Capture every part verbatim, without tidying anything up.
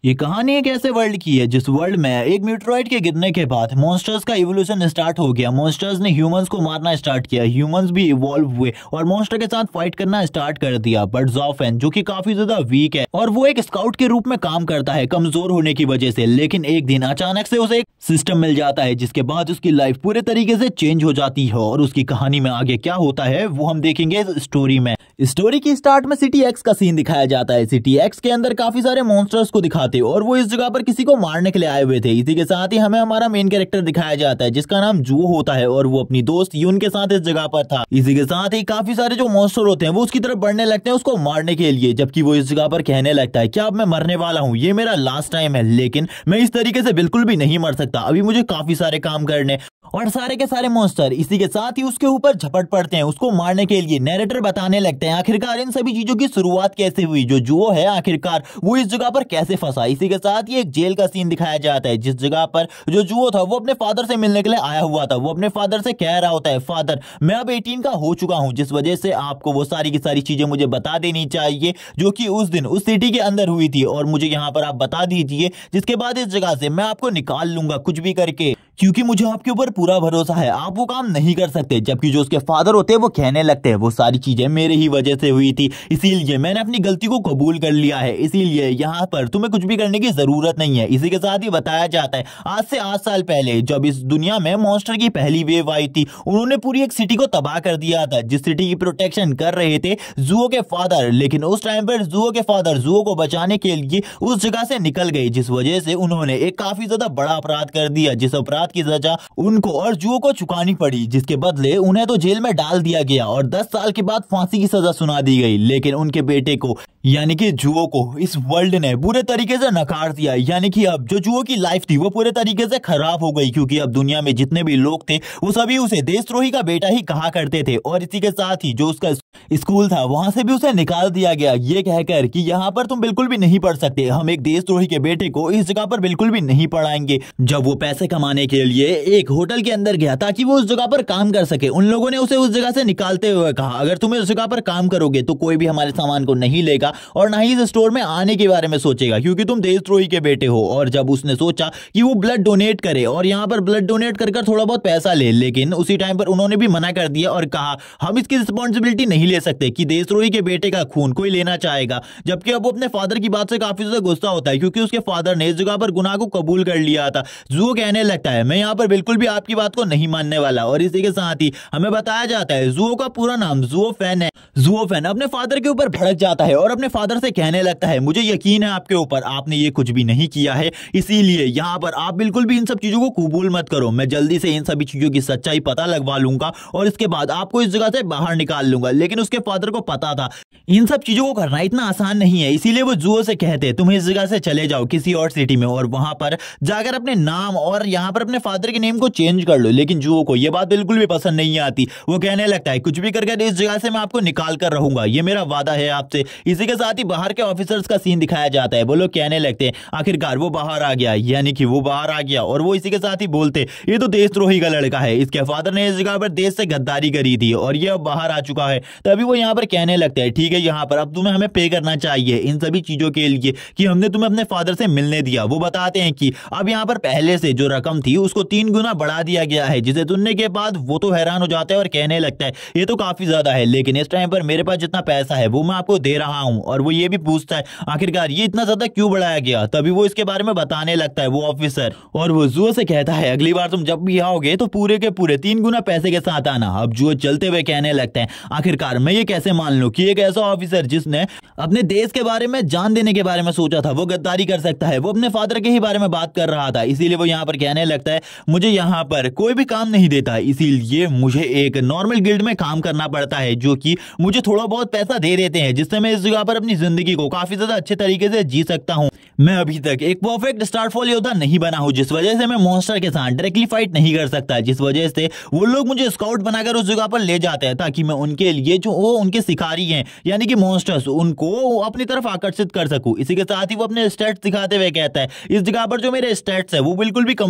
ये कहानी एक ऐसे वर्ल्ड की है जिस वर्ल्ड में एक मीटरॉइड के गिरने के बाद मॉन्स्टर्स का इवोल्यूशन स्टार्ट हो गया। मॉन्स्टर्स ने ह्यूमंस को मारना स्टार्ट किया, ह्यूमंस भी इवॉल्व हुए और मॉन्स्टर के साथ फाइट करना स्टार्ट कर दिया। बट ज़ॉफेन जो कि काफी ज्यादा वीक है और वो एक स्काउट के रूप में काम करता है कमजोर होने की वजह से, लेकिन एक दिन अचानक से उसे एक सिस्टम मिल जाता है जिसके बाद उसकी लाइफ पूरे तरीके से चेंज हो जाती है। और उसकी कहानी में आगे क्या होता है वो हम देखेंगे स्टोरी में। स्टोरी की स्टार्ट में सिटी एक्स का सीन दिखाया जाता है। सिटी एक्स के अंदर काफी सारे मॉन्स्टर्स को दिखाते और वो इस जगह पर किसी को मारने के लिए आए हुए थे। इसी के साथ ही हमें हमारा मेन कैरेक्टर दिखाया जाता है जिसका नाम जुओ होता है और वो अपनी दोस्त यून के साथ इस जगह पर था। इसी के साथ ही काफी सारे जो मॉन्स्टर होते हैं वो उसकी तरफ बढ़ने लगते हैं उसको मारने के लिए, जबकि वो इस जगह पर कहने लगता है कि अब मैं मरने वाला हूँ, ये मेरा लास्ट टाइम है, लेकिन मैं इस तरीके से बिल्कुल भी नहीं मर सकता, अभी मुझे काफी सारे काम करने। और सारे के सारे मॉन्स्टर इसी के साथ ही उसके ऊपर झपट पड़ते हैं उसको मारने के लिए। नैरेटर बताने लगते हैं आखिरकार इन सभी चीजों की शुरुआत कैसे हुई, जो जुओ है आखिरकार वो इस जगह पर कैसे फंसा। इसी के साथ ही एक जेल का सीन दिखाया जाता है जिस जगह पर जो जुओ था वो अपने फादर से मिलने के लिए आया हुआ था। वो अपने फादर से कह रहा होता है, फादर मैं अब अठारह का हो चुका हूं, जिस वजह से आपको वो सारी की सारी चीजें मुझे बता देनी चाहिए जो कि उस दिन उस सिटी के अंदर हुई थी, और मुझे यहाँ पर आप बता दीजिए, जिसके बाद इस जगह से मैं आपको निकाल लूंगा कुछ भी करके, क्योंकि मुझे आपके ऊपर पूरा भरोसा है, आप वो काम नहीं कर सकते। जबकि जो उसके फादर होते हैं वो कहने लगते हैं वो सारी चीजें मेरे ही वजह से हुई थी, इसीलिए मैंने अपनी गलती को कबूल कर लिया है, इसीलिए यहाँ पर तुम्हें कुछ भी करने की जरूरत नहीं है। इसी के साथ ही बताया जाता है आज से आठ साल पहले जब इस दुनिया में मॉन्स्टर की पहली वेव आई थी, उन्होंने पूरी एक सिटी को तबाह कर दिया था, जिस सिटी की प्रोटेक्शन कर रहे थे जुओ के फादर। लेकिन उस टाइम पर जुओ के फादर जुओ को बचाने के लिए उस जगह से निकल गए, जिस वजह से उन्होंने एक काफी ज्यादा बड़ा अपराध कर दिया, जिस अपराध की सजा उनको और जुओ को चुकानी पड़ी, जिसके बदले उन्हें तो जेल में डाल दिया गया और दस साल के बाद फांसी की सजा सुना दी गई। लेकिन उनके बेटे को यानी कि जुओ को इस वर्ल्ड ने पूरे तरीके से नकार दिया, यानी कि अब जो जुओ की लाइफ थी वो पूरे तरीके से खराब हो गई, क्योंकि अब दुनिया में जितने भी लोग थे वो सभी उसे देशद्रोही का बेटा ही कहा करते थे। और इसी के साथ ही जो उसका स्कूल था वहां से भी उसे निकाल दिया गया, ये कहकर कि यहाँ पर तुम बिल्कुल भी नहीं पढ़ सकते, हम एक देशद्रोही के बेटे को इस जगह पर बिल्कुल भी नहीं पढ़ाएंगे। जब वो पैसे कमाने के लिए एक होटल के अंदर गया ताकि वो उस जगह पर काम कर सके, उन लोगों ने उसे उस जगह से निकालते हुए कहा अगर तुम इस जगह पर काम करोगे तो कोई भी हमारे सामान को नहीं लेगा और ना ही इस स्टोर में आने के बारे में सोचेगा, क्योंकि तुम देशद्रोही के बेटे हो। और जब उसने सोचा कि वो ब्लड डोनेट करे और यहाँ पर ब्लड डोनेट कर कर थोड़ा बहुत पैसा ले, लेकिन उसी टाइम पर उन्होंने भी मना कर दिया और कहा हम इसकी रिस्पॉन्सिबिलिटी नहीं ले सकते कि देशद्रोही के बेटे का खून कोई लेना चाहेगा। जबकि अब वो अपने फादर की बात से काफी ज्यादा गुस्सा होता है, क्योंकि उसके फादर ने इस जगह पर गुनाह को कबूल कर लिया था। जुओ कहने लगता है मैं यहाँ पर बिल्कुल भी आपकी बात को नहीं मानने वाला। और इसी के साथ ही हमें बताया जाता है जुओ का पूरा नाम ज़ॉफेन है। ज़ॉफेन अपने फादर के ऊपर भड़क जाता है और अपने फादर से कहने लगता है मुझे यकीन है आपके ऊपर, आपने ये कुछ भी नहीं किया है, इसीलिए यहाँ पर आप बिल्कुल भी इन सब चीजों को कबूल मत करो। मैं जल्दी से इन सभी चीजों की सच्चाई पता लगवा लूंगा और इसके बाद आपको इस जगह से बाहर निकाल लूंगा। लेकिन उसके फादर को पता था इन सब चीजों को करना इतना आसान नहीं है, इसीलिए वो जुओ से कहते तुम इस जगह से चले जाओ किसी और सिटी में और वहां पर जाकर अपने नाम और यहाँ पर अपने फादर के नेम को चेंज कर लो। लेकिन जुओ को यह बात बिल्कुल भी पसंद नहीं आती, वो कहने लगता है कुछ भी करके इस जगह से मैं आपको निकाल कर रहूंगा, ये मेरा वादा है आपसे। इसी के साथ ही बाहर के ऑफिसर्स का सीन दिखाया जाता है, वो लोग कहने लगते हैं आखिरकार वो बाहर आ गया, यानी कि वो बाहर आ गया। और वो इसी के साथ ही बोलते ये तो देशद्रोही का लड़का है, इसके फादर ने इस जगह पर देश से गद्दारी करी थी और ये अब बाहर आ चुका है। तभी वो यहाँ पर कहने लगते हैं ठीक है यहाँ पर अब तुम्हें हमें पे करना चाहिए इन सभी चीजों के लिए कि हमने तुम्हें अपने फादर से मिलने दिया। वो बताते हैं कि अब यहाँ पर पहले से जो रकम थी उसको तीन गुना बढ़ा दिया गया है, जिसे सुनने के बाद वो तो हैरान हो जाता है और कहने लगता है ये तो काफी ज्यादा है, लेकिन इस टाइम पर मेरे पास जितना पैसा है वो मैं आपको दे रहा हूँ। और वो ये भी पूछता है आखिरकार ये इतना ज्यादा क्यों बढ़ाया गया। तभी वो इसके बारे में बताने लगता है वो ऑफिसर, और वो जुओ से कहता है अगली बार तुम जब भी आओगे तो पूरे के पूरे तीन गुना पैसे के साथ आना। अब जुओ चलते हुए कहने लगते हैं आखिरकार मैं ये कैसे मान लूं कि एक ऐसा ऑफिसर जिसने अपने देश के बारे में जान देने के बारे में सोचा था वो गद्दारी कर सकता है। वो अपने फादर के ही बारे में बात कर रहा था, इसीलिए वो यहाँ पर कहने लगता है मुझे यहाँ पर कोई भी काम नहीं देता, इसीलिए मुझे एक नॉर्मल गिल्ड में काम करना पड़ता है जो कि मुझे थोड़ा बहुत पैसा दे देते हैं, जिससे मैं इस जगह पर अपनी जिंदगी को काफी ज्यादा अच्छे तरीके से जी सकता हूँ। मैं अभी तक एक परफेक्ट स्टारफॉल योद्धा नहीं बना हूँ, जिस वजह से मैं मॉन्स्टर के साथ डायरेक्टली फाइट नहीं कर सकता, जिस वजह से वो लोग मुझे स्काउट बनाकर उस जगह पर ले जाते हैं ताकि मैं उनके लिए जो वो उनके शिकारी हैं यानी कि मॉन्स्टर्स उनको अपनी तरफ आकर्षित कर सकूं। इसी के साथ ही वो अपने स्टैट्स दिखाते हुए कहता है इस जगह पर जो मेरे स्टैट्स है वो बिल्कुल भी कंप्लीट नहीं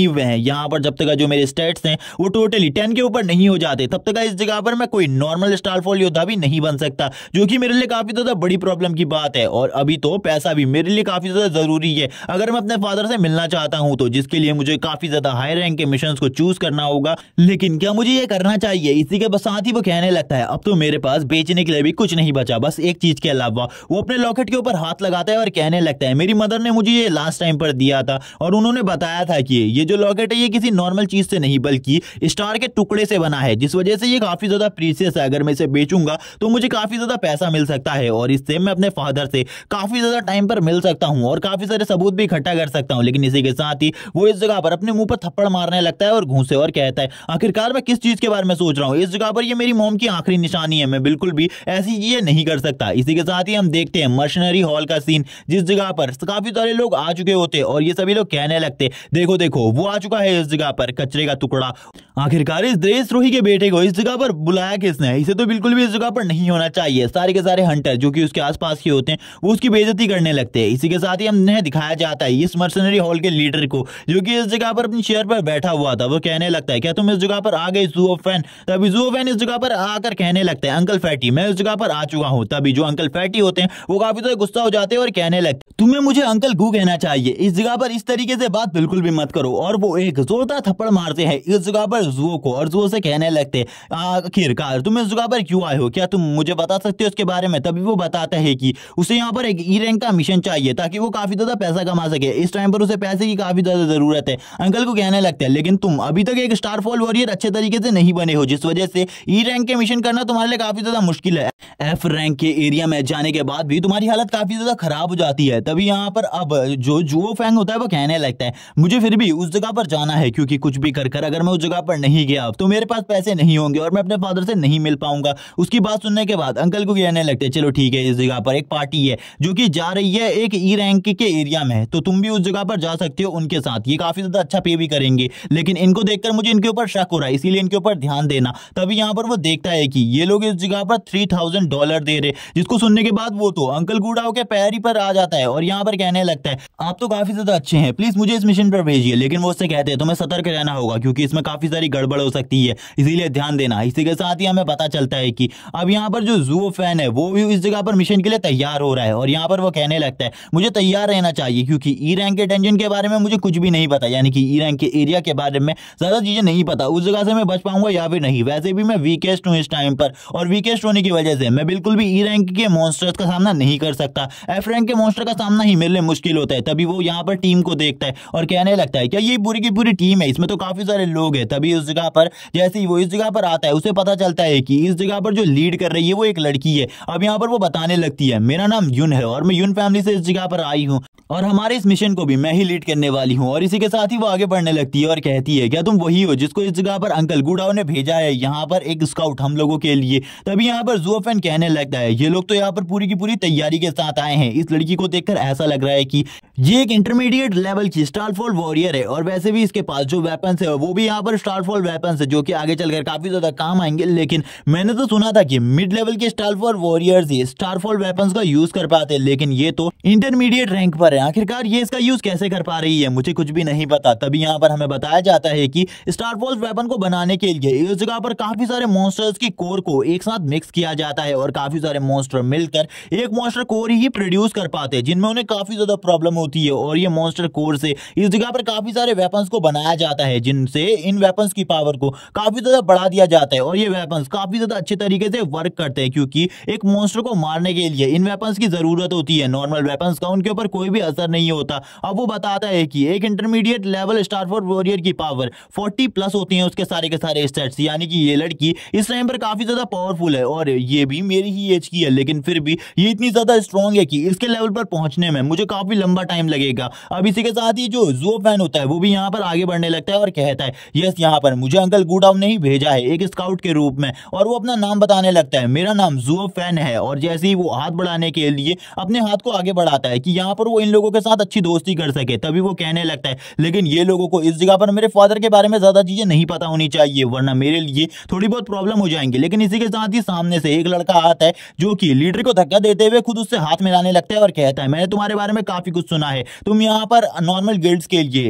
हुए हैं। यहाँ पर जब तक जो मेरे स्टेट्स हैं वो टोटली टेन के ऊपर नहीं हो जाते तब तक इस जगह पर मैं कोई नॉर्मल स्टारफॉल योद्धा भी नहीं बन सकता, जो कि मेरे लिए काफी ज्यादा बड़ी प्रॉब्लम की बात है। और अभी तो पैसा भी मेरे लिए काफी ज्यादा जरूरी है अगर मैं अपने फादर से मिलना चाहता हूं तो, जिसके लिए मुझे काफी ज्यादा हाई रैंक के मिशन को चूज करना होगा। लेकिन क्या मुझे ये करना चाहिए? इसी के साथ ही वो कहने लगता है अब तो मेरे पास बेचने के लिए भी कुछ नहीं बचा, बस एक चीज के अलावा। वो अपने लॉकेट के ऊपर हाथ लगाता है और कहने लगता है मेरी मदर ने मुझे ये लास्ट टाइम पर दिया था और उन्होंने बताया था कि ये जो लॉकेट है ये किसी नॉर्मल चीज से नहीं बल्कि स्टार के टुकड़े से बना है, जिस वजह से ये काफी ज्यादा प्रीशियस है। अगर मैं इसे बेचूंगा तो मुझे काफी ज्यादा पैसा मिल सकता है और इससे मैं अपने फादर से काफी ज्यादा टाइम पर मिल सकता हूं और काफी सारे सबूत भी इकट्ठा कर सकता हूं। लेकिन इसी के साथ ही वो इस जगह पर अपने मुंह पर थप्पड़ मारने लगता है और घूंसे और कहता है आखिरकार मैं किस चीज के बारे में सोच रहा हूं, इस जगह पर ये मेरी मॉम की आखिरी निशानी है, मैं बिल्कुल भी ऐसी चीजें नहीं कर सकता। इसी के साथ ही हम देखते हैं मर्शनरी हॉल का सीन, जिस जगह पर काफी सारे लोग आ चुके होते और ये सभी लोग कहने लगते देखो देखो वो आ चुका है इस जगह पर कचरे का टुकड़ा। आखिरकार इस देशद्रोही के बेटे को इस जगह पर बुलाया किसने? इसे तो बिल्कुल भी इस जगह पर नहीं होना चाहिए। सारे के सारे हंटर जो कि उसके आसपास के होते हैं वो उसकी बेइज्जती करने लगते हैं। इसी के साथ ही हमने दिखाया जाता है इस मर्सनरी हॉल के लीडर को, जो कि इस जगह पर अपनी चेयर पर बैठा हुआ था। वो कहने लगता है क्या तुम इस जगह पर आ गए ज़ूओ फैन? तभी ज़ूओ फैन इस जगह पर आकर कहने लगता है अंकल फैटी मैं इस जगह पर आ चुका हूं। तभी जो अंकल फैटी होते हैं वो काफी ज्यादा गुस्सा हो जाते हैं और कहने लगते तुम्हें मुझे अंकल गू कहना चाहिए, इस जगह पर इस तरीके से बात बिल्कुल भी मत करो। और वो एक जोरदार थप्पड़ मारते हैं इस जगह पर ज़ूओ को और ज़ूओ से कहने लगते आखिरकार तुम इस जगह पर क्यों आए हो, क्या तुम मुझे बता सकते हो उसके बारे में? तभी वो बताता है कि उसे यहाँ पर एक ई रैंक का मिशन चाहिए ताकि वो काफी ज्यादा पैसा कमा सके। इस टाइम पर उसे पैसे की काफी ज्यादा जरूरत है। अंकल को कहने लगता है लेकिन तुम अभी तक एक स्टारफॉल वॉरियर अच्छे तरीके से नहीं बने हो, जिस वजह से ई रैंक के मिशन करना तुम्हारे लिए काफी ज्यादा मुश्किल है। एफ रैंक के एरिया में जाने के बाद भी तुम्हारी हालत काफी ज्यादा खराब हो जाती है। तभी यहाँ पर अब जो जुओ फैंग होता है वो कहने लगता है मुझे फिर भी उस जगह पर जाना है, क्योंकि कुछ भी कर कर अगर मैं उस जगह पर नहीं गया तो मेरे पास पैसे नहीं होंगे और मैं अपने फादर से नहीं मिल पाऊंगा। उसकी बात सुनने के बाद अंकल को कहने लगते हैं चलो ठीक है, इस जगह पर एक पार्टी है जो कि जा रही है एक ई रैंक के एरिया में, तो तुम भी उस जगह पर जा सकते हो उनके साथ, ये काफी ज्यादा अच्छा पे भी करेंगे। लेकिन इनको देखकर मुझे इनके ऊपर शक हो रहा है, इसीलिए इनके ऊपर ध्यान देना। तभी यहाँ पर वो देखता है कि ये लोग इस जगह पर थ्री थाउजेंड डॉलर दे रहे, जिसको सुनने के बाद वो तो अंकल गुड़ाओ के पैर पर आ जाता है और यहाँ पर कहने लगता है आप तो काफी ज्यादा अच्छे हैं, प्लीज मुझे इस मिशन पर भेजिए। लेकिन वो उससे कहते हैं तुम्हें सतर्क रहना होगा क्योंकि इसमें काफी सारी गड़बड़ हो सकती है, इसीलिए ध्यान देना। इसी के साथ ही हमें पता चलता है कि अब यहाँ पर जो ज़ूओ फैन है वो भी इस जगह पर मिशन के लिए तैयार हो रहा है और यहाँ पर वो कहने लगता है मुझे तैयार रहना चाहिए क्योंकि ई रैंक के टेंशन के बारे में मुझे कुछ भी नहीं पता, यानी कि ई रैंक के एरिया के बारे में ज्यादा चीजें नहीं पता, उस जगह से मैं बच पाऊंगा या फिर नहीं। वैसे भी मैं वीकेस्ट हूँ इस टाइम पर और वीकेस्ट होने की वजह से मैं बिल्कुल भी ई रैंक के मॉन्स्टर्स का सामना नहीं कर सकता। एफ रैंक के मॉन्स्टर का सामना ही मेरे लिए मुश्किल होता है। तभी वो यहाँ पर टीम को देखता है और कहने लगता है क्या ये पूरी की पूरी टीम है, इसमें तो काफी सारे लोग हैं। तभी उस जगह पर जैसे ही वो इस जगह पर आता है उसे पता चलता है कि इस जगह पर जो लीड कर रही है वो एक लड़की है। अब यहाँ पर वो बताने लगती है मेरा नाम युन है और मैं युन फैमिली से इस जगह पर आई हूँ और हमारे इस मिशन को भी मैं ही लीड करने वाली हूँ। और इसी के साथ ही वो आगे बढ़ने लगती है और कहती है क्या तुम वही हो जिसको इस जगह पर अंकल गुड़ाओ ने भेजा है यहाँ पर एक स्काउट हम लोगों के लिए? तभी यहाँ पर ज़ूओ फैन कहने लगता है ये लोग तो यहाँ पर पूरी की पूरी तैयारी के साथ आए हैं। इस लड़की को देखकर ऐसा लग रहा है कि ये एक इंटरमीडिएट लेवल की स्टारफॉल वॉरियर है और वैसे भी इसके पास जो वेपन्स है वो भी यहाँ पर स्टारफॉल वेपन्स है जो कि आगे चलकर काफी ज्यादा काम आएंगे। लेकिन मैंने तो सुना था कि मिड लेवल के स्टारफॉल वॉरियर्स ही स्टारफॉल वेपन्स का यूज कर पाते हैं, लेकिन ये तो इंटरमीडिएट रैंक पर है। आखिरकार ये इसका यूज कैसे कर पा रही है मुझे कुछ भी नहीं पता। तभी यहाँ पर हमें बताया जाता है कि स्टारफॉल वेपन को बनाने के लिए इस जगह पर काफी सारे मॉन्स्टर्स की कोर को एक साथ मिक्स किया जाता है और काफी सारे मॉन्स्टर मिलकर एक मॉन्स्टर कोर ही प्रोड्यूस कर पाते हैं जिनमें उन्हें काफी ज्यादा प्रॉब्लम होती है। और ये मॉन्स्टर कोर से इस जगह पर काफी सारे वेपन्स को बनाया जाता है जिनसे इन वेपन्स की पावर को काफी ज्यादा बढ़ा दिया जाता है और ये वेपन्स काफी ज्यादा अच्छे तरीके से वर्क करते हैं क्योंकि एक मॉन्स्टर को मारने के लिए इन वेपन्स की जरूरत होती है। नॉर्मल वेपन्स का उनके ऊपर कोई भी असर नहीं होता। अब वो बताता है कि एक इंटरमीडिएट लेवल स्टारफॉल वॉरियर की पावर फोर्टी प्लस होती है उसके सारे के सारे स्टैट्स, यानी कि ये लड़की इस टाइम पर काफी ज्यादा पावरफुल है और ये भी मेरी ही एज की है, लेकिन फिर भी ये इतनी ज्यादा स्ट्रॉन्ग है कि इसके लेवल पर पहुंचने में मुझे काफी लंबा टाइम लगेगा। अब इसी के साथ ही जो ज़ूओ फैन होता है वो भी यहाँ पर आगे बढ़ने लगता है और कहता है यस यहाँ पर मुझे अंकल गुड़ाओ ने ही भेजा है एक स्काउट के रूप में। और वो अपना नाम बताने लगता है मेरा नाम ज़ूओ फैन है और जैसे ही वो हाथ बढ़ाने के लिए अपने हाथ को आगे बढ़ाता है कि यहाँ पर वो इन लोगों के साथ अच्छी दोस्ती कर सके। तभी वो कहने लगता है लेकिन ये लोगों को इस जगह पर मेरे फादर के बारे में ज्यादा चीजें नहीं पता होनी चाहिए वरना मेरे लिए थोड़ी बहुत प्रॉब्लम हो जाएंगी। लेकिन इसी के साथ ही सामने से एक लड़का आता है जो कि लीडर को धक्का देते हुए खुद उससे हाथ मिलाने लगता है और कहता है मैंने तुम्हारे बारे में काफी कुछ सुना है, तुम यहाँ पर नॉर्मल गिल्ड्स के लिए स्काउट का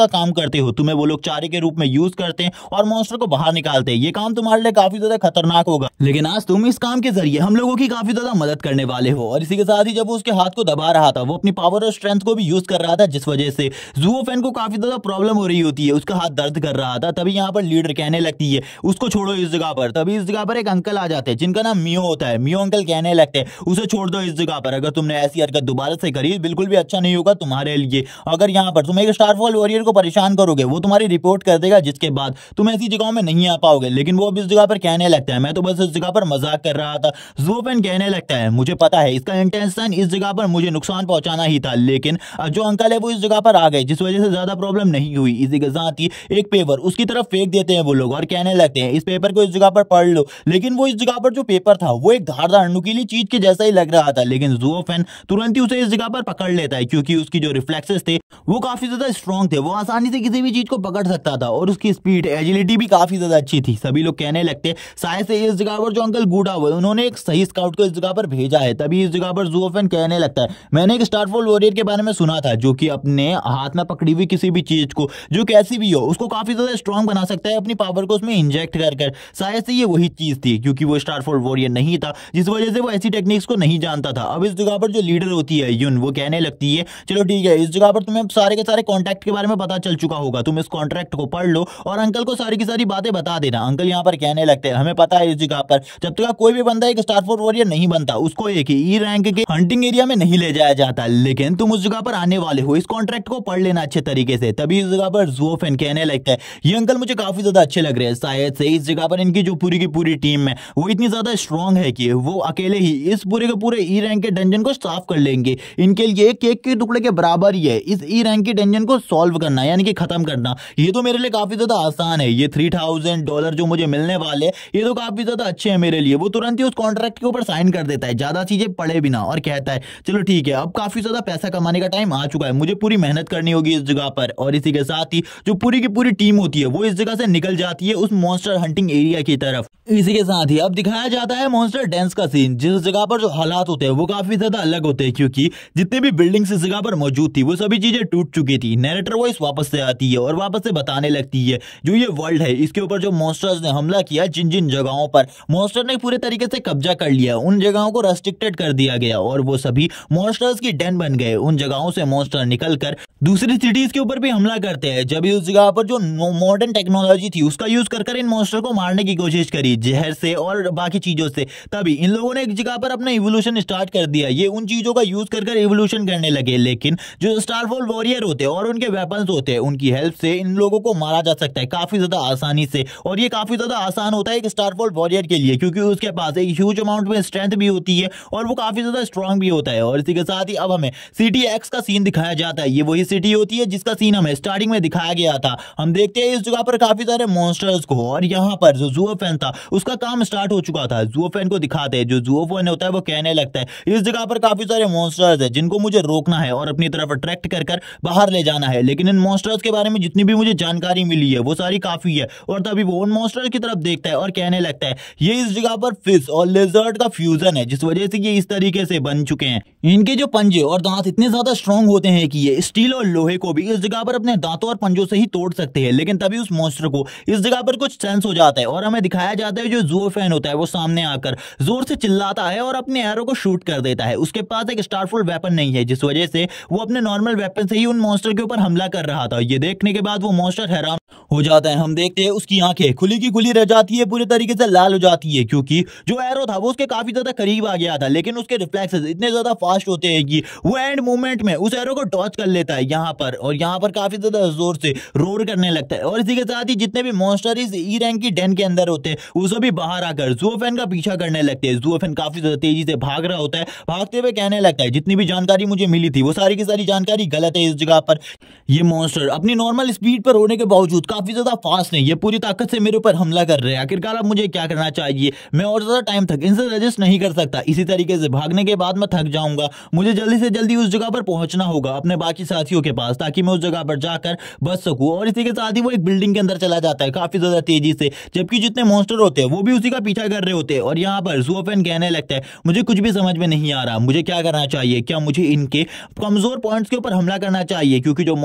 का काम करते हो, तुम्हें वो लोग चारे के रूप में यूज करते हैं और मॉन्स्टर को बाहर निकालते हैं। ये काम तुम्हारे लिए काफी ज्यादा खतरनाक होगा, लेकिन आज तुम इस काम के जरिए हम लोगों की काफी ज्यादा मदद करने वाले हो। और इसी के साथ ही जब वो उसके हाथ को दबा रहा था, वो अपनी पावर और स्ट्रेंथ को भी यूज कर रहा था, जिस वजह से ज़ूओफेन को काफी ज्यादा प्रॉब्लम हो रही होती है, उसका हाथ दर्द कर रहा था। तभी यहाँ पर लीडर कहने लगती है उसको छोड़ो इस जगह पर। तभी इस जगह पर एक अंकल आ जाते हैं जिनका नाम मियो होता है। मियो अंकल कहने लगते हैं उसे छोड़ दो इस जगह पर, अगर तुमने ऐसी हरकत दोबारा से करी बिल्कुल भी अच्छा नहीं होगा तुम्हारे लिए। अगर यहाँ पर तुम एक स्टारफॉल वॉरियर को परेशान करोगे वो तुम्हारी रिपोर्ट कर देगा, जिसके बाद तुम ऐसी जगहों में नहीं आ पाओगे। लेकिन वो अब इस जगह पर कहने लगता है मैं तो बस इस जगह पर मजाक कर रहा था। ज़ूओफेन कहने लगता है मुझे पता है इसका इंटेंशन इस जगह पर मुझे नुकसान पहुंचाना ही था, लेकिन जो अंकल है वो इस जगह पर आ गए, जिस वजह से ज्यादा प्रॉब्लम नहीं हुई। इसी के साथ ही एक पेपर उसकी तरफ फेंक देते हैं वो लोग और कहने लगते हैं इस पेपर को इस जगह पर पढ़ लो। लेकिन वो इस जगह पर जो पेपर था वो एक धारदार नुकीली चीज के जैसा ही लग रहा था, लेकिन ज़ूओफेन तुरंत ही उसे इस जगह पर पकड़ लेता है, क्योंकि उसकी जो रिफ्लेक्सेस थे वो काफी ज्यादा स्ट्रॉन्ग थे। वो आसानी से किसी भी चीज को पकड़ सकता था और उसकी स्पीड एजिलिटी भी काफी ज्यादा अच्छी थी। सभी लोग कहने लगते शायद से इस जगह पर जो अंकल गूडा हुए उन्होंने एक सही स्काउट को इस जगह पर भेजा है। तभी इस जगह पर ज़ूओफेन कहने लगता है मैंने एक स्टारफॉल वॉरियर के बारे में सुना था जो कि अपने हाथ में पकड़ी हुई किसी भी चीज को जो कैसी भी हो उसको काफी ज्यादा स्ट्रॉन्ग बना सकता है अपनी पावर को उसमें इंजेक्ट कर कर। शायद से ये वही चीज थी, क्योंकि वो स्टारफॉल वॉरियर नहीं था, जिस वजह से वो ऐसी टेक्निक्स को नहीं जानता था। अब इस जगह पर जो लीडर होती है युन, वो कहने लगती है चलो ठीक है, इस जगह पर तुम्हें सारे के सारे कॉन्टैक्ट के बारे में पता चल चुका होगा, तुम इस कॉन्ट्रैक्ट को पढ़ लो और अंकल को सारी की सारी बातें बता देना। अंकल यहाँ पर कहने लगते हैं हमें पता है इस जगह पर जब तक कोई भी बंदा एक स्टारफॉल वॉरियर नहीं बनता उसको एक ई रैंक के हंटिंग एरिया में नहीं ले जाया जाता, लेकिन तुम उस जगह पर आने वाले हो, इस कॉन्ट्रैक्ट को पढ़ लेना अच्छे तरीके से। तभी इस जगह पर ज़ूओफेन कहने लगता है ये अंकल मुझे काफी ज्यादा अच्छे लग रहे हैं, शायद से इस जगह पर इनकी जो पूरी की पूरी टीम है वो इतनी ज्यादा स्ट्रांग है कि वो अकेले ही इस पूरे के पूरे ई रैंक के डंजन को साफ कर लेंगे। इनके लिए केक के टुकड़े के बराबर ही है इस ई रैंक के डंजन को सॉल्व करना, यानी कि खत्म करना। ये तो मेरे लिए काफी ज्यादा आसान है, ये थ्री थाउजेंड डॉलर जो मुझे मिलने वाले ये तो काफी ज्यादा अच्छे हैं मेरे लिए। वो तुरंत ही उस कॉन्ट्रैक्ट के ऊपर साइन कर देता है ज्यादा चीजें पढ़े बिना और कहता है चलो ठीक है, अब काफी ज्यादा पैसा कमाने का टाइम आ चुका है, मुझे पूरी मेहनत करनी होगी इस जगह पर। और इसी के साथ ही जो पूरी की पूरी टीम होती है वो इस जगह से निकल जाती है उस मॉन्स्टर हंटिंग एरिया की तरफ। इसी के साथ ही अब दिखाया जाता है मॉन्स्टर डेंस का सीन, जिस जगह पर जो हालात होते हैं वो काफी ज्यादा अलग होते हैं, क्योंकि जितने भी बिल्डिंग्स इस जगह पर मौजूद थी वो सभी चीजें टूट चुकी थी। नैरेटर वॉइस वापस से आती है और वापस से बताने लगती है जो ये वर्ल्ड है इसके ऊपर जो मॉन्स्टर्स ने हमला किया, जिन जिन जगहों पर मॉन्स्टर ने पूरे तरीके से कब्जा कर लिया उन जगहों को रेस्ट्रिक्टेड कर दिया गया और वो सभी मॉन्स्टर्स की डेन बन गए। उन जगहों से मॉन्स्टर निकलकर दूसरी सिटीज के ऊपर भी हमला करते हैं। जब उस जगह पर जो मॉडर्न टेक्नोलॉजी थी उसका यूज कर कर इन मॉन्स्टर को मारने की कोशिश करी जहर से और बाकी चीजों से, तभी इन लोगों ने एक जगह पर अपना इवोल्यूशन स्टार्ट कर दिया। ये उन चीजों का यूज कर कर इवोल्यूशन करने लगे, लेकिन जो स्टारफॉल वॉरियर होते हैं और उनके वेपन्स होते हैं उनकी हेल्प से इन लोगों को मारा जा सकता है काफी ज्यादा आसानी से। और ये काफी ज्यादा आसान होता है एक स्टारफॉल वॉरियर के लिए, क्योंकि उसके पास एक ह्यूज अमाउंट में स्ट्रेंथ भी होती है और वो काफी ज्यादा स्ट्रांग भी होता है। और इसी के साथ ही अब हमें सिटी एक्स का सीन दिखाया जाता है। ये वही सिटी होती है जिसका सीन हमें स्टार्टिंग में दिखाया गया था। हम देखते हैं इस जगह पर काफी सारे मॉन्स्टर्स को और यहाँ पर जो ज़ूओफेन था उसका काम स्टार्ट हो चुका था। ज़ूओफेन को दिखाते हैं, जो ज़ूओफेन होता है वो कहने लगता है इस जगह पर काफी सारे मॉन्स्टर्स है जिनको मुझे रोकना है और अपनी तरफ अट्रैक्ट कर कर बाहर ले जाना है, लेकिन इन मॉन्स्टर्स के बारे में जितनी भी मुझे जानकारी मिली है वो सारी काफी है। और तभी वो उन मॉन्स्टर्स की तरफ देखता है और कहने लगता है ये इस जगह पर फिश और लेजर्ड का फ्यूजन है, जिस वजह से ये इस तरीके से बन चुके हैं। इनके जो पंजे और दांत इतने ज्यादा स्ट्रांग होते हैं कि ये स्टील और लोहे को भी इस जगह पर अपने दांतों और पंजों से ही तोड़ सकते हैं। लेकिन तभी उस मॉन्स्टर को इस जगह पर कुछ सेंस हो जाता है और हमें दिखाया जाता है जो ज़ूओफेन होता है वो सामने आकर जोर से चिल्लाता है और अपने एरो को शूट कर देता है। उसके पास एक स्टारफॉल वेपन नहीं है, जिस वजह से वो अपने नॉर्मल वेपन से ही उन मॉन्स्टर के ऊपर हमला कर रहा था। ये देखने के बाद वो मॉन्स्टर हैरान हो जाता है। हम देखते हैं उसकी आंखें खुली की खुली रह जाती है, पूरी तरीके से लाल हो जाती है, क्योंकि जो एरो था वो उसके काफी ज्यादा करीब आ गया था, लेकिन उसके रिफ्लेक्सेस इतने ज्यादा फास्ट होते हैं कि वो एंड मूवमेंट में उस एरो को डॉच कर लेता है यहाँ पर और यहाँ पर काफी ज्यादा जोर से रोर करने लगता है। और इसी के साथ ही जितने भी मॉन्स्टर इस ई रैंक की डेन के अंदर होते हैं वो सभी बाहर आकर ज़ूओफेन का पीछा करने लगते हैं। ज़ूओफेन काफी ज्यादा तेजी से भाग रहा होता है, भागते हुए कहने लगता है जितनी भी जानकारी मुझे मिली थी वो सारी की सारी जानकारी गलत है। इस जगह पर ये मॉन्स्टर अपनी नॉर्मल स्पीड पर होने के बावजूद काफी ज्यादा फास्ट नहीं, ये पूरी ताकत से मेरे ऊपर हमला कर रहे हैं। आखिरकार अब मुझे क्या करना चाहिए? मैं और ज्यादा टाइम तक इनसे रजिस्ट नहीं कर सकता, इसी तरीके से भागने के बाद मैं थक जाऊंगा। मुझे जल्दी से जल्दी उस जगह पर पहुंचना होगा अपने बाकी साथियों के पास, ताकि मैं उस जगह पर जाकर बच सकूं। और इसी के साथ ही वो एक बिल्डिंग के अंदर चला जाता है काफी ज्यादा तेजी से, जबकि जितने मॉन्स्टर होते हैं वो भी उसी का पीछा कर रहे होते हैं। और यहाँ पर ज़ूओफेन कहने लगता है मुझे कुछ भी समझ में नहीं आ रहा, मुझे क्या करना चाहिए? क्या मुझे इनके कमजोर पॉइंट्स के ऊपर हमला करना चाहिए? क्योंकि जो मॉन्स्टर होते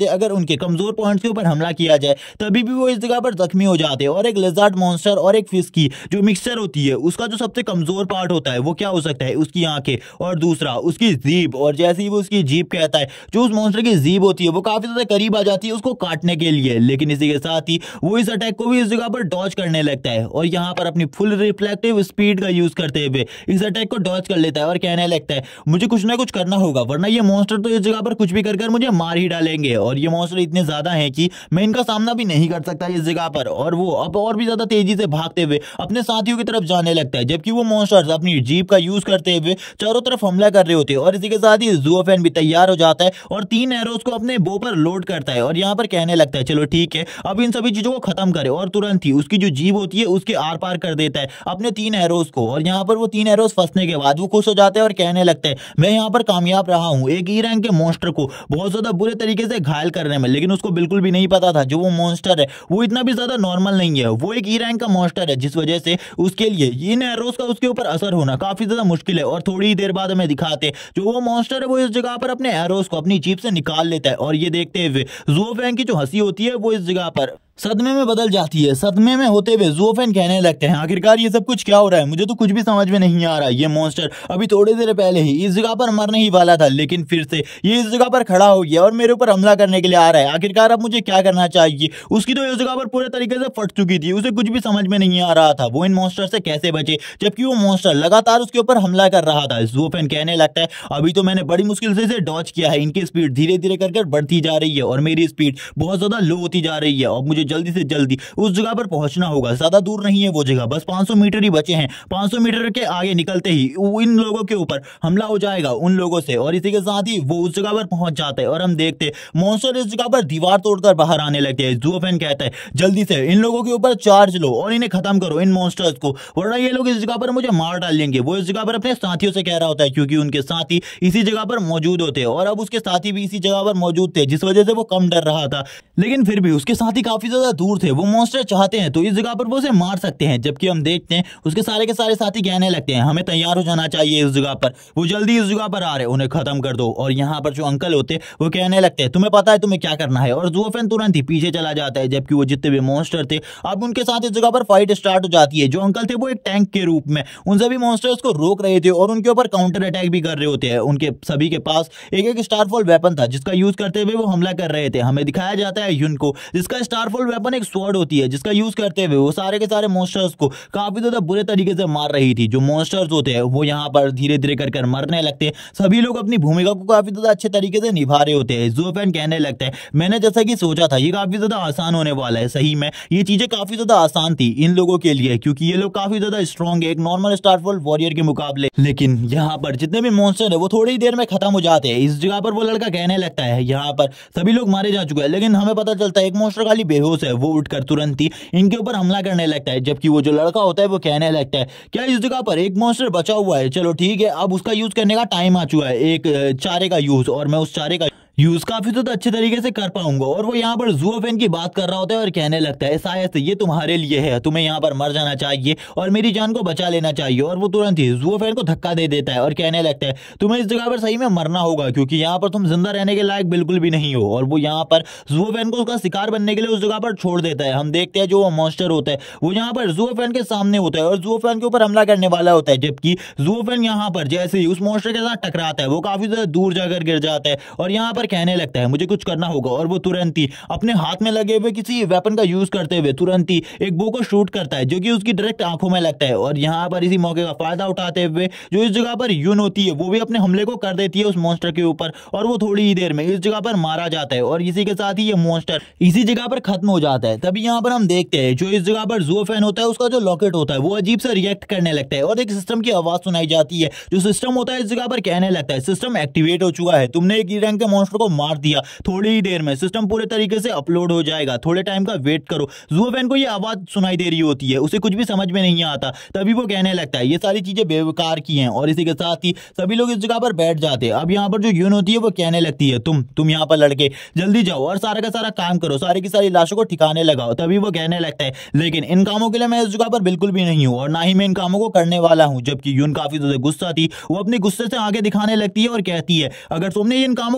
अगर उनके कमजोर पॉइंट्स के ऊपर हमला किया जाए तभी भी वो इस जगह पर जख्मी हो जाते हैं। और एक लिजर्ड मॉन्स्टर और एक फिश की जो मिक्सचर होती है उसका जो सबसे कमजोर पार्ट होता है वो क्या हो सकता है, उसकी आंखें, और दूसरा उसकी जीभ। और जैसे ही वो उसकी जीभ कहता है, जो उस मॉन्स्टर की जीभ होती है वो काफी ज्यादा करीब आ जाती है उसको काटने के लिए, लेकिन इसी के साथ ही वो इस अटैक को भी इस जगह पर डॉज करने लगता है और यहाँ पर अपनी फुल रिफ्लेक्टिव स्पीड का यूज करते हुए इस अटैक को डॉज कर लेता है और कहने लगता है मुझे कुछ ना कुछ करना होगा वरना ये मॉन्स्टर तो इस जगह पर कुछ भी कर कर मुझे मार ही डालेंगे। और ये मॉन्स्टर इतने ज्यादा हैं कि मैं इनका सामना भी नहीं कर सकता इस जगह पर। और वो अब और भी ज्यादा तेजी से भागते हुए अपने साथियों की तरफ जाने लगता है, जबकि वो मॉन्स्टर्स अपनी जीप का यूज करते हुए चारों तरफ हमला कर रहे होते हैं। और इसी के साथ ही ज़ूओफेन भी तैयार हो जाता है और तीन एरोज को अपने बो पर लोड करता है और यहाँ पर कहने लगता है चलो ठीक है अब इन सभी चीजों को खत्म करे। और तुरंत ही उसकी जो जीभ होती है उसके आर पार कर देता है अपने तीन एरोज को। और यहाँ पर वो तीन एरोज फंसने के बाद वो खुश हो जाता है और कहने लगता है मैं यहाँ पर कामयाब रहा हूँ एक ई रैंक के मॉन्स्टर को बहुत ज्यादा बुरे तरीके से घायल करने में। लेकिन उसको बिल्कुल भी नहीं पता था जो वो मॉन्स्टर है वो इतना भी ज्यादा नॉर्मल नहीं है, वो एक ई रैंक का मॉन्स्टर है जिस वजह से उसके लिए इन एरोज का उसके ऊपर असर होना काफी ज्यादा मुश्किल है। और थोड़ी ही देर बाद हमें दिखाते जो वो मॉन्स्टर है वो इस जगह पर अपने एरोज को अपनी जीप से निकाल लेता है। और ये देखते हुए ज़ूओफेन की जो हंसी होती है वो इस जगह पर सदमे में बदल जाती है। सदमे में होते हुए ज़ूओफेन कहने लगते हैं आखिरकार ये सब कुछ क्या हो रहा है, मुझे तो कुछ भी समझ में नहीं आ रहा। ये मॉन्स्टर अभी थोड़ी देर पहले ही इस जगह पर मरने ही वाला था लेकिन फिर से ये इस जगह पर खड़ा हो गया और मेरे ऊपर हमला करने के लिए आ रहा है। आखिरकार अब मुझे क्या करना चाहिए। उसकी तो इस जगह पर पूरे तरीके से फट चुकी थी, उसे कुछ भी समझ में नहीं आ रहा था वो इन मॉन्स्टर से कैसे बचे जबकि वो मॉन्स्टर लगातार उसके ऊपर हमला कर रहा था। ज़ूओफेन कहने लगता है अभी तो मैंने बड़ी मुश्किल से इसे डॉज किया है, इनकी स्पीड धीरे धीरे करके बढ़ती जा रही है और मेरी स्पीड बहुत ज्यादा लो होती जा रही है। अब मुझे जल्दी से जल्दी उस जगह पर पहुंचना होगा, ज्यादा दूर नहीं है वो जगह, बस पाँच सौ मीटर ही बचे हैं। पाँच सौ मीटर के आगे निकलते ही इन लोगों के ऊपर हमला हो जाएगा उन लोगों से। और इसी के साथ ही वो उस जगह पर पहुंच जाते हैं और हम देखते मॉन्स्टर इस जगह पर दीवार तोड़कर बाहर आने लगते हैं। ज़ूओफेन कहता है जल्दी से इन लोगों के ऊपर चार्ज लो और इन्हें खत्म करो इन मॉन्स्टर्स को वरना ये लोग इस जगह पर मुझे मार डालेंगे। वो इस जगह पर अपने साथियों से कह रहा होता है क्योंकि उनके साथी इसी जगह पर मौजूद होते हैं और अब उसके साथी भी इसी जगह पर मौजूद थे जिस वजह से वो कम डर रहा था। लेकिन फिर भी उसके साथी काफी ज्यादा दूर थे, वो मॉन्स्टर चाहते हैं तो इस जगह पर वो उसे मार सकते हैं। जबकि हम देखते हैं उसके सारे के सारे साथी कहने लगते हैं हमें तैयार हो जाना चाहिए इस जगह पर, वो जल्दी इस जगह पर आ रहे उन्हें खत्म कर दो। और यहाँ पर जो अंकल होते वो कहने लगते हैं तुम्हें पता है तुम्हें क्या करना है। और ज़ूओफेन तुरंत ही पीछे चला जाता है जबकि वो जितने भी मॉन्स्टर थे अब उनके साथ इस जगह पर फाइट स्टार्ट हो जाती है। जो अंकल थे वो एक टैंक के रूप में उन सभी मॉन्स्टर्स को रोक रहे थे और उनके ऊपर काउंटर अटैक भी कर रहे होते हैं। उनके सभी के पास एक एक स्टारफॉल वेपन था जिसका यूज करते हुए वो हमला कर रहे थे। हमें दिखाया जाता है युन को जिसका स्टारफॉल वेपन एक स्वॉर्ड होती है जिसका यूज करते हुए वो सारे के सारे मॉन्स्टर्स को काफी ज्यादा बुरे तरीके से मार रही थी। जो मॉन्स्टर्स होते हैं वो यहाँ पर धीरे धीरे कर कर मरने लगते हैं, सभी लोग अपनी भूमिका को काफी ज्यादा अच्छे तरीके से निभा रहे होते हैं। ज़ूओफेन कहने लगता है मैंने जैसा कि सोचा था ये काफी ज्यादा आसान होने वाला है। सही में ये चीजें काफी ज्यादा आसान थी इन लोगों के लिए क्योंकि ये लोग काफी ज्यादा स्ट्रॉन्ग है एक नॉर्मल स्टारफॉल वॉरियर के मुकाबले। लेकिन यहाँ पर जितने भी मॉन्स्टर है वो थोड़ी ही देर में खत्म हो जाते हैं। इस जगह पर वो लड़का कहने लगता है यहाँ पर सभी लोग मारे जा चुके हैं लेकिन हमें पता चलता है एक मॉन्स्टर खाली बेहोश है, वो उठकर तुरंत ही इनके ऊपर हमला करने लगता है। जबकि वो जो लड़का होता है वो कहने लगता है क्या इस जगह पर एक मॉन्स्टर बचा हुआ है, चलो ठीक है अब उसका यूज करने का टाइम आ चुका है, एक चारे का यूज, और मैं उस चारे का यूज काफी तो अच्छे तरीके से कर पाऊंगा। और वो यहाँ पर ज़ूओफेन की बात कर रहा होता है और कहने लगता है शायद ये तुम्हारे लिए है, तुम्हें यहाँ पर मर जाना चाहिए और मेरी जान को बचा लेना चाहिए। और वो तुरंत ही ज़ूओफेन को धक्का दे देता है और कहने लगता है तुम्हें इस जगह पर सही में मरना होगा क्योंकि यहाँ पर तुम जिंदा रहने के लायक बिल्कुल भी नहीं हो। और वो यहाँ पर ज़ूओफेन को उसका शिकार बनने के लिए उस जगह पर छोड़ देता है। हम देखते हैं जो वो मॉन्स्टर होता है वो यहाँ पर ज़ूओफेन के सामने होता है और ज़ूओफेन के ऊपर हमला करने वाला होता है। जबकि ज़ूओफेन यहाँ पर जैसे ही उस मॉन्स्टर के साथ टकराता है वो काफी ज्यादा दूर जाकर गिर जाता है और यहाँ पर कहने लगता है मुझे कुछ करना होगा। और वो तुरंत ही अपने हाथ में लगे हुए किसी वेपन का यूज करते हुए तुरंत ही एक बो को शूट करता है जो कि उसकी डायरेक्ट आंखों में लगता है। और यहाँ पर इसी मौके का फायदा उठाते हुए जो इस जगह पर यून होती है वो भी अपने हमले को कर देती है उस मॉन्स्टर के ऊपर और वो थोड़ी ही देर में इस जगह पर मारा जाता है और इसी के साथ ही ये मॉन्स्टर इसी जगह पर खत्म हो जाता है। तभी यहाँ पर हम देखते हैं जो इस जगह पर ज़ूओफेन होता है उसका जो लॉकेट होता है वो अजीब सा रिएक्ट करने लगता है और एक सिस्टम की आवाज सुनाई जाती है। जो सिस्टम होता है इस जगह पर कहने लगता है सिस्टम एक्टिवेट हो चुका है, तुमने एक ई रैंक के मॉन्स्टर को मार दिया, थोड़ी ही देर में सिस्टम पूरे तरीके से अपलोड हो जाएगा, थोड़े टाइम का वेट करो। ज़ूओफेन को ये आवाज सुनाई दे रही होती है, उसे कुछ भी समझ में नहीं आता। तभी वो कहने लगता है ये सारी चीजें बेकार की हैं और इसी के साथ ही सभी लोग इस जगह पर बैठ जाते हैं। अब यहाँ पर जो यून होती है वो कहने लगती है तुम तुम यहाँ पर लड़के जल्दी जाओ और सारा का सारा काम करो, सारी की सारी लाशों को ठिकाने लगाओ। तभी वो कहने लगता है लेकिन इन कामों के लिए मैं इस जगह पर बिल्कुल भी नहीं हूँ और ना ही मैं इन कामों को करने वाला हूँ। जबकि यून काफी ज्यादा गुस्सा थी, वो अपने गुस्से से आगे दिखाने लगती है और कहती है अगर तुमने इन कामों को नहीं किया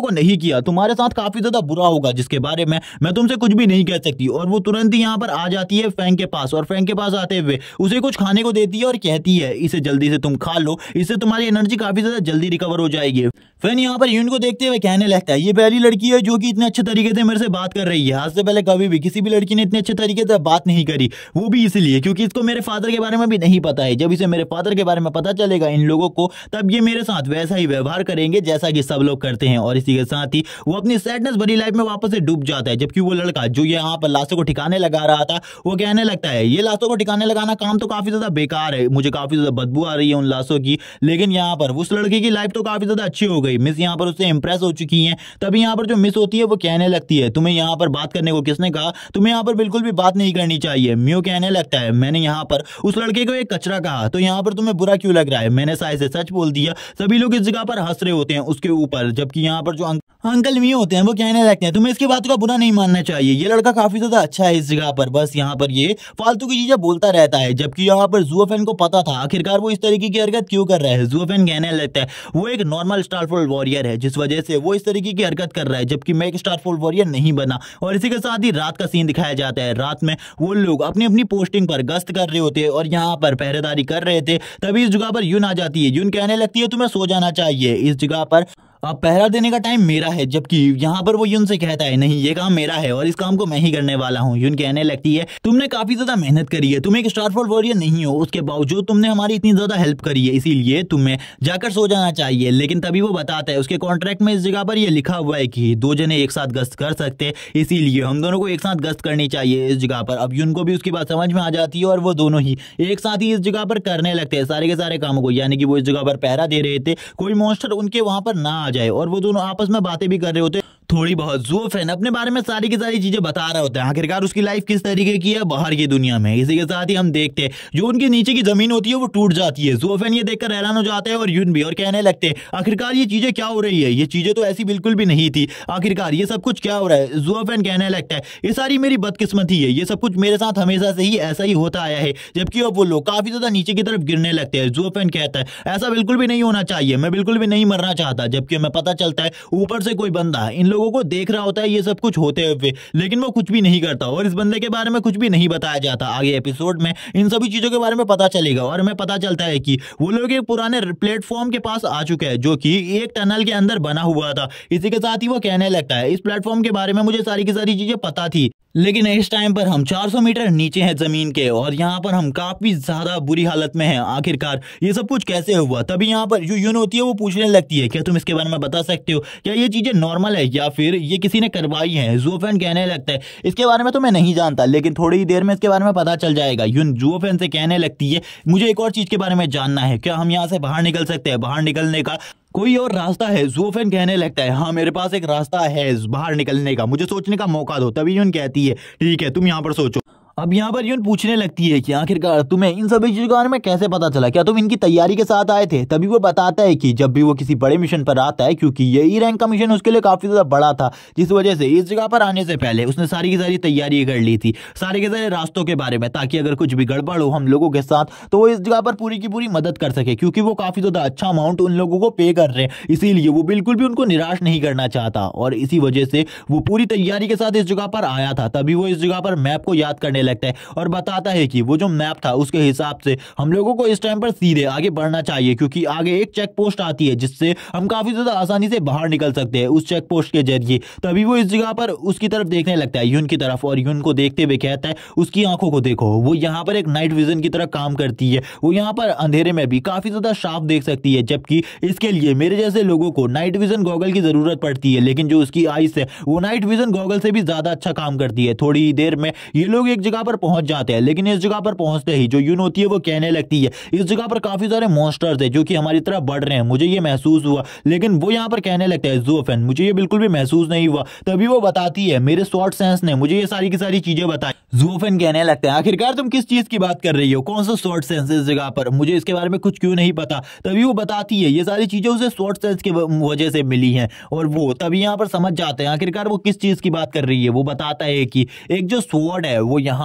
किया, तुम्हारे साथ काफी ज्यादा बुरा होगा जिसके बारे में मैं तुमसे कुछ भी नहीं कह सकती। और वो तुरंत ही यहाँ पर आ जाती है फैंग के पास और फैंग के पास आते हुए उसे कुछ खाने को देती है और कहती है इसे जल्दी से तुम खा लो, इससे तुम्हारी एनर्जी काफी ज्यादा जल्दी रिकवर हो जाएगी। फैन यहाँ पर यून को देखते हुए कहने लगता है ये पहली लड़की है जो कि इतने अच्छे तरीके से मेरे से बात कर रही है, आज से पहले कभी भी किसी भी लड़की ने इतने अच्छे तरीके से बात नहीं करी, वो भी इसलिए क्योंकि इसको मेरे फादर के बारे में भी नहीं पता है। जब इसे मेरे फादर के बारे में पता चलेगा इन लोगों को, तब ये मेरे साथ वैसा ही व्यवहार करेंगे जैसा कि सब लोग करते हैं। और इसी के साथ ही वो अपनी सैडनेस भरी लाइफ में वापस से डूब जाता है। जबकि वो लड़का जो यहाँ पर लाशों को ठिकाने लगा रहा था वो कहने लगता है ये लाशों को ठिकाने लगाना काम तो काफी ज्यादा बेकार है, मुझे काफी ज्यादा बदबू आ रही है उन लाशों की। लेकिन यहाँ पर उस लड़के की लाइफ तो काफी ज्यादा अच्छी हो गई, मिस यहाँ पर उससे इंप्रेस हो चुकी हैं। तभी यहाँ पर जो मिस होती है वो कहने लगती है तुम्हें यहाँ पर बात करने को किसने कहा, तुम्हें यहाँ पर बिल्कुल भी बात नहीं करनी चाहिए। म्यू कहने लगता है मैंने यहाँ पर उस लड़के को एक कचरा कहा तो यहाँ पर तुम्हें बुरा क्यों लग रहा है, मैंने साय से सच बोल दिया। सभी लोग इस जगह पर हंस रहे होते हैं उसके ऊपर। जबकि यहाँ पर जो अंक, अंकल म्यू होते हैं वो कहने लगते हैं तुम्हें इसकी बात का बुरा नहीं मानना चाहिए, ये लड़का काफी ज्यादा अच्छा है इस जगह पर, बस यहाँ पर ये फालतू की चीजें बोलता रहता है। जबकि यहाँ पर ज़ुओफेन को पता था आखिरकार वो इस तरीके की हरकत क्यों कर रहा है। ज़ुओफेन कहने लगता है वो एक नॉर्मल स्टारफॉल वॉरियर है जिस वजह से वो इस तरीके की हरकत कर रहा है, जबकि मैं एक स्टारफॉल वॉरियर नहीं बना। और इसी के साथ ही रात का सीन दिखाया जाता है। रात में वो लोग अपनी अपनी पोस्टिंग पर गश्त कर रहे होते हैं और यहाँ पर पहरेदारी कर रहे थे। तभी इस जगह पर यून आ जाती है। यून कहने लगती है तुम्हें सो जाना चाहिए, इस जगह पर अब पहरा देने का टाइम मेरा है। जबकि यहाँ पर वो यून से कहता है नहीं ये काम मेरा है और इस काम को मैं ही करने वाला हूँ। यून कहने लगती है तुमने काफी ज्यादा मेहनत करी है, तुम एक स्टारफॉल वॉरियर नहीं हो, उसके बावजूद तुमने हमारी इतनी ज्यादा हेल्प करी है, इसीलिए तुम्हें जाकर सो जाना चाहिए। लेकिन तभी वो बताता है उसके कॉन्ट्रैक्ट में इस जगह पर यह लिखा हुआ है कि दो जने एक साथ गश्त कर सकते, इसीलिए हम दोनों को एक साथ गश्त करनी चाहिए इस जगह पर। अब यून को भी उसकी बात समझ में आ जाती है और वो दोनों ही एक साथ ही इस जगह पर करने लगते हैं सारे के सारे कामों को। यानी कि वो इस जगह पर पहरा दे रहे थे कोई मॉन्स्टर उनके वहां पर ना आ जाए, और वो दोनों आपस में बातें भी कर रहे होते थोड़ी बहुत। ज़ुओफेन अपने बारे में सारी की सारी चीजें बता रहा होता है, आखिरकार उसकी लाइफ किस तरीके की है बाहर की दुनिया में। इसी के साथ ही हम देखते हैं जो उनके नीचे की जमीन होती है वो टूट जाती है। ज़ुओफेन ये देखकर हैरान हो जाता है और यून भी, और कहने लगते हैं आखिरकार ये चीजें क्या हो रही है, ये चीजें तो ऐसी बिल्कुल भी नहीं थी, आखिरकार ये सब कुछ क्या हो रहा है। ज़ुओफेन कहने लगता है ये सारी मेरी बदकिस्मती है, ये सब कुछ मेरे साथ हमेशा से ही ऐसा ही होता आया है। जबकि अब वो लोग काफी ज्यादा नीचे की तरफ गिरने लगते हैं। ज़ुओफेन कहता है ऐसा बिल्कुल भी नहीं होना चाहिए, मैं बिल्कुल भी नहीं मरना चाहता। जबकि हमें पता चलता है ऊपर से कोई बंदा इन लोगों को देख रहा होता है ये सब कुछ होते हुए, लेकिन वो कुछ भी नहीं करता और इस बंदे के बारे में कुछ भी नहीं बताया जाता। आगे एपिसोड में इन सभी चीजों के बारे में पता चलेगा और हमें पता चलता है कि वो लोग एक पुराने प्लेटफॉर्म के पास आ चुके हैं जो कि एक टनल के अंदर बना हुआ था। इसी के साथ ही वो कहने लगता है इस प्लेटफॉर्म के बारे में मुझे सारी की सारी चीजें पता थी, लेकिन इस टाइम पर हम चार सौ मीटर नीचे हैं जमीन के और यहाँ पर हम काफी ज्यादा बुरी हालत में हैं, आखिरकार ये सब कुछ कैसे हुआ। तभी यहाँ पर जो यून होती है वो पूछने लगती है क्या तुम इसके बारे में बता सकते हो, क्या ये चीजें नॉर्मल है या फिर ये किसी ने करवाई है। ज़ुओफेन कहने लगता है इसके बारे में तो मैं नहीं जानता, लेकिन थोड़ी ही देर में इसके बारे में पता चल जाएगा। यून ज़ुओफेन से कहने लगती है मुझे एक और चीज के बारे में जानना है, क्या हम यहाँ से बाहर निकल सकते हैं, बाहर निकलने का कोई और रास्ता है। ज़ुओफेन कहने लगता है हाँ मेरे पास एक रास्ता है बाहर निकलने का, मुझे सोचने का मौका दो। तभी यून कहती है ठीक है तुम यहाँ पर सोचो। अब यहाँ पर यून पूछने लगती है कि आखिरकार तुम्हें इन सभी चीजों के बारे में कैसे पता चला, क्या तुम इनकी तैयारी के साथ आए थे। तभी वो बताता है कि जब भी वो किसी बड़े मिशन पर आता है, क्योंकि ये ई रैंक का मिशन उसके लिए काफी ज्यादा बड़ा था, जिस वजह से इस जगह पर आने से पहले उसने सारी की सारी तैयारी कर ली थी सारे के सारे रास्तों के बारे में, ताकि अगर कुछ भी गड़बड़ हो हम लोगों के साथ तो वो इस जगह पर पूरी की पूरी मदद कर सके। क्योंकि वो काफी ज्यादा अच्छा अमाउंट उन लोगों को पे कर रहे हैं, इसीलिए वो बिल्कुल भी उनको निराश नहीं करना चाहता और इसी वजह से वो पूरी तैयारी के साथ इस जगह पर आया था। तभी वो इस जगह पर मैप को याद करने लगता है और बताता है कि वो जो मैप था उसके हिसाब से हम लोगों को इस टाइम पर सीधे आगे बढ़ना चाहिए, क्योंकि आगे एक चेक पोस्ट आती है जिससे हम काफी ज्यादा आसानी से बाहर निकल सकते हैं उस चेक पोस्ट के जरिए। तभी वो इस जगह पर उसकी तरफ देखने लगता है यून की तरफ, और यून को देखते हुए कहता है उसकी आंखों को देखो, वो यहाँ पर एक नाइट विजन की तरह काम करती है, वो यहाँ पर अंधेरे में भी काफी ज्यादा साफ देख सकती है। जबकि इसके लिए मेरे जैसे लोगों को नाइट विजन गॉगल की जरूरत पड़ती है, लेकिन जो उसकी आईज है वो नाइट विजन गॉगल से भी ज्यादा अच्छा काम करती है। थोड़ी देर में ये लोग एक जगह पर पहुंच जाते हैं, लेकिन इस जगह पर पहुंचते ही जो यून होती है वो कहने लगती है इस जगह पर काफी सारे मॉन्स्टर्स हैं जो कि हमारी तरफ बढ़ रहे हैं, मुझे ये महसूस हुआ। लेकिन वो यहाँ पर कहने लगता है ज़ुओफेन मुझे ये बिल्कुल भी महसूस नहीं हुआ। तभी वो बताती है मेरे स्वॉर्ड सेंस ने मुझे ये सारी की सारी चीजें बताई। ज़ुओफेन कहने लगता है आखिरकार तुम किस चीज की बात कर रही हो, कौन सा स्वॉर्ड सेंस इस जगह पर, मुझे इसके बारे में कुछ क्यों नहीं पता। तभी वो बताती है ये सारी चीजें उसे स्वॉर्ड सेंस की वजह से मिली हैं, और वो तभी यहाँ पर समझ जाते हैं आखिरकार वो किस चीज की बात कर रही है। वो बताता है कि एक जो स्वॉर्ड है वो यहाँ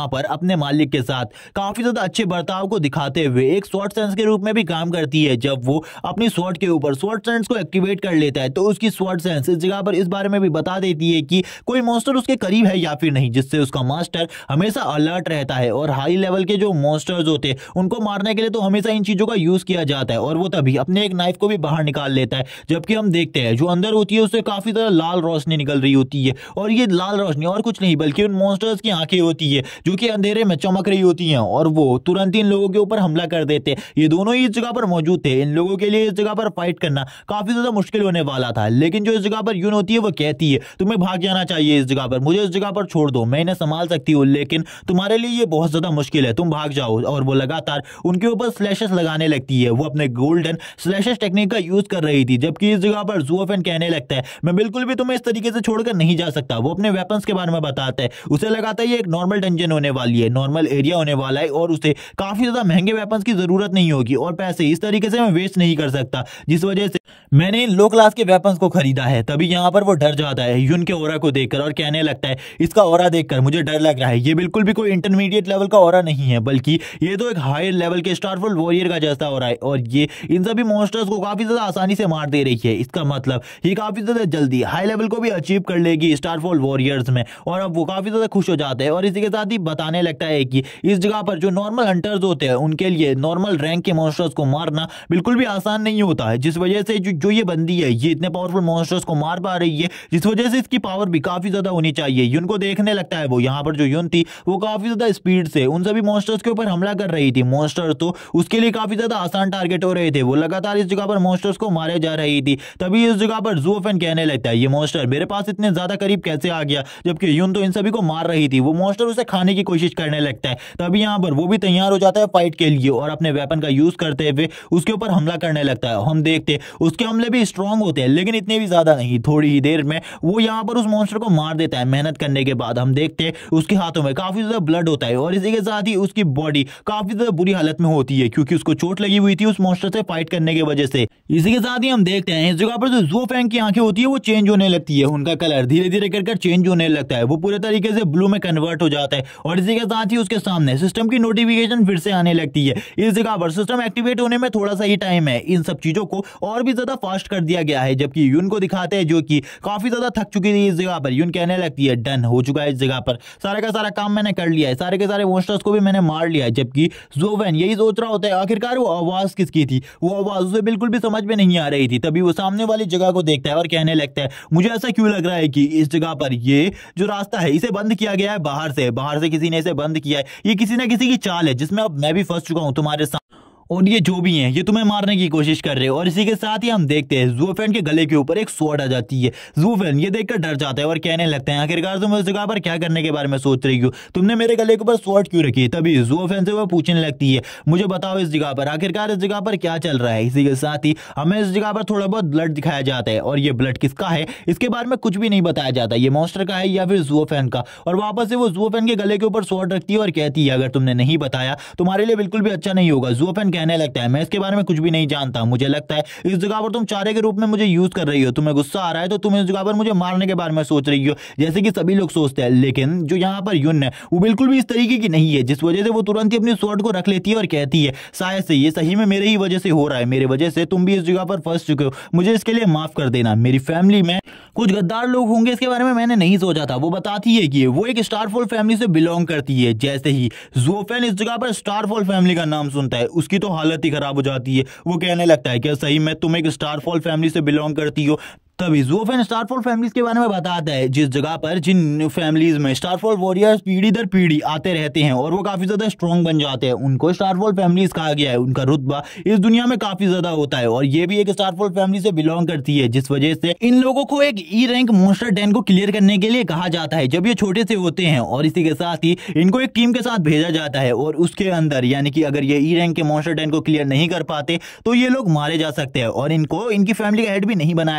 यहाँ पर अपने मालिक के साथ काफी ज्यादा अच्छे बर्ताव को दिखाते हुए एक स्वॉर्ड सेंस के रूप में भी काम करती है। जब वो अपनी स्वॉर्ड के ऊपर स्वॉर्ड सेंस को एक्टिवेट कर लेता है तो उसकी स्वॉर्ड सेंस इस जगह पर इस बारे में भी बता देती है कि कोई मॉन्स्टर उसके करीब है या फिर नहीं, जिससे उसका मास्टर हमेशा अलर्ट रहता है। और हाई लेवल के जो मॉन्स्टर्स होते हैं उनको मारने के लिए तो हमेशा इन चीजों का यूज किया जाता है और वो तभी अपने एक नाइफ को भी बाहर निकाल लेता है। जबकि हम देखते हैं जो अंदर होती है उससे काफी ज्यादा लाल रोशनी निकल रही होती है और ये लाल रोशनी और कुछ नहीं बल्कि उन मॉन्स्टर्स की आंखें होती है जो कि अंधेरे में चमक रही होती हैं और वो तुरंत इन लोगों के ऊपर हमला कर देते हैं। ये दोनों ही इस जगह पर मौजूद थे। इन लोगों के लिए इस जगह पर फाइट करना काफी ज्यादा मुश्किल होने वाला था, लेकिन जो इस जगह पर यून होती है वो कहती है तुम्हें भाग जाना चाहिए इस जगह पर, मुझे इस जगह पर छोड़ दो, मैं इन्हें संभाल सकती हूँ लेकिन तुम्हारे लिए ये बहुत ज्यादा मुश्किल है, तुम भाग जाओ। और वो लगातार उनके ऊपर स्लैशेस लगाने लगती है। वो अपने गोल्डन स्लैशेस टेक्निक का यूज कर रही थी, जबकि इस जगह पर ज़ू फेन कहने लगता है मैं बिल्कुल भी तुम्हें इस तरीके से छोड़कर नहीं जा सकता। वो अपने वेपन्स के बारे में बताता है, उसे लगाता है ये एक नॉर्मल डंजन होने वाली है, नॉर्मल एरिया होने वाला है और उसे काफी ज्यादा महंगे वेपन्स की जरूरत नहीं होगी और पैसे इस तरीके से मैं वेस्ट नहीं कर सकता, जिस वजह से मैंने इन लो क्लास के वेपन्स को खरीदा है। तभी यहाँ पर वो डर जाता है यून के ऑरा को देखकर और कहने लगता है इसका ऑरा देखकर मुझे डर लग रहा है, ये बिल्कुल भी कोई इंटरमीडिएट लेवल का ऑरा नहीं है बल्कि ये तो एक हाई लेवल के स्टारफॉल वॉरियर का जैसा ऑरा है और ये इन सभी मॉन्स्टर्स को काफी ज्यादा आसानी से मार दे रही है। इसका मतलब ये काफी ज्यादा जल्दी हाई लेवल को भी अचीव कर लेगी स्टारफॉल वॉरियर्स में और अब वो काफी ज्यादा खुश हो जाते हैं और इसी के साथ ही बताने लगता है कि इस जगह पर जो नॉर्मल हंटर्स होते हैं उनके लिए नॉर्मल रैंक के मॉन्स्टर्स को मारना बिल्कुल भी आसान नहीं होता है, जिस वजह से जो, जो ये बंदी है ये इतने पावरफुल मॉन्स्टर्स को मार पा रही है, जिस वजह से इसकी पावर भी काफी ज्यादा होनी चाहिए। यून को देखने लगता है वो यहाँ पर जो यून थी वो काफी ज्यादा स्पीड से उन सभी मॉन्स्टर्स के ऊपर हमला कर रही थी। मॉन्स्टर तो उसके लिए काफी ज्यादा आसान टारगेट हो रहे थे, वो लगातार इस जगह पर मॉन्स्टर्स को मारे जा रही थी। तभी इस जगह पर ज़ू फेन कहने लगता है ये मॉन्स्टर मेरे पास इतने ज्यादा करीब कैसे आ गया, जबकि यून तो इन सभी को मार रही थी। वो मॉन्स्टर उसे खाने की कोशिश करने लगता है। तभी यहाँ पर वो भी तैयार हो जाता है फाइट के लिए और अपने वेपन का यूज करते हुए उसके ऊपर हमला करने लगता है। हम देखते उसके हमले भी स्ट्रांग होते हैं लेकिन इतने भी ज्यादा नहीं। थोड़ी ही देर में वो यहाँ पर उस मॉन्स्टर को मार देता है। मेहनत करने के बाद हम देखते उसके हाथों में काफी ज्यादा ब्लड होता है और इसी के साथ ही उसकी बॉडी काफी ज्यादा बुरी हालत में होती है क्योंकि उसको चोट लगी हुई थी उस मॉन्स्टर से फाइट करने की वजह से। इसी के साथ ही हम देखते हैं इस जगह पर जो ज़ू फेन की आंखें होती है वो चेंज होने लगती है, उनका कलर धीरे धीरे कर चेंज होने लगता है, वो पूरे तरीके से ब्लू में कन्वर्ट हो जाता है और इसी के साथ ही उसके सामने सिस्टम की नोटिफिकेशन फिर से आने लगती है। इस जगह पर सिस्टम एक्टिवेट होने में थोड़ा सा ही टाइम है, इन सब चीजों को और भी ज्यादा फास्ट कर दिया गया है। जबकि यून को दिखाते हैं जो कि काफी ज्यादा थक चुकी थी इस जगह पर। यून कहने लगती है डन हो चुका है, इस जगह पर सारे का सारा काम मैंने कर लिया है, सारे के सारे मॉन्स्टर्स को भी मैंने मार लिया है। जबकि ज़ू फेन यही सोच रहा होता है आखिरकार वो आवाज किसकी थी, वो आवाज उसे बिल्कुल भी समझ में नहीं आ रही थी। तभी वो सामने वाली जगह को देखता है और कहने लगता है मुझे ऐसा क्यों लग रहा है कि इस जगह पर ये जो रास्ता है इसे बंद किया गया है, बाहर से बाहर से किसी ने इसे बंद किया है, ये किसी ना किसी की चाल है जिसमें अब मैं भी फंस चुका हूं तुम्हारे साथ और ये जो भी हैं ये तुम्हें मारने की कोशिश कर रहे हो। और इसी के साथ ही हम देखते हैं ज़ू फेन के गले के ऊपर एक स्वॉर्ड आ जाती है। ज़ू फेन ये देखकर डर जाता है और कहने लगते हैं आखिरकार तुम इस जगह पर क्या करने के बारे में सोच रही हो, तुमने मेरे गले के ऊपर स्वॉर्ड क्यों रखी है। तभी ज़ू फेन से वो पूछने लगती है मुझे बताओ इस जगह पर आखिरकार इस जगह पर क्या चल रहा है। इसी के साथ ही हमें इस जगह पर थोड़ा बहुत ब्लड दिखाया जाता है और ये ब्लड किसका है इसके बारे में कुछ भी नहीं बताया जाता, ये मॉन्स्टर का है या फिर ज़ू फेन का। और वापस से वो ज़ू फेन के गले के ऊपर स्वॉर्ड रखती है और कहती है अगर तुमने नहीं बताया तुम्हारे लिए बिल्कुल भी अच्छा नहीं होगा। ज़ू फेन कहने लगता है मैं के बारे में कुछ भी नहीं जानता, मुझे लगता है इस जगह पर तुम चारे के रूप में मुझे यूज कर रही हो, तुम्हें गुस्सा आ रहा है तो तुम इस जगह पर मुझे मारने के बारे में सोच रही हो जैसे कि सभी लोग सोचते हैं। लेकिन जो यहाँ पर यून है वो बिल्कुल भी इस तरीके की नहीं है, जिस वजह से वो तुरंत ही अपनी स्वॉर्ड को रख लेती है और कहती है शायद से ये सही में मेरे ही वजह से हो रहा है, मेरे वजह से तुम भी इस जगह पर फंस चुके हो, मुझे इसके लिए माफ कर देना। मेरी फैमिली में कुछ गद्दार लोग होंगे इसके बारे में मैंने नहीं सोचा था। वो बताती है कि वो एक स्टारफॉल फैमिली से बिलोंग करती है। जैसे ही ज़ू फेन इस जगह पर स्टारफॉल फैमिली का नाम सुनता है उसकी तो हालत ही खराब हो जाती है। वो कहने लगता है कि सही में तुम एक स्टारफॉल फैमिली से बिलोंग करती हो। तभी ज़ू फेन स्टारफॉल फैमिलीज के बारे में बताता है जिस जगह पर जिन फैमिलीज में स्टारफॉल वॉरियर्स पीढ़ी दर पीढ़ी आते रहते हैं और वो काफी ज्यादा स्ट्रॉन्ग बन जाते हैं, उनको स्टारफॉल फैमिलीज कहा गया है। उनका रुतबा इस दुनिया में काफी ज्यादा होता है और ये भी एक स्टारफॉल फैमिली से बिलोंग करती है, जिस वजह से इन लोगों को एक ई रैंक मॉन्स्टर डेन को क्लियर करने के लिए कहा जाता है जब ये छोटे से होते हैं। और इसी के साथ ही इनको एक टीम के साथ भेजा जाता है और उसके अंदर यानी कि अगर ये ई रैंक के मॉन्स्टर डेन को क्लियर नहीं कर पाते तो ये लोग मारे जा सकते हैं और इनको इनकी फैमिली का हेड भी नहीं बनाया जाएगा।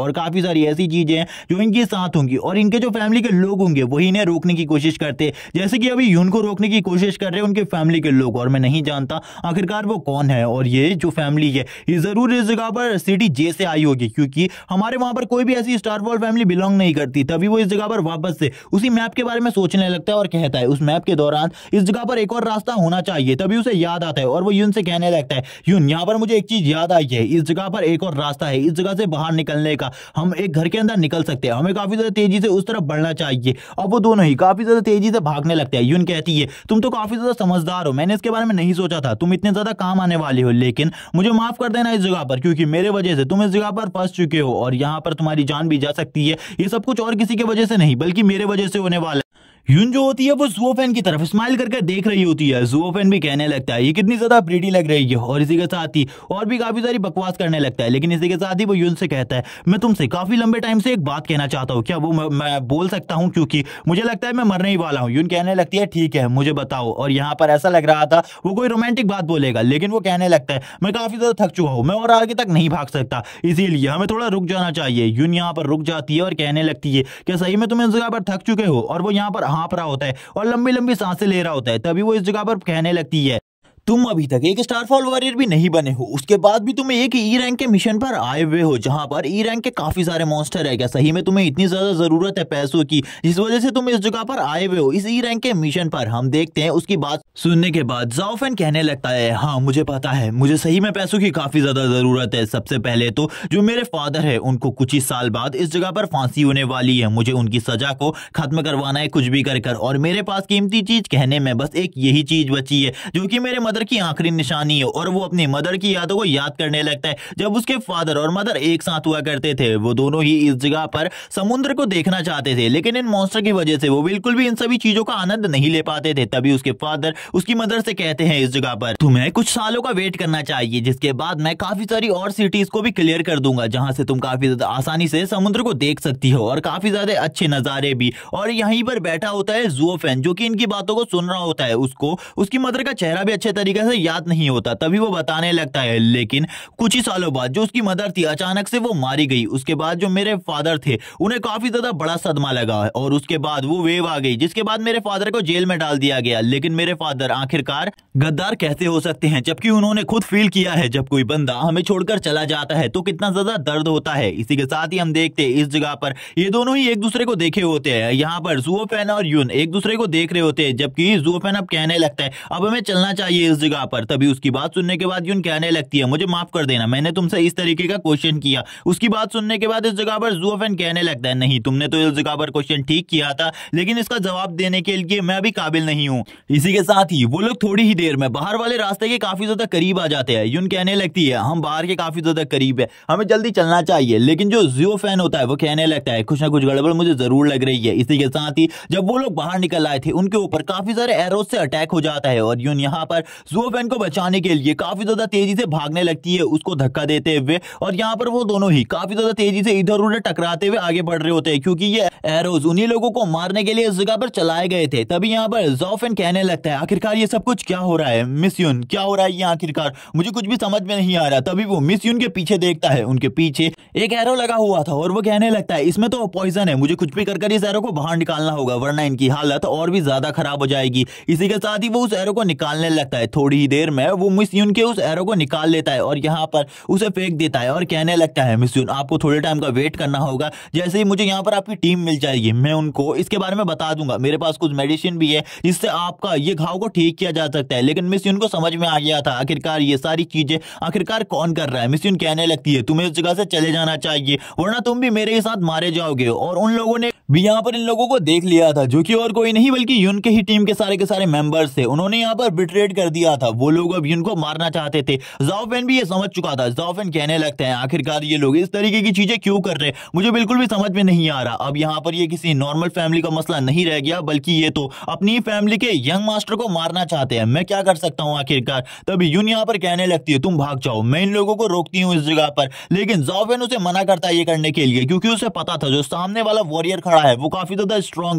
और काफी सारी ऐसी चीजें हैं जो इनके साथ होंगी और इनके जो फैमिली के लोग होंगे वही इन्हें रोकने की कोशिश करते हैं, जैसे कि अभी यून को रोकने की कोशिश कर रहे हैं उनके फैमिली के लोग। और मैं नहीं जानता आखिरकार वो कौन है, और ये जो फैमिली है ये जरूर इस जगह पर सिटी जे से आई होगी, क्योंकि हमारे वहां पर कोई भी ऐसी स्टार वॉल फैमिली बिलोंग नहीं करती। तभी वो इस जगह पर वापस से उसी मैप के बारे में सोचने लगता है और कहता है उस मैप के दौरान इस जगह पर एक और रास्ता होना चाहिए। तभी उसे याद आता है और वो यून से कहने लगता है, यून यहाँ पर मुझे एक चीज याद आई है, इस जगह पर एक और रास्ता है, इस जगह से बाहर निकलने का। हम एक घर के अंदर निकल सकते हैं, हमें काफी ज्यादा तेजी से उस तरफ बढ़ना चाहिए। अब वो दोनों ही काफी ज्यादा तेजी से भागने लगते हैं। यून कहती है, तुम तो काफी ज्यादा समझदार हो, मैंने इसके बारे में नहीं सोचा था, तुम इतने ज्यादा काम आने वाले हो, लेकिन मुझे माफ कर देना इस जगह पर, क्योंकि मेरे वजह से तुम इस जगह पर फंस चुके हो और यहाँ पर तुम्हारी जान भी जा सकती है। ये सब कुछ और किसी की वजह से नहीं बल्कि मेरे वजह से होने वाला है। यून जो होती है वो ज़ुओफेन की तरफ स्माइल करके देख रही होती है। ज़ुओफेन भी कहने लगता है ये कितनी ज्यादा प्रीटी लग रही है, और इसी के साथ ही और भी काफी सारी बकवास करने लगता है। लेकिन इसी के साथ ही वो यून से कहता है, मैं तुमसे काफी लंबे टाइम से एक बात कहना चाहता हूँ, क्या वो मैं, मैं बोल सकता हूँ, क्योंकि मुझे लगता है मैं मरने ही वाला हूँ। यून कहने लगती है ठीक है मुझे बताओ। और यहाँ पर ऐसा लग रहा था वो कोई रोमांटिक बात बोलेगा, लेकिन वो कहने लगता है मैं काफी ज्यादा थक चुका हूँ, मैं और आगे तक नहीं भाग सकता, इसीलिए हमें थोड़ा रुक जाना चाहिए। यून यहाँ पर रुक जाती है और कहने लगती है क्या सही में तुम इस जगह पर थक चुके हो? और वो यहाँ पर हाँफ रहा होता है और लंबी लंबी सांसें ले रहा होता है। तभी वो इस जगह पर कहने लगती है, तुम अभी तक एक स्टारफॉल वॉरियर भी नहीं बने हो, उसके बाद भी तुम एक ई रैंक के मिशन पर आए हुए हो जहां पर ई रैंक के काफी सारे मॉन्स्टर है। क्या सही में तुम्हें इतनी ज्यादा जरूरत है पैसों की जिस वजह से तुम इस जगह पर आए हुए हो इस ई रैंक के मिशन पर? हम देखते हैं उसकी बात सुनने के बाद ज़ाओफेन कहने लगता है, हाँ मुझे पता है, मुझे सही में पैसों की काफी ज्यादा जरूरत है। सबसे पहले तो जो मेरे फादर है उनको कुछ ही साल बाद इस जगह पर फांसी होने वाली है, मुझे उनकी सजा को खत्म करवाना है कुछ भी कर कर। और मेरे पास कीमती चीज कहने में बस एक यही चीज बची है जो कि मेरे मदर की आखिरी निशानी है। और वो अपनी मदर की यादों को याद करने लगता है जब उसके फादर और मदर एक साथ हुआ करते थे। वो दोनों ही इस जगह पर समुद्र को देखना चाहते थे, लेकिन इन मॉन्स्टर की वजह से वो बिल्कुल भी इन सभी चीजों का आनंद नहीं ले पाते थे। तभी उसके फादर उसकी मदर से कहते हैं इस जगह पर तुम्हें कुछ सालों का वेट करना चाहिए, जिसके बाद मैं काफी सारी और सिटीज को भी क्लियर कर दूंगा जहां से तुम काफी ज्यादा आसानी से समुद्र को देख सकती हो और काफी ज्यादा अच्छे नजारे भी। और यहीं पर बैठा होता है ज़ुओफेन जो कि इनकी बातों को सुन रहा होता है। उसको उसकी मदर का चेहरा भी अच्छे तरीके से याद नहीं होता। तभी वो बताने लगता है, लेकिन कुछ ही सालों बाद जो उसकी मदर थी अचानक से वो मारी गई। उसके बाद जो मेरे फादर थे उन्हें काफी ज्यादा बड़ा सदमा लगा और उसके बाद वो वेव आ गई, जिसके बाद मेरे फादर को जेल में डाल दिया गया। लेकिन मेरे फादर आखिरकार गद्दार कैसे हो सकते हैं जबकि उन्होंने खुद फील किया है जब कोई बंदा हमें छोड़कर चला जाता है तो कितना ज्यादा दर्द होता है। इसी के साथ ही हम देखते हैं इस जगह पर ये दोनों ही एक दूसरे को देखे होते हैं। यहाँ पर ज़ुओफेन और यून एक दूसरे को देख रहे होते हैं, जबकि ज़ुओफेन अब कहने लगता है अब हमें चलना चाहिए इस जगह पर। तभी उसकी बात सुनने के बाद यून कहने लगती है, मुझे माफ कर देना, मैंने तुमसे इस तरीके का क्वेश्चन किया। उसकी बात सुनने के बाद इस जगह पर ज़ुओफेन कहने लगता है, नहीं तुमने तो इस जगह पर क्वेश्चन ठीक किया था, लेकिन इसका जवाब देने के लिए मैं अभी काबिल नहीं हूँ। इसी के साथ ही वो लोग थोड़ी ही देर में बाहर वाले रास्ते के काफी ज्यादा करीब आ जाते हैं। यून कहने लगती है, हम बाहर के काफी ज्यादा करीब है, हमें जल्दी चलना चाहिए। लेकिन जो ज़ुओफेन होता है वो कहने लगता है, कुछ ना कुछ गड़बड़ मुझे जरूर लग रही है। इसी के साथ ही जब वो लोग बाहर निकल आए थे उनके ऊपर काफी सारे एरोज से अटैक हो जाता है और यून यहाँ पर ज़ुओफेन को बचाने के लिए काफी ज्यादा तेजी से भागने लगती है उसको धक्का देते हुए। और यहाँ पर वो दोनों ही काफी ज्यादा तेजी से इधर उधर टकराते हुए आगे बढ़ रहे होते हैं, क्योंकि ये एरोज उन्हीं लोगों को मारने के लिए इस जगह पर चलाए गए थे। तभी यहाँ पर ज़ुओफेन कहने लगता है, आखिरकार ये सब कुछ क्या हो रहा है मिस यून, क्या हो रहा है ये आखिरकार, मुझे कुछ भी समझ में नहीं आ रहा। तभी वो मिस यून के पीछे देखता है, उनके पीछे एक एरो लगा हुआ था और वो कहने लगता है इसमें तो पॉइजन है, मुझे कुछ भी कर कर इस एरो को बाहर निकालना होगा वरना इनकी हालत और भी ज्यादा खराब हो जाएगी। इसी के साथ ही वो उस एरो को निकालने लगता है। थोड़ी ही देर में वो मिस यून के उस एरो को निकाल लेता है और यहाँ पर उसे फेंक देता है और कहने लगता है, मिस यून आपको थोड़े टाइम का वेट करना होगा, जैसे ही मुझे यहाँ पर आपकी टीम मिल जाएगी मैं उनको इसके बारे में बता दूंगा। मेरे पास कुछ मेडिसिन भी है जिससे आपका ये घाव को ठीक किया जा सकता है। लेकिन मिस यून को समझ में आ गया था आखिरकार ये सारी चीजें आखिरकार कौन कर रहा है। मिस यून कहने लगती है, तुम्हें इस जगह से चले जाना चाहिए वरना तुम भी मेरे साथ मारे जाओगे। और उन लोगों ने भी यहाँ पर इन लोगों को देख लिया था जो कि और कोई नहीं बल्कि यून के ही टीम के सारे के सारे मेंबर्स थे। उन्होंने यहाँ पर बिट्रेड कर दिया था, वो लोग अब यून को मारना चाहते थे। ज़ुओफेन भी ये समझ चुका था। ज़ुओफेन कहने लगते हैं, आखिरकार ये लोग इस तरीके की चीजें क्यों कर रहे हैं, मुझे बिल्कुल भी समझ में नहीं आ रहा। अब यहाँ पर ये किसी नॉर्मल फैमिली का मसला नहीं रह गया बल्कि ये तो अपनी फैमिली के यंग मास्टर को मारना चाहते हैं, मैं क्या कर सकता हूँ आखिरकार। तभी यून यहाँ पर कहने लगती है, तुम भाग जाओ, मैं इन लोगों को रोकती हूँ इस जगह पर। लेकिन ज़ुओफेन उसे मना करता है ये करने के लिए, क्योंकि उसे पता था जो सामने वाला वॉरियर खड़ा है वो काफी ज्यादा स्ट्रांग है,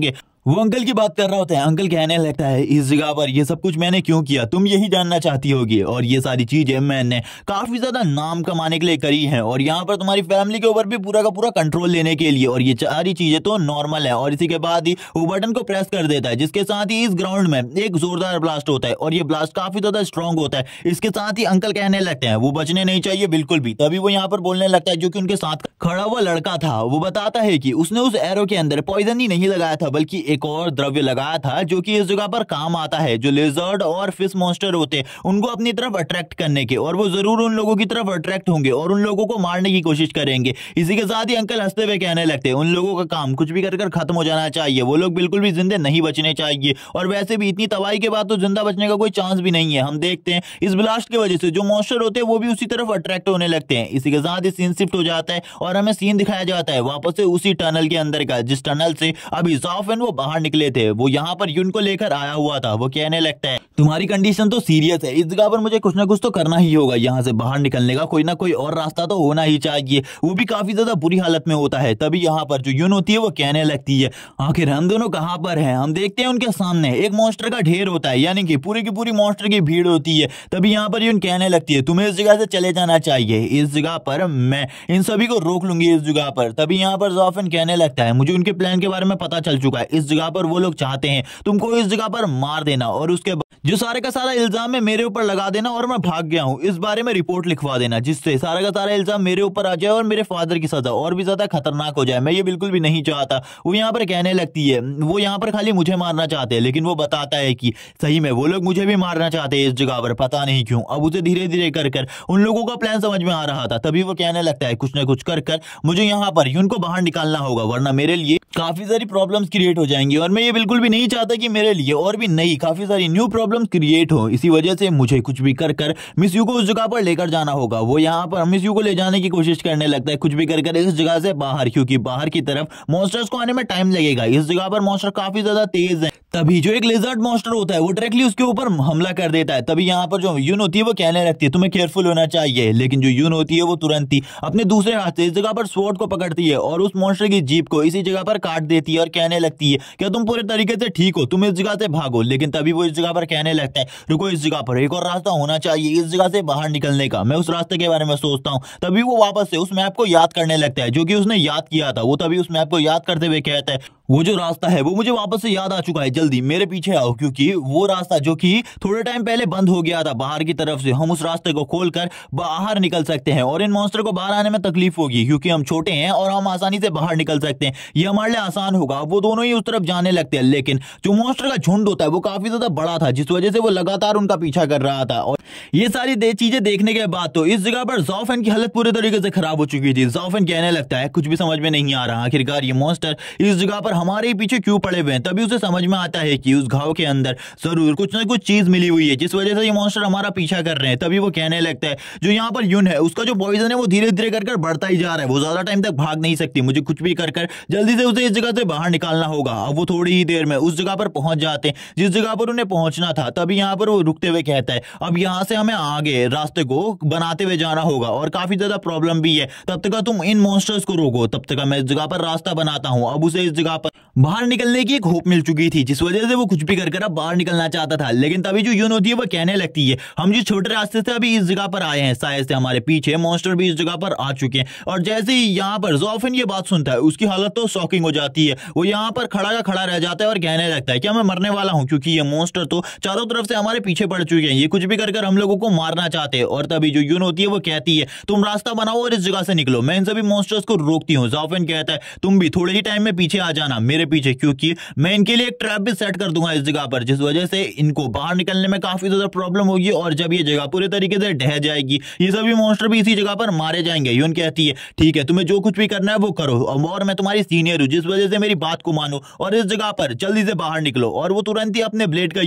वो अंकल की बात कर रहा होता है। अंकल कहने लगता है इस जगह पर ये सब कुछ मैंने क्यों किया, तुम यही जानना चाहती होगी, और ये सारी चीजें मैंने काफी ज्यादा नाम कमाने के लिए करी है, और यहाँ पर तुम्हारी फैमिली के ऊपर भी पूरा का पूरा कंट्रोल लेने के लिए, और ये सारी चीजें तो नॉर्मल है। और इसी के बाद ही वो बटन को प्रेस कर देता है, जिसके साथ ही इस ग्राउंड में एक जोरदार ब्लास्ट होता है, और ये ब्लास्ट काफी ज्यादा स्ट्रॉन्ग होता है। इसके साथ ही अंकल कहने लगते हैं वो बचने नहीं चाहिए बिल्कुल भी। तभी वो यहाँ पर बोलने लगता है जो कि उनके साथ खड़ा हुआ लड़का था, वो बताता है कि उसने उस एरो के अंदर पॉइजन ही नहीं लगाया था, बल्कि एक और द्रव्य लगाया था जो कि इस जगह पर काम आता है। जो लिजर्ड और फिश मॉन्स्टर होते हैं उनको अपनी तरफ अट्रैक्ट करने के, और वो जरूर उन लोगों की तरफ अट्रैक्ट होंगे और उन लोगों को मारने की कोशिश करेंगे। इसी के साथ ही अंकल हंसते हुए कहने लगते हैं उन लोगों का काम कुछ भी कर कर खत्म हो जाना चाहिए, वो लोग बिल्कुल भी जिंदे नहीं बचने चाहिए, और वैसे भी इतनी तबाही के बाद तो जिंदा बचने का कोई चांस भी नहीं है। हम देखते हैं इस ब्लास्ट की वजह से जो मॉन्स्टर होते हैं वो भी उसी तरफ अट्रैक्ट होने लगते हैं। इसी के साथ ही सीन शिफ्ट हो जाता है और हमें सीन दिखाया जाता है वापस से उसी टनल के अंदर का, जिस टनल से अभी ज़ाओफेन वो बाहर निकले थे। वो यहाँ पर युन को लेकर आया हुआ था। वो कहने लगता है तुम्हारी कंडीशन तो सीरियस है, इस जगह पर मुझे कुछ ना कुछ तो करना ही होगा, यहाँ से बाहर निकलने का कोई ना कोई और रास्ता तो होना ही चाहिए। वो भी काफी ज्यादा बुरी हालत में होता है। तभी यहाँ पर जो युन होती है वो कहने लगती है आखिर हम दोनों कहाँ पर हैं। हम देखते हैं उनके सामने एक मॉन्स्टर का ढेर होता है, यानी कि पूरी की पूरी मॉन्स्टर की भीड़ होती है। तभी यहाँ पर युन कहने लगती है तुम्हें इस जगह से चले जाना चाहिए, इस जगह पर मैं इन सभी को रोक लूंगी इस जगह पर। तभी यहाँ पर ज़ाओफेन कहने लगता है मुझे उनके प्लान के बारे में पता चल चुका है, इस जगह पर वो लोग चाहते हैं तुमको इस जगह पर मार देना, और उसके जो सारे का सारा इल्जाम है मेरे ऊपर लगा देना, और मैं भाग गया हूँ इस बारे में रिपोर्ट लिखवा देना, जिससे सारा का सारा इल्जाम मेरे ऊपर आ जाए और मेरे फादर की सजा और भी ज्यादा खतरनाक हो जाए। मैं ये बिल्कुल भी नहीं चाहता। वो यहाँ पर कहने लगती है वो यहाँ पर खाली मुझे मारना चाहते हैं, लेकिन वो बताता है कि सही में वो लोग मुझे भी मारना चाहते हैं इस जगह पर, पता नहीं क्यों। अब उसे धीरे धीरे कर कर उन लोगों का प्लान समझ में आ रहा था। तभी वो कहने लगता है कुछ ना कुछ कर कर मुझे यहाँ पर युन को बाहर निकालना होगा, वरना मेरे लिए काफी सारी प्रॉब्लम्स क्रिएट हो जाएंगी, और मैं ये बिल्कुल भी नहीं चाहता कि मेरे लिए और भी नई काफी सारी न्यू प्रॉब्लम्स क्रिएट हो। इसी वजह से मुझे कुछ भी कर कर मिस यू को उस जगह पर लेकर जाना होगा। वो यहाँ पर मिस यू को ले जाने की कोशिश करने लगता है कुछ भी कर कर इस जगह से बाहर, क्योंकि बाहर की तरफ मॉन्स्टर्स को आने में टाइम लगेगा। इस जगह पर मॉन्स्टर काफी ज्यादा तेज है। तभी जो एक लिजर्ड मॉन्स्टर होता है वो डायरेक्टली उसके ऊपर हमला कर देता है। तभी यहाँ पर जो यून होती है वो कहने लगती है तुम्हें केयरफुल होना चाहिए, लेकिन जो यून होती है वो तुरंत ही अपने दूसरे हाथ से इस जगह पर स्वॉर्ड को पकड़ती है और उस मॉन्स्टर की जीप को इसी जगह पर काट देती है, और कहने लगती है क्या तुम पूरे तरीके से ठीक हो, तुम इस जगह से भागो। लेकिन तभी वो इस जगह पर कहने लगता है रुको, इस जगह पर एक और रास्ता होना चाहिए इस जगह से बाहर निकलने का, मैं उस रास्ते के बारे में सोचता हूँ। तभी वो वापस से उस मैप को याद करने लगता है जो कि उसने याद किया था। वो तभी उस मैप को याद करते हुए कहता है वो जो रास्ता है वो मुझे वापस से याद आ चुका है, जल्दी मेरे पीछे आओ, क्योंकि वो रास्ता जो कि थोड़े टाइम पहले बंद हो गया था बाहर की तरफ से, हम उस रास्ते को खोलकर बाहर निकल सकते हैं, और इन मॉन्स्टर को बाहर आने में तकलीफ होगी क्योंकि हम छोटे हैं और हम आसानी से बाहर निकल सकते हैं, ये हमारे लिए आसान होगा। वो दोनों ही उस तरफ जाने लगते हैं, लेकिन जो मॉन्स्टर का झुंड होता है वो काफी ज्यादा बड़ा था, जिस वजह से वो लगातार उनका पीछा कर रहा था। और ये सारी दे चीजें देखने के बाद तो इस जगह पर ज़ाओफेन की हालत पूरे तरीके से खराब हो चुकी थी। ज़ाओफेन कहने लगता है कुछ भी समझ में नहीं आ रहा, आखिरकार ये मॉन्स्टर इस जगह पर हमारे ही पीछे क्यों पड़े हुए हैं। तभी उसे समझ में आता है कि उस घाव के अंदर जरूर कुछ ना कुछ चीज मिली हुई है जिस वजह से ये मॉन्स्टर हमारा पीछा कर रहे हैं। तभी वो कहने लगता है जो यहाँ पर यून है उसका जो पॉइजन है वो धीरे धीरे कर बढ़ता ही जा रहा है, वो ज्यादा टाइम तक भाग नहीं सकती, मुझे कुछ भी कर कर जल्दी से उसे इस जगह से बाहर निकालना होगा। अब वो थोड़ी ही देर में उस जगह पर पहुंच जाते हैं जिस जगह पर उन्हें पहुंचना था। तभी यहाँ पर वो रुकते हुए कहता है अब यहाँ से हमें आगे रास्ते को बनाते हुए जाना होगा और काफी ज्यादा प्रॉब्लम भी है, तब तक तुम इन मॉन्स्टर्स को रोको, तब तक मैं इस जगह पर रास्ता बनाता हूँ। अब उसे इस जगह पर बाहर निकलने की एक होप मिल चुकी थी जिस वजह से वो कुछ भी कर कर अब बाहर निकलना चाहता था। लेकिन तभी जो यून होती है वो कहने लगती है हम जिस छोटे रास्ते से अभी इस जगह पर आए हैं शायद से हमारे पीछे मॉन्स्टर भी इस जगह पर आ चुके हैं। और जैसे ही यहाँ पर ज़ाओफेन ये बात सुनता है उसकी हालत तो शॉकिंग हो जाती है, वो यहाँ पर खड़ा का खड़ा रह जाता है और कहने लगता है क्या मैं मरने वाला हूँ, क्योंकि ये मॉन्स्टर तो चारों तरफ से हमारे पीछे पड़ चुके हैं, ये कुछ भी कर कर हम लोगों को मारना चाहते हैं। और तभी जो यून होती है वो कहती है तुम रास्ता बनाओ और इस जगह से निकलो, मैं इन सभी मॉन्स्टर्स को रोकती हूँ। ज़ाओफेन कहता है तुम भी थोड़े ही टाइम में पीछे आ जाना मेरे पीछे, क्योंकि मैं इनके लिए एक ट्रैप भी सेट कर दूंगा इस जगह पर, जिस वजह से इनको बाहर निकलने में काफी ज्यादा प्रॉब्लम होगी। और जब ये जगह पूरे तरीके से ढह जाएगी ये सभी मॉन्स्टर भी इसी जगह पर मारे जाएंगे। यून कहती है ठीक है तुम्हें जो कुछ भी करना है वो करो, और मैं तुम्हारी सीनियर हूँ जिस वजह से मेरी बात को मानो और इस जगह पर जल्दी से बाहर निकलो। और वो तुरंत ही अपने ब्लेड का यूज करते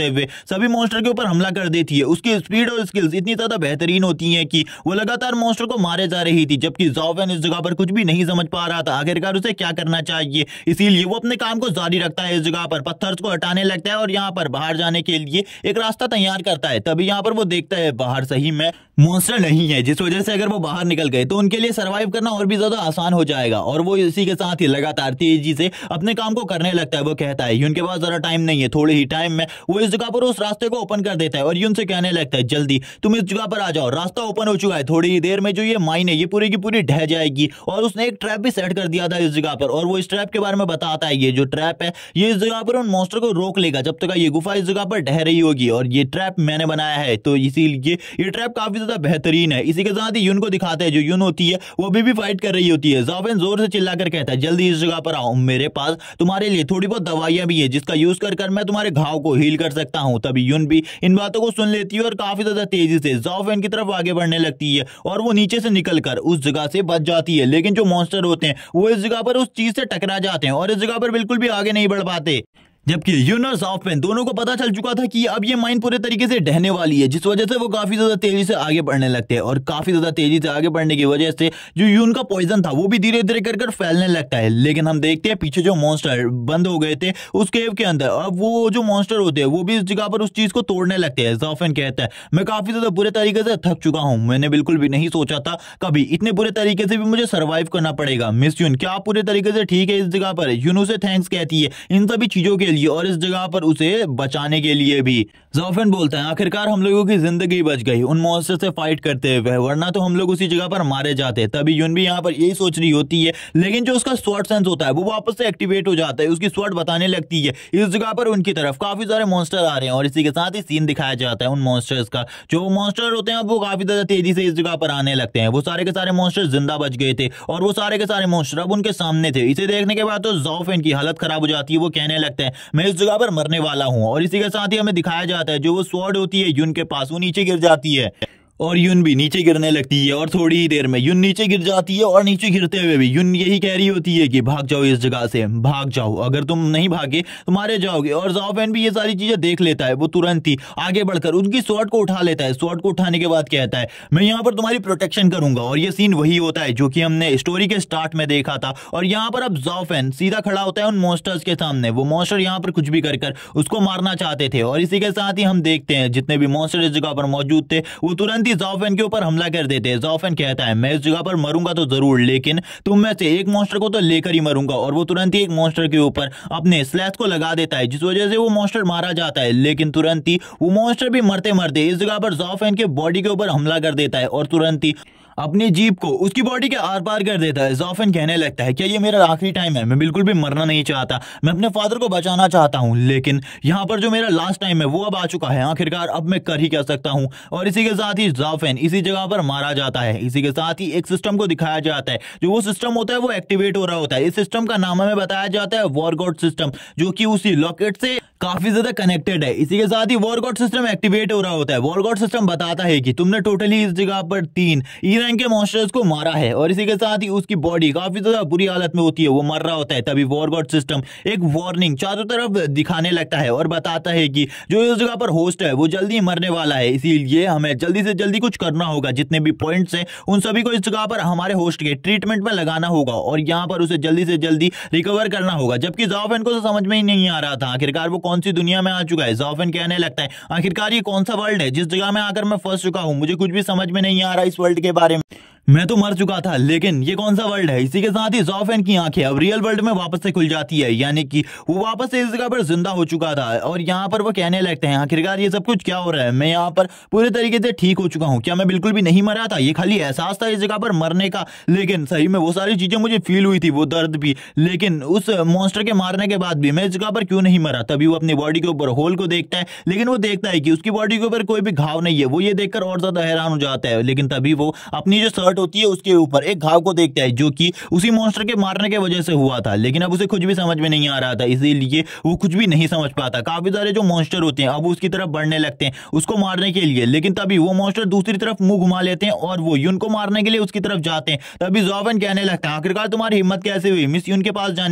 हुए सभी मॉन्स्टर के ऊपर हमला कर देती है। उसकी स्पीड और स्किल्स इतनी ज्यादा बेहतरीन होती हैं कि वो लगातार मॉन्स्टर को मारे जा रही थी, जबकि ज़ाओ फैन इस जगह पर कुछ भी नहीं समझ पा रहा था आखिरकार उसे क्या करना चाहिए। इसीलिए वो अपने काम को जारी रखता है, इस जगह पर पत्थर को हटाने लगता है और यहाँ पर बाहर जाने के लिए एक रास्ता तैयार करता है। तभी यहाँ पर वो देखता है बाहर सही में मॉन्स्टर नहीं है, जिस वजह से अगर वो बाहर निकल गए तो उनके लिए सरवाइव करना और भी ज्यादा आसान हो जाएगा। और वो इसी के साथ ही लगातार तेजी से अपने काम को करने लगता है। वो कहता है यून के पास जरा टाइम नहीं है, थोड़े ही टाइम में वो इस जगह पर उस रास्ते को ओपन कर देता है और यून से कहने लगता है जल्दी तुम इस जगह पर आ जाओ, रास्ता ओपन हो चुका है, थोड़ी ही देर में जो ये माइन है ये पूरी की पूरी ढह जाएगी। और उसने एक ट्रैप भी सेट कर दिया था इस जगह पर, और वो इस ट्रैप के बारे में बताता है ये जो ट्रैप है ये इस जगह पर उन मॉन्स्टर को रोक लेगा जब तक ये गुफा इस जगह पर ढह रही होगी, और ये ट्रैप मैंने बनाया है, तो इसीलिए ये ट्रैप काफी ज्यादा बेहतरीन है। इसी के साथ ही यून को दिखाते हैं, जो यून होती है वो अभी भी फाइट कर रही होती है। ज़ाओ फैन जोर से चिल्लाकर कहता है जल्दी इस जगह पर आओ, मेरे पास तुम्हारे लिए थोड़ी बहुत दवाइयां भी है जिसका यूज कर कर मैं तुम्हारे घाव को हील कर सकता हूं। तभी यून भी इन बातों को सुन लेती है और काफी ज्यादा तेजी से ज़ाओ फैन की तरफ आगे बढ़ने लगती है और वो नीचे से निकलकर उस जगह से बच जाती है। लेकिन जो मॉन्स्टर होते हैं वो इस जगह पर उस चीज से टकरा जाते हैं और इस जगह पर बिल्कुल भी आगे नहीं बढ़ पाते, जबकि यून और ज़ाओ फैन दोनों को पता चल चुका था कि अब ये माइन पूरे तरीके से ढहने वाली है, जिस वजह से वो काफी ज्यादा तेजी से आगे बढ़ने लगते हैं। और काफी ज्यादा तेजी से आगे बढ़ने की वजह से जो यून का पॉइजन था वो भी धीरे धीरे कर कर फैलने लगता है। लेकिन हम देखते हैं पीछे जो मॉन्स्टर बंद हो गए थे उस केव के अंदर, अब वो जो मॉन्स्टर होते हैं वो भी इस जगह पर उस चीज को तोड़ने लगते हैं। ज़ाओ फैन कहता है मैं काफी ज्यादा बुरे तरीके से थक चुका हूँ, मैंने बिल्कुल भी नहीं सोचा था कभी इतने बुरे तरीके से भी मुझे सर्वाइव करना पड़ेगा। मिस यून क्या आप पूरे तरीके से ठीक है इस जगह पर? यून उसे थैंक्स कहती है इन सभी चीजों के लिए और इस जगह पर उसे बचाने के लिए भी। ज़ाओ फैन बोलता है आखिरकार हम लोगों की जिंदगी बच गई उन मॉन्स्टर से फाइट करते हुए, वरना तो हम लोग उसी जगह पर मारे जाते। तभी यून भी यहाँ पर यही सोच रही होती है, लेकिन जो उसका स्वॉर्ड सेंस होता है वो वापस से एक्टिवेट हो जाता है। उसकी स्वॉर्ड बताने लगती है इस जगह पर उनकी तरफ काफी सारे मॉन्स्टर आ रहे हैं और इसी के साथ ही सीन दिखाया जाता है उन मॉन्स्टर्स का। जो मॉन्स्टर होते हैं वो काफी ज्यादा तेजी से इस जगह पर आने लगते हैं। वो सारे के सारे मॉन्स्टर जिंदा बच गए थे और वो सारे के सारे मॉन्स्टर अब उनके सामने थे। इसे देखने के बाद तो ज़ाओ फैन की हालत खराब हो जाती है। वो कहने लगता है मैं इस जगह पर मरने वाला हूं, और इसी के साथ ही हमें दिखाया जाता है जो वो स्वॉर्ड होती है यून के पास वो नीचे गिर जाती है और यून भी नीचे गिरने लगती है। और थोड़ी ही देर में यून नीचे गिर जाती है और नीचे गिरते हुए भी यून यही कह रही होती है कि भाग जाओ इस जगह से, भाग जाओ, अगर तुम नहीं भागे तो मारे जाओगे। और ज़ाओ फैन भी ये सारी चीजें देख लेता है। वो तुरंत ही आगे बढ़कर उनकी स्वॉर्ड को उठा लेता है। स्वॉर्ड को उठाने के बाद कहता है मैं यहाँ पर तुम्हारी प्रोटेक्शन करूंगा। और ये सीन वही होता है जो कि हमने स्टोरी के स्टार्ट में देखा था। और यहाँ पर अब ज़ाओ फैन सीधा खड़ा होता है उन मॉन्स्टर्स के सामने। वो मॉन्स्टर यहाँ पर कुछ भी कर कर उसको मारना चाहते थे और इसी के साथ ही हम देखते हैं जितने भी मॉन्स्टर इस जगह पर मौजूद थे वो तुरंत ही ज़ाओ फैन के ऊपर हमला कर देते हैं। ज़ाओ फैन कहता है मैं इस जगह पर मरूंगा तो जरूर, लेकिन तुम में से एक मॉन्स्टर को तो लेकर ही मरूंगा। और वो तुरंत ही एक मॉन्स्टर के ऊपर अपने स्लैश को लगा देता है, जिस वजह से वो मॉन्स्टर मारा जाता है। लेकिन तुरंत ही वो मॉन्स्टर भी मरते मरते इस जगह पर ज़ाओ फैन के बॉडी के ऊपर हमला कर देता है और तुरंत ही अपनी जीप को उसकी बॉडी के आर पार कर देता है। ज़ाओ फैन कहने लगता है क्या ये मेरा आखिरी टाइम है? मैं बिल्कुल भी मरना नहीं चाहता, मैं अपने फादर को बचाना चाहता हूं, लेकिन यहाँ पर जो मेरा लास्ट टाइम है वो अब आ चुका है, आखिरकार अब मैं कर ही क्या सकता हूं। और इसी के साथ ही ज़ाओ फैन इसी जगह पर मारा जाता है। इसी के साथ ही एक सिस्टम को दिखाया जाता है, जो वो सिस्टम होता है वो एक्टिवेट हो रहा होता है। इस सिस्टम का नाम हमें बताया जाता है वॉर गॉड सिस्टम, जो कि उसी लॉकेट से काफी ज्यादा कनेक्टेड है। इसी के साथ ही वॉर गॉड सिस्टम एक्टिवेट हो रहा होता है। वॉर गॉड सिस्टम बताता है कि तुमने टोटली इस जगह पर तीन ई रैंक के मॉन्स्टर्स को मारा है और इसी के साथ ही उसकी बॉडी काफी ज्यादा बुरी हालत में होती है, वो मर रहा होता है। तभी वॉर गॉड सिस्टम एक वार्निंग चारों तरफ दिखाने लगता है और बताता है कि जो इस जगह पर होस्ट है वो जल्दी मरने वाला है, इसीलिए हमें जल्दी से जल्दी कुछ करना होगा। जितने भी पॉइंट्स हैं उन सभी को इस जगह पर हमारे होस्ट के ट्रीटमेंट में लगाना होगा और यहाँ पर उसे जल्दी से जल्दी रिकवर करना होगा। जबकि ज़ाओ फैन को तो समझ में ही नहीं आ रहा था आखिरकार वो कौन सी दुनिया में आ चुका है। ज़ाओ फैन कहने लगता है आखिरकार ये कौन सा वर्ल्ड है जिस जगह में आकर मैं फंस चुका हूँ, मुझे कुछ भी समझ में नहीं आ रहा इस वर्ल्ड के बारे में, मैं तो मर चुका था लेकिन ये कौन सा वर्ल्ड है। इसी के साथ ही ज़ाओ फैन की आंखें अब रियल वर्ल्ड में वापस से खुल जाती है, यानी कि वो वापस से इस जगह पर जिंदा हो चुका था। और यहाँ पर वो कहने लगते हैं आखिरकार ये सब कुछ क्या हो रहा है, मैं यहाँ पर पूरे तरीके से ठीक हो चुका हूँ, क्या मैं बिल्कुल भी नहीं मरा था? ये खाली एहसास था इस जगह पर मरने का, लेकिन सही में वो सारी चीजें मुझे फील हुई थी, वो दर्द भी, लेकिन उस मॉन्स्टर के मारने के बाद भी मैं इस जगह पर क्यों नहीं मरा? तभी वो अपनी बॉडी के ऊपर होल को देखता है, लेकिन वो देखता है कि उसकी बॉडी के ऊपर कोई भी घाव नहीं है। वो ये देखकर और ज्यादा हैरान हो जाता है, लेकिन तभी वो अपनी जो शर्ट होती है उसके ऊपर एक घाव को देखता है जो कि उसी मॉन्स्टर के मारने की वजह से हुआ था। लेकिन अब उसे कुछ भी समझ में नहीं आ रहा था, इसीलिए वो कुछ भी नहीं समझ पाता। काफी सारे जो मॉन्स्टर होते हैं अब उसकी तरफ बढ़ने लगते हैं उसको मारने के लिए, लेकिन तभी वो मॉन्स्टर दूसरी तरफ मुंह घुमा लेते हैं और वो यून को मारने के लिए उसकी तरफ जाते हैं। तभी ज़ाओ फैन कहने लगता है आखिरकार तुम्हारी हिम्मत कैसे हुई मिस यून के पास जाने की?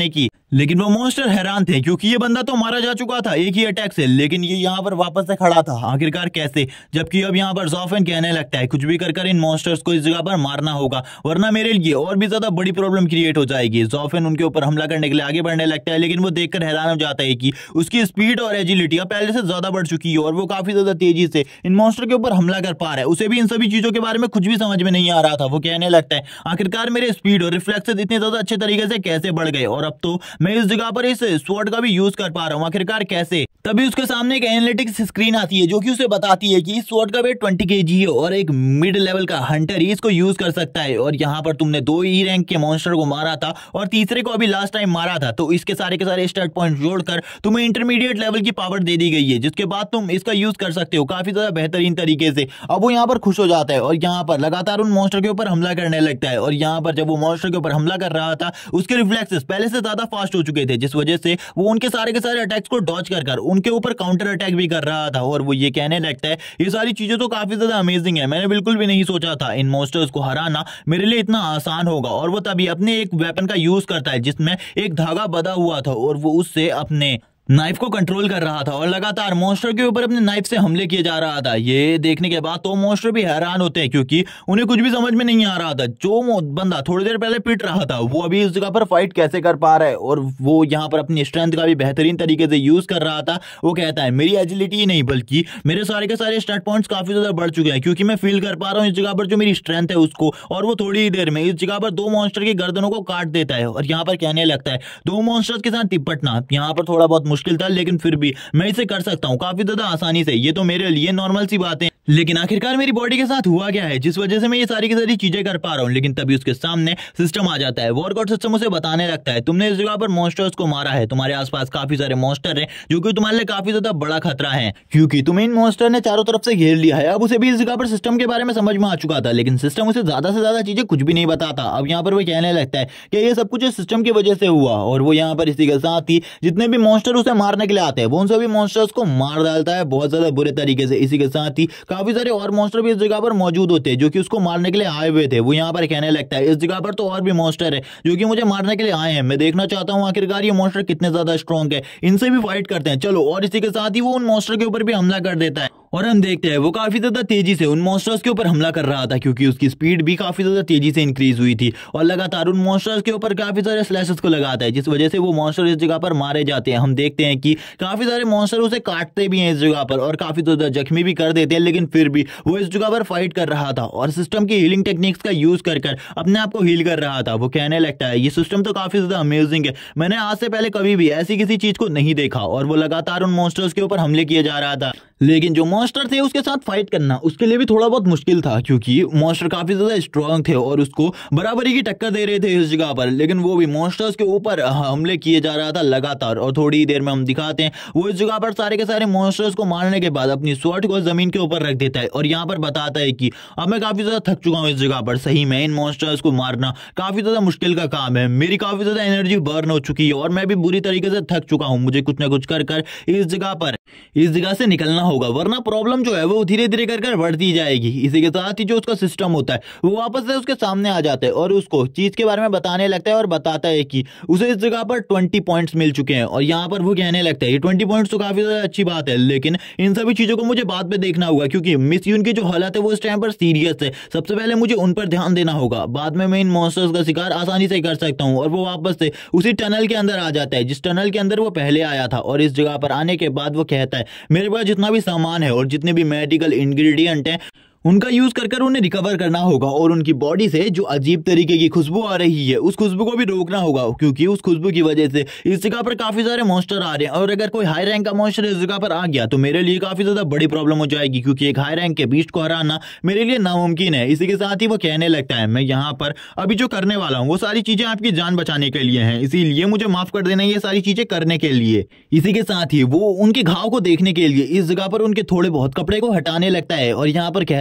लेकिन वो मॉन्स्टर हैरान थे क्योंकि ये बंदा तो मारा जा चुका था एक ही अटैक से, लेकिन ये यहाँ पर वापस से खड़ा था। आखिरकार कैसे? जबकि अब यहाँ पर ज़ॉफेन कहने लगता है कुछ भी कर कर इन मॉन्स्टर्स को इस जगह पर मारना होगा, वरना मेरे लिए और भी ज्यादा बड़ी प्रॉब्लम क्रिएट हो जाएगी। ज़ॉफेन उनके ऊपर हमला करने के लिए आगे बढ़ने लगता है, लेकिन वो देखकर हैरान हो जाता है कि उसकी स्पीड और एजिलिटी अब पहले से ज्यादा बढ़ चुकी है और वो काफी ज्यादा तेजी से इन मॉन्स्टर के ऊपर हमला कर पा रहा है। उसे भी इन सभी चीजों के बारे में कुछ भी समझ में नहीं आ रहा था। वो कहने लगता है आखिरकार मेरे स्पीड और रिफ्लेक्सेस इतने ज्यादा अच्छे तरीके से कैसे बढ़ गए, और अब तो मैं इस जगह पर इस स्वॉर्ड का भी यूज कर पा रहा हूँ, आखिरकार कैसे? तभी उसके सामने एक एनालिटिक्स स्क्रीन आती है जो कि उसे बताती है कि इस स्वॉर्ड का वेट ट्वेंटी केजी है और एक मिड लेवल का हंटर ही इसको यूज कर सकता है। और यहाँ पर तुमने दो ई रैंक के मॉन्स्टर को मारा था और तीसरे को अभी लास्ट टाइम मारा था, तो इसके सारे के सारे स्टार्ट पॉइंट जोड़कर तुम्हें इंटरमीडिएट लेवल की पावर दे दी गई है, जिसके बाद तुम इसका यूज कर सकते हो काफी ज्यादा बेहतरीन तरीके से। अब वो यहाँ पर खुश हो जाता है और यहाँ पर लगातार उन मॉन्स्टर के ऊपर हमला करने लगता है। और यहाँ पर जब वो मॉन्स्टर के ऊपर हमला कर रहा था उसके रिफ्लेक्सेस पहले से ज्यादा फास्ट हो चुके थे, जिस वजह से वो उनके सारे के सारे अटैक्स को डॉज कर कर उनके ऊपर काउंटर अटैक भी कर रहा था। और वो ये कहने लगता है ये सारी चीजें तो काफी ज्यादा अमेजिंग है, मैंने बिल्कुल भी नहीं सोचा था इन मॉन्स्टर्स को हराना मेरे लिए इतना आसान होगा। और वो तभी अपने एक वेपन का यूज करता है जिसमें एक धागा बंधा हुआ था और वो उससे अपने नाइफ को कंट्रोल कर रहा था और लगातार मॉन्स्टर के ऊपर अपने नाइफ से हमले किए जा रहा था। ये देखने के बाद तो मॉन्स्टर भी हैरान होते हैं क्योंकि उन्हें कुछ भी समझ में नहीं आ रहा था। जो बंदा थोड़ी देर पहले पिट रहा था वो अभी इस जगह पर फाइट कैसे कर पा रहा है, और वो यहाँ पर अपनी स्ट्रेंथ का भी बेहतरीन तरीके से यूज कर रहा था। वो कहता है मेरी एजिलिटी ही नहीं बल्कि मेरे सारे के सारे स्टार्ट पॉइंट्स काफी ज्यादा बढ़ चुके हैं क्योंकि मैं फील कर पा रहा हूँ इस जगह पर जो मेरी स्ट्रेंथ है उसको। और वो थोड़ी ही देर में इस जगह पर दो मॉन्स्टर की गर्दनों को काट देता है और यहाँ पर कहने लगता है दो मॉन्स्टर्स के साथ निपटना यहाँ पर थोड़ा बहुत मुश्किल था, लेकिन फिर भी मैं इसे कर सकता हूं काफी ज्यादा आसानी से। ये तो मेरे लिए नॉर्मल सी बात है, लेकिन आखिरकार मेरी बॉडी के साथ हुआ क्या है जिस वजह से मैं ये सारी की सारी चीजें कर पा रहा हूं। लेकिन तभी उसके सामने सिस्टम आ जाता है। वॉरगॉड सिस्टम उसे बताने लगता है तुमने इस जगह पर मॉन्स्टर्स को मारा है, तुम्हारे आसपास काफी सारे मॉन्स्टर हैं जो कि तुम्हारे लिए काफी ज्यादा बड़ा खतरा है क्योंकि तुम्हें इन मॉन्स्टर ने चारों तरफ से घेर लिया है। अब उसे भी इस जगह पर सिस्टम के बारे में समझ में आ चुका था, लेकिन सिस्टम उसे ज्यादा से ज्यादा चीजें कुछ भी नहीं बताता। अब यहाँ पर वो कहने लगता है कि ये सब कुछ इस सिस्टम की वजह से हुआ, और वो यहाँ पर इसी के साथ ही जितने भी मॉन्स्टर उसे मारने के लिए आते हैं वो उन सभी मॉन्स्टर्स को मार डालता है बहुत ज्यादा बुरे तरीके से। इसी के साथ ही काफी सारे और मॉन्स्टर भी इस जगह पर मौजूद होते हैं जो कि उसको मारने के लिए आए हुए थे। वो यहाँ पर कहने लगता है इस जगह पर तो और भी मॉन्स्टर है जो कि मुझे मारने के लिए आए हैं, मैं देखना चाहता हूँ आखिरकार ये मॉन्स्टर कितने ज्यादा स्ट्रॉन्ग है, इनसे भी फाइट करते हैं चलो। और इसी के साथ ही वो उन मॉन्स्टर के ऊपर भी हमला कर देता है और हम देखते हैं वो काफी ज्यादा तेजी से उन मॉन्स्टर्स के ऊपर हमला कर रहा था क्योंकि उसकी स्पीड भी काफी ज्यादा तेजी से इंक्रीज हुई थी और लगातार उन मॉन्स्टर्स के ऊपर काफी सारे स्लैशेस को लगाता है, जिस वजह से वो मॉन्स्टर इस जगह पर मारे जाते हैं। हम देखते हैं कि काफी सारे मॉन्स्टर उसे काटते भी हैं इस जगह पर और काफी ज्यादा जख्मी भी कर देते हैं, लेकिन फिर भी वो इस जगह पर फाइट कर रहा था और सिस्टम की हीलिंग टेक्निक्स का यूज कर कर अपने आप को हील कर रहा था। वो कहने लगता है ये सिस्टम तो काफी ज्यादा अमेजिंग है, मैंने आज से पहले कभी भी ऐसी किसी चीज को नहीं देखा। और वो लगातार उन मॉन्स्टर्स के ऊपर हमले किए जा रहा था, लेकिन जो मॉन्स्टर थे उसके साथ फाइट करना उसके लिए भी थोड़ा बहुत मुश्किल था क्योंकि मॉन्स्टर काफी ज्यादा स्ट्रांग थे और उसको बराबरी की टक्कर दे रहे थे इस जगह पर। लेकिन वो भी मॉन्स्टर्स के ऊपर हमले किए जा रहा था लगातार। और थोड़ी देर में हम दिखाते हैं वो इस जगह पर सारे के सारे मॉन्स्टर्स को मारने के बाद अपनी स्वॉर्ड को जमीन के ऊपर रख देता है और यहाँ पर बताता है कि अब मैं काफी ज्यादा थक चुका हूँ इस जगह पर। सही में इन मॉन्स्टर्स को मारना काफी ज्यादा मुश्किल का काम है, मेरी काफी ज्यादा एनर्जी बर्न हो चुकी है और मैं भी बुरी तरीके से थक चुका हूँ। मुझे कुछ ना कुछ कर कर इस जगह पर इस जगह से निकलना होगा, वरना प्रॉब्लम जो है वो धीरे धीरे कर कर बढ़ती जाएगी। इसी के साथ ही जो उसका सिस्टम होता है वो वापस से उसके सामने आ जाता है और उसको चीज के बारे में बताने लगता है और बताता है कि उसे इस जगह पर ट्वेंटी पॉइंट्स मिल चुके हैं। और यहाँ पर वो कहने लगता है ये ट्वेंटी पॉइंट्स तो काफी ज्यादा अच्छी बात है, लेकिन इन सभी चीजों को मुझे बाद में देखना होगा क्योंकि मिस यून की जो हालत है वो इस टाइम पर सीरियस है। सबसे पहले मुझे उन पर ध्यान देना होगा, बाद में मैं इन मॉन्स्टर्स का शिकार आसानी से कर सकता हूँ। और वो वापस से उसी टनल के अंदर आ जाता है जिस टनल के अंदर वो पहले आया था। और इस जगह पर आने के बाद वो कहता है मेरे पास जितना भी सामान है और जितने भी मेडिकल इंग्रेडिएंट हैं उनका यूज कर कर उन्हें रिकवर करना होगा और उनकी बॉडी से जो अजीब तरीके की खुशबू आ रही है उस खुशबू को भी रोकना होगा क्योंकि उस खुशबू की वजह से इस जगह पर काफी सारे मॉन्स्टर आ रहे हैं और अगर कोई हाई रैंक का मॉन्स्टर इस जगह पर आ गया तो मेरे लिए काफी ज्यादा बड़ी प्रॉब्लम हो जाएगी क्योंकि एक हाई रैंक के बीस्ट को हराना मेरे लिए नामुमकिन है। इसी के साथ ही वो कहने लगता है मैं यहाँ पर अभी जो करने वाला हूँ वो सारी चीजें आपकी जान बचाने के लिए हैं, इसीलिए मुझे माफ कर देना ये सारी चीजें करने के लिए। इसी के साथ ही वो उनके घाव को देखने के लिए इस जगह पर उनके थोड़े बहुत कपड़े को हटाने लगता है और यहाँ पर कहता